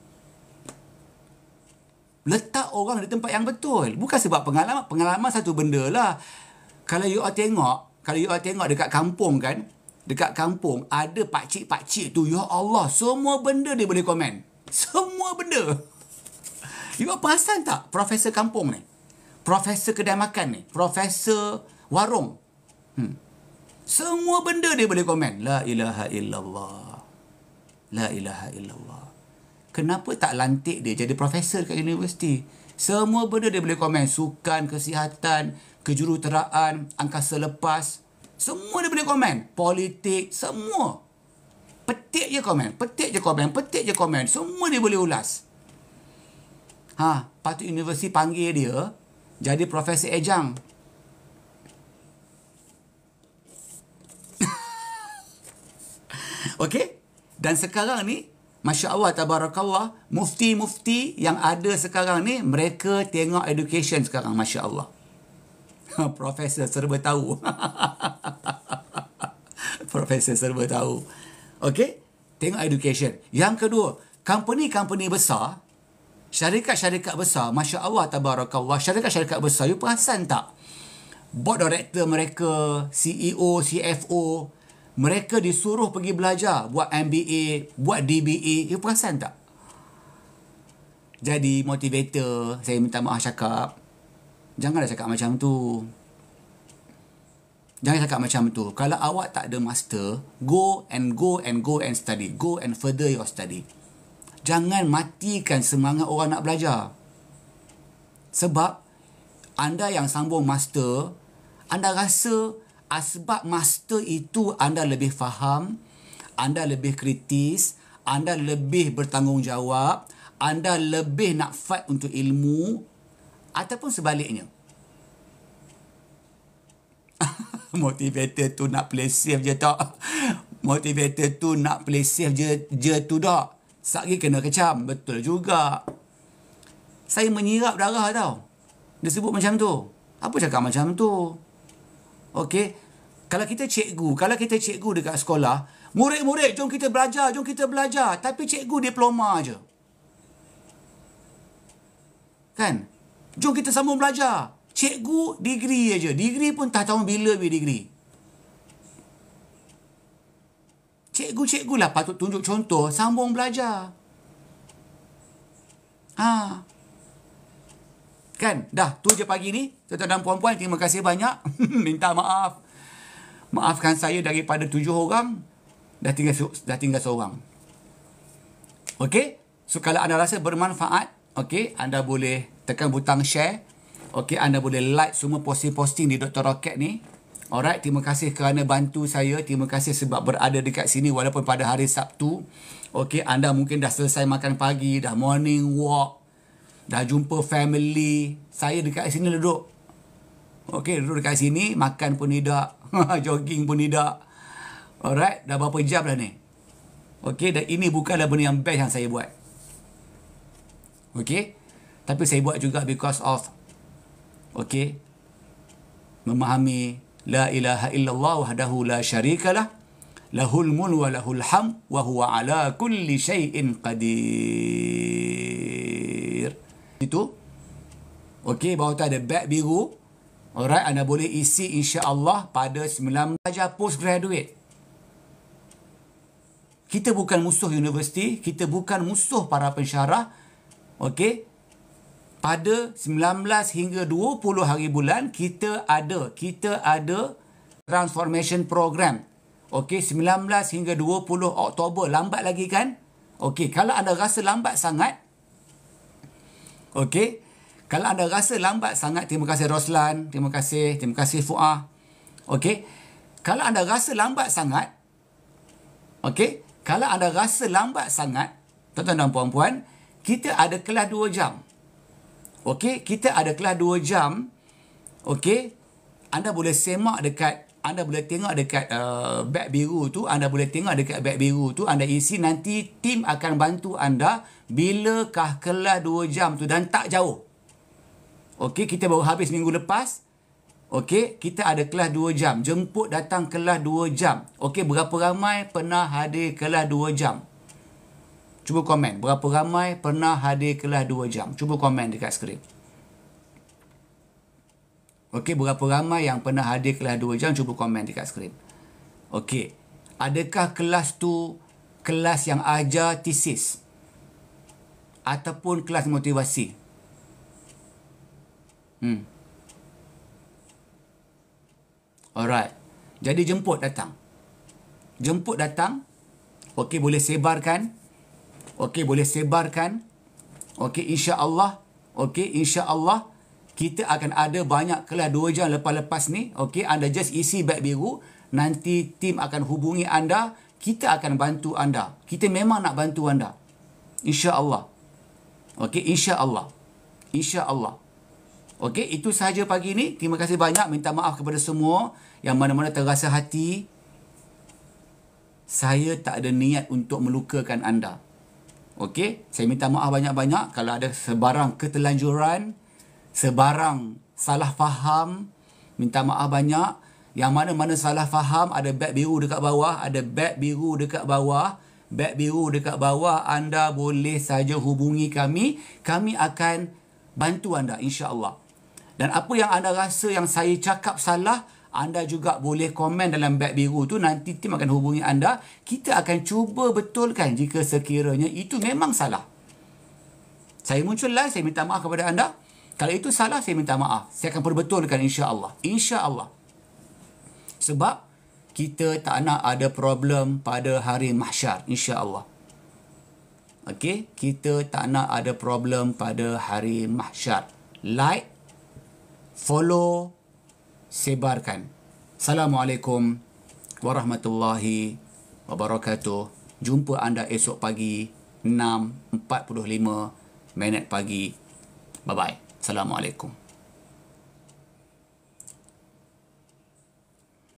Letak orang di tempat yang betul. Bukan sebab pengalaman. Pengalaman satu benda lah. Kalau you all tengok dekat kampung kan, dekat kampung ada pakcik-pakcik tu, ya Allah, semua benda dia boleh komen. Semua benda. You all perasan tak profesor kampung ni? Profesor kedai makan ni? Profesor warung? Semua benda dia boleh komen. La ilaha illallah. La ilaha illallah. Kenapa tak lantik dia jadi profesor kat universiti? Semua benda dia boleh komen. Sukan, kesihatan, kejuruteraan, angkasa lepas. Semua dia boleh komen. Politik, semua. Petik je komen. Petik je komen. Petik je komen. Semua dia boleh ulas. Patut universiti panggil dia jadi Profesor Ejang. Okey? Dan sekarang ni, Masya Allah, tabarakallah, mufti-mufti yang ada sekarang ni, mereka tengok education sekarang, Masya Allah. Profesor serba tahu. Profesor serba tahu. Okey? Tengok education. Yang kedua, company-company besar, syarikat-syarikat besar, Masya Allah, tabarakallah, syarikat-syarikat besar, you perasan tak? Board director mereka, CEO, CFO, mereka disuruh pergi belajar, buat MBA, buat DBA. You perasan tak? Jadi motivator, saya minta maaf cakap, janganlah cakap macam tu. Jangan cakap macam tu. Kalau awak tak ada master, go and study. Go and further your study. Jangan matikan semangat orang nak belajar. Sebab anda yang sambung master, anda rasa asbab master itu anda lebih faham, anda lebih kritis, anda lebih bertanggungjawab, anda lebih nak fight untuk ilmu, ataupun sebaliknya. Motivator tu nak play safe je tak? Motivator tu nak play safe je tu tak? Satgi kena kecam. Betul juga. Saya menyirap darah tau. Dia sebut macam tu. Apa cakap macam tu? Okey. Kalau kita cikgu dekat sekolah, murid-murid, jom kita belajar. Tapi cikgu diploma je. Kan? Jom kita sambung belajar. Cikgu degree aja. Degree pun tak tahu bila degree. Cikgu lah patut tunjuk contoh, sambung belajar. Kan? Dah, tu je pagi ni. Tuan-tuan dan puan-puan, terima kasih banyak. Minta maaf. Maafkan saya daripada 7 orang, dah tinggal seorang. Okey? So, kalau anda rasa bermanfaat, okey, anda boleh tekan butang share. Okey, anda boleh like semua posting-posting di Dr. Rocket ni. Alright, terima kasih kerana bantu saya. Terima kasih sebab berada dekat sini walaupun pada hari Sabtu. Okey, anda mungkin dah selesai makan pagi, dah morning walk, dah jumpa family. Saya dekat sini duduk. Okey, duduk dekat sini, makan pun tidak, jogging pun tidak. Alright, dah berapa jam dah ni? Okey, dan ini bukanlah benda yang best yang saya buat. Okey, tapi saya buat juga because of, okey, memahami la ilaha illallah wahdahu la syarikalah, lahul mulku wa lahul hamd wa huwa ala kulli syai'in qadir. Itu. Okey, bawah tu ada beg biru. Alright, anda boleh isi insya-Allah pada 19 belajar postgraduate. Kita bukan musuh universiti, kita bukan musuh para pensyarah. Okey. Pada 19 hingga 20 hari bulan kita ada transformation program. Okey, 19 hingga 20 Oktober, lambat lagi kan? Okey, kalau anda rasa lambat sangat, okey, kalau anda rasa lambat sangat, terima kasih Roslan, terima kasih Fuah. Okey, kalau anda rasa lambat sangat, okey, kalau anda rasa lambat sangat, tuan-tuan dan puan-puan, kita ada kelas 2 jam. Okey, kita ada kelas 2 jam. Okey, anda boleh semak dekat, anda boleh tengok dekat beg biru tu, anda boleh tengok dekat beg biru tu, anda isi, nanti tim akan bantu anda bilakah kelas 2 jam tu dan tak jauh. Okey, kita baru habis minggu lepas. Okey, kita ada kelas 2 jam. Jemput datang kelas 2 jam. Okey, berapa ramai pernah hadir kelas 2 jam? Cuba komen. Berapa ramai pernah hadir kelas 2 jam? Cuba komen dekat skrin. Okey, berapa ramai yang pernah hadir kelas 2 jam? Cuba komen dekat skrin. Okey. Adakah kelas tu kelas yang ajar tesis? Ataupun kelas motivasi? Alright. Jadi jemput datang. Jemput datang. Okey, boleh sebarkan. Okey, boleh sebarkan. Okey, insya-Allah. Okey, insya-Allah kita akan ada banyak kelas 2 jam lepas-lepas ni. Okey, anda just isi beg biru. Nanti tim akan hubungi anda. Kita akan bantu anda. Kita memang nak bantu anda. Insya-Allah. Okey, insya-Allah. Insya-Allah. Okey, itu sahaja pagi ni. Terima kasih banyak. Minta maaf kepada semua yang mana-mana terasa hati. Saya tak ada niat untuk melukakan anda. Okey, saya minta maaf banyak-banyak kalau ada sebarang ketelanjuran, sebarang salah faham. Minta maaf banyak. Yang mana-mana salah faham, ada beg biru dekat bawah, ada beg biru dekat bawah. Beg biru dekat bawah, anda boleh saja hubungi kami. Kami akan bantu anda, insya-Allah. Dan apa yang anda rasa yang saya cakap salah, anda juga boleh komen dalam beg biru tu. Nanti tim akan hubungi anda. Kita akan cuba betulkan jika sekiranya itu memang salah. Saya muncul live, saya minta maaf kepada anda. Kalau itu salah, saya minta maaf. Saya akan perbetulkan insya-Allah. Insya-Allah. Sebab kita tak nak ada problem pada hari mahsyar, insya-Allah. Okey, kita tak nak ada problem pada hari mahsyar. Like, follow, sebarkan. Assalamualaikum warahmatullahi wabarakatuh. Jumpa anda esok pagi 6.45 pagi. Bye-bye. Assalamualaikum.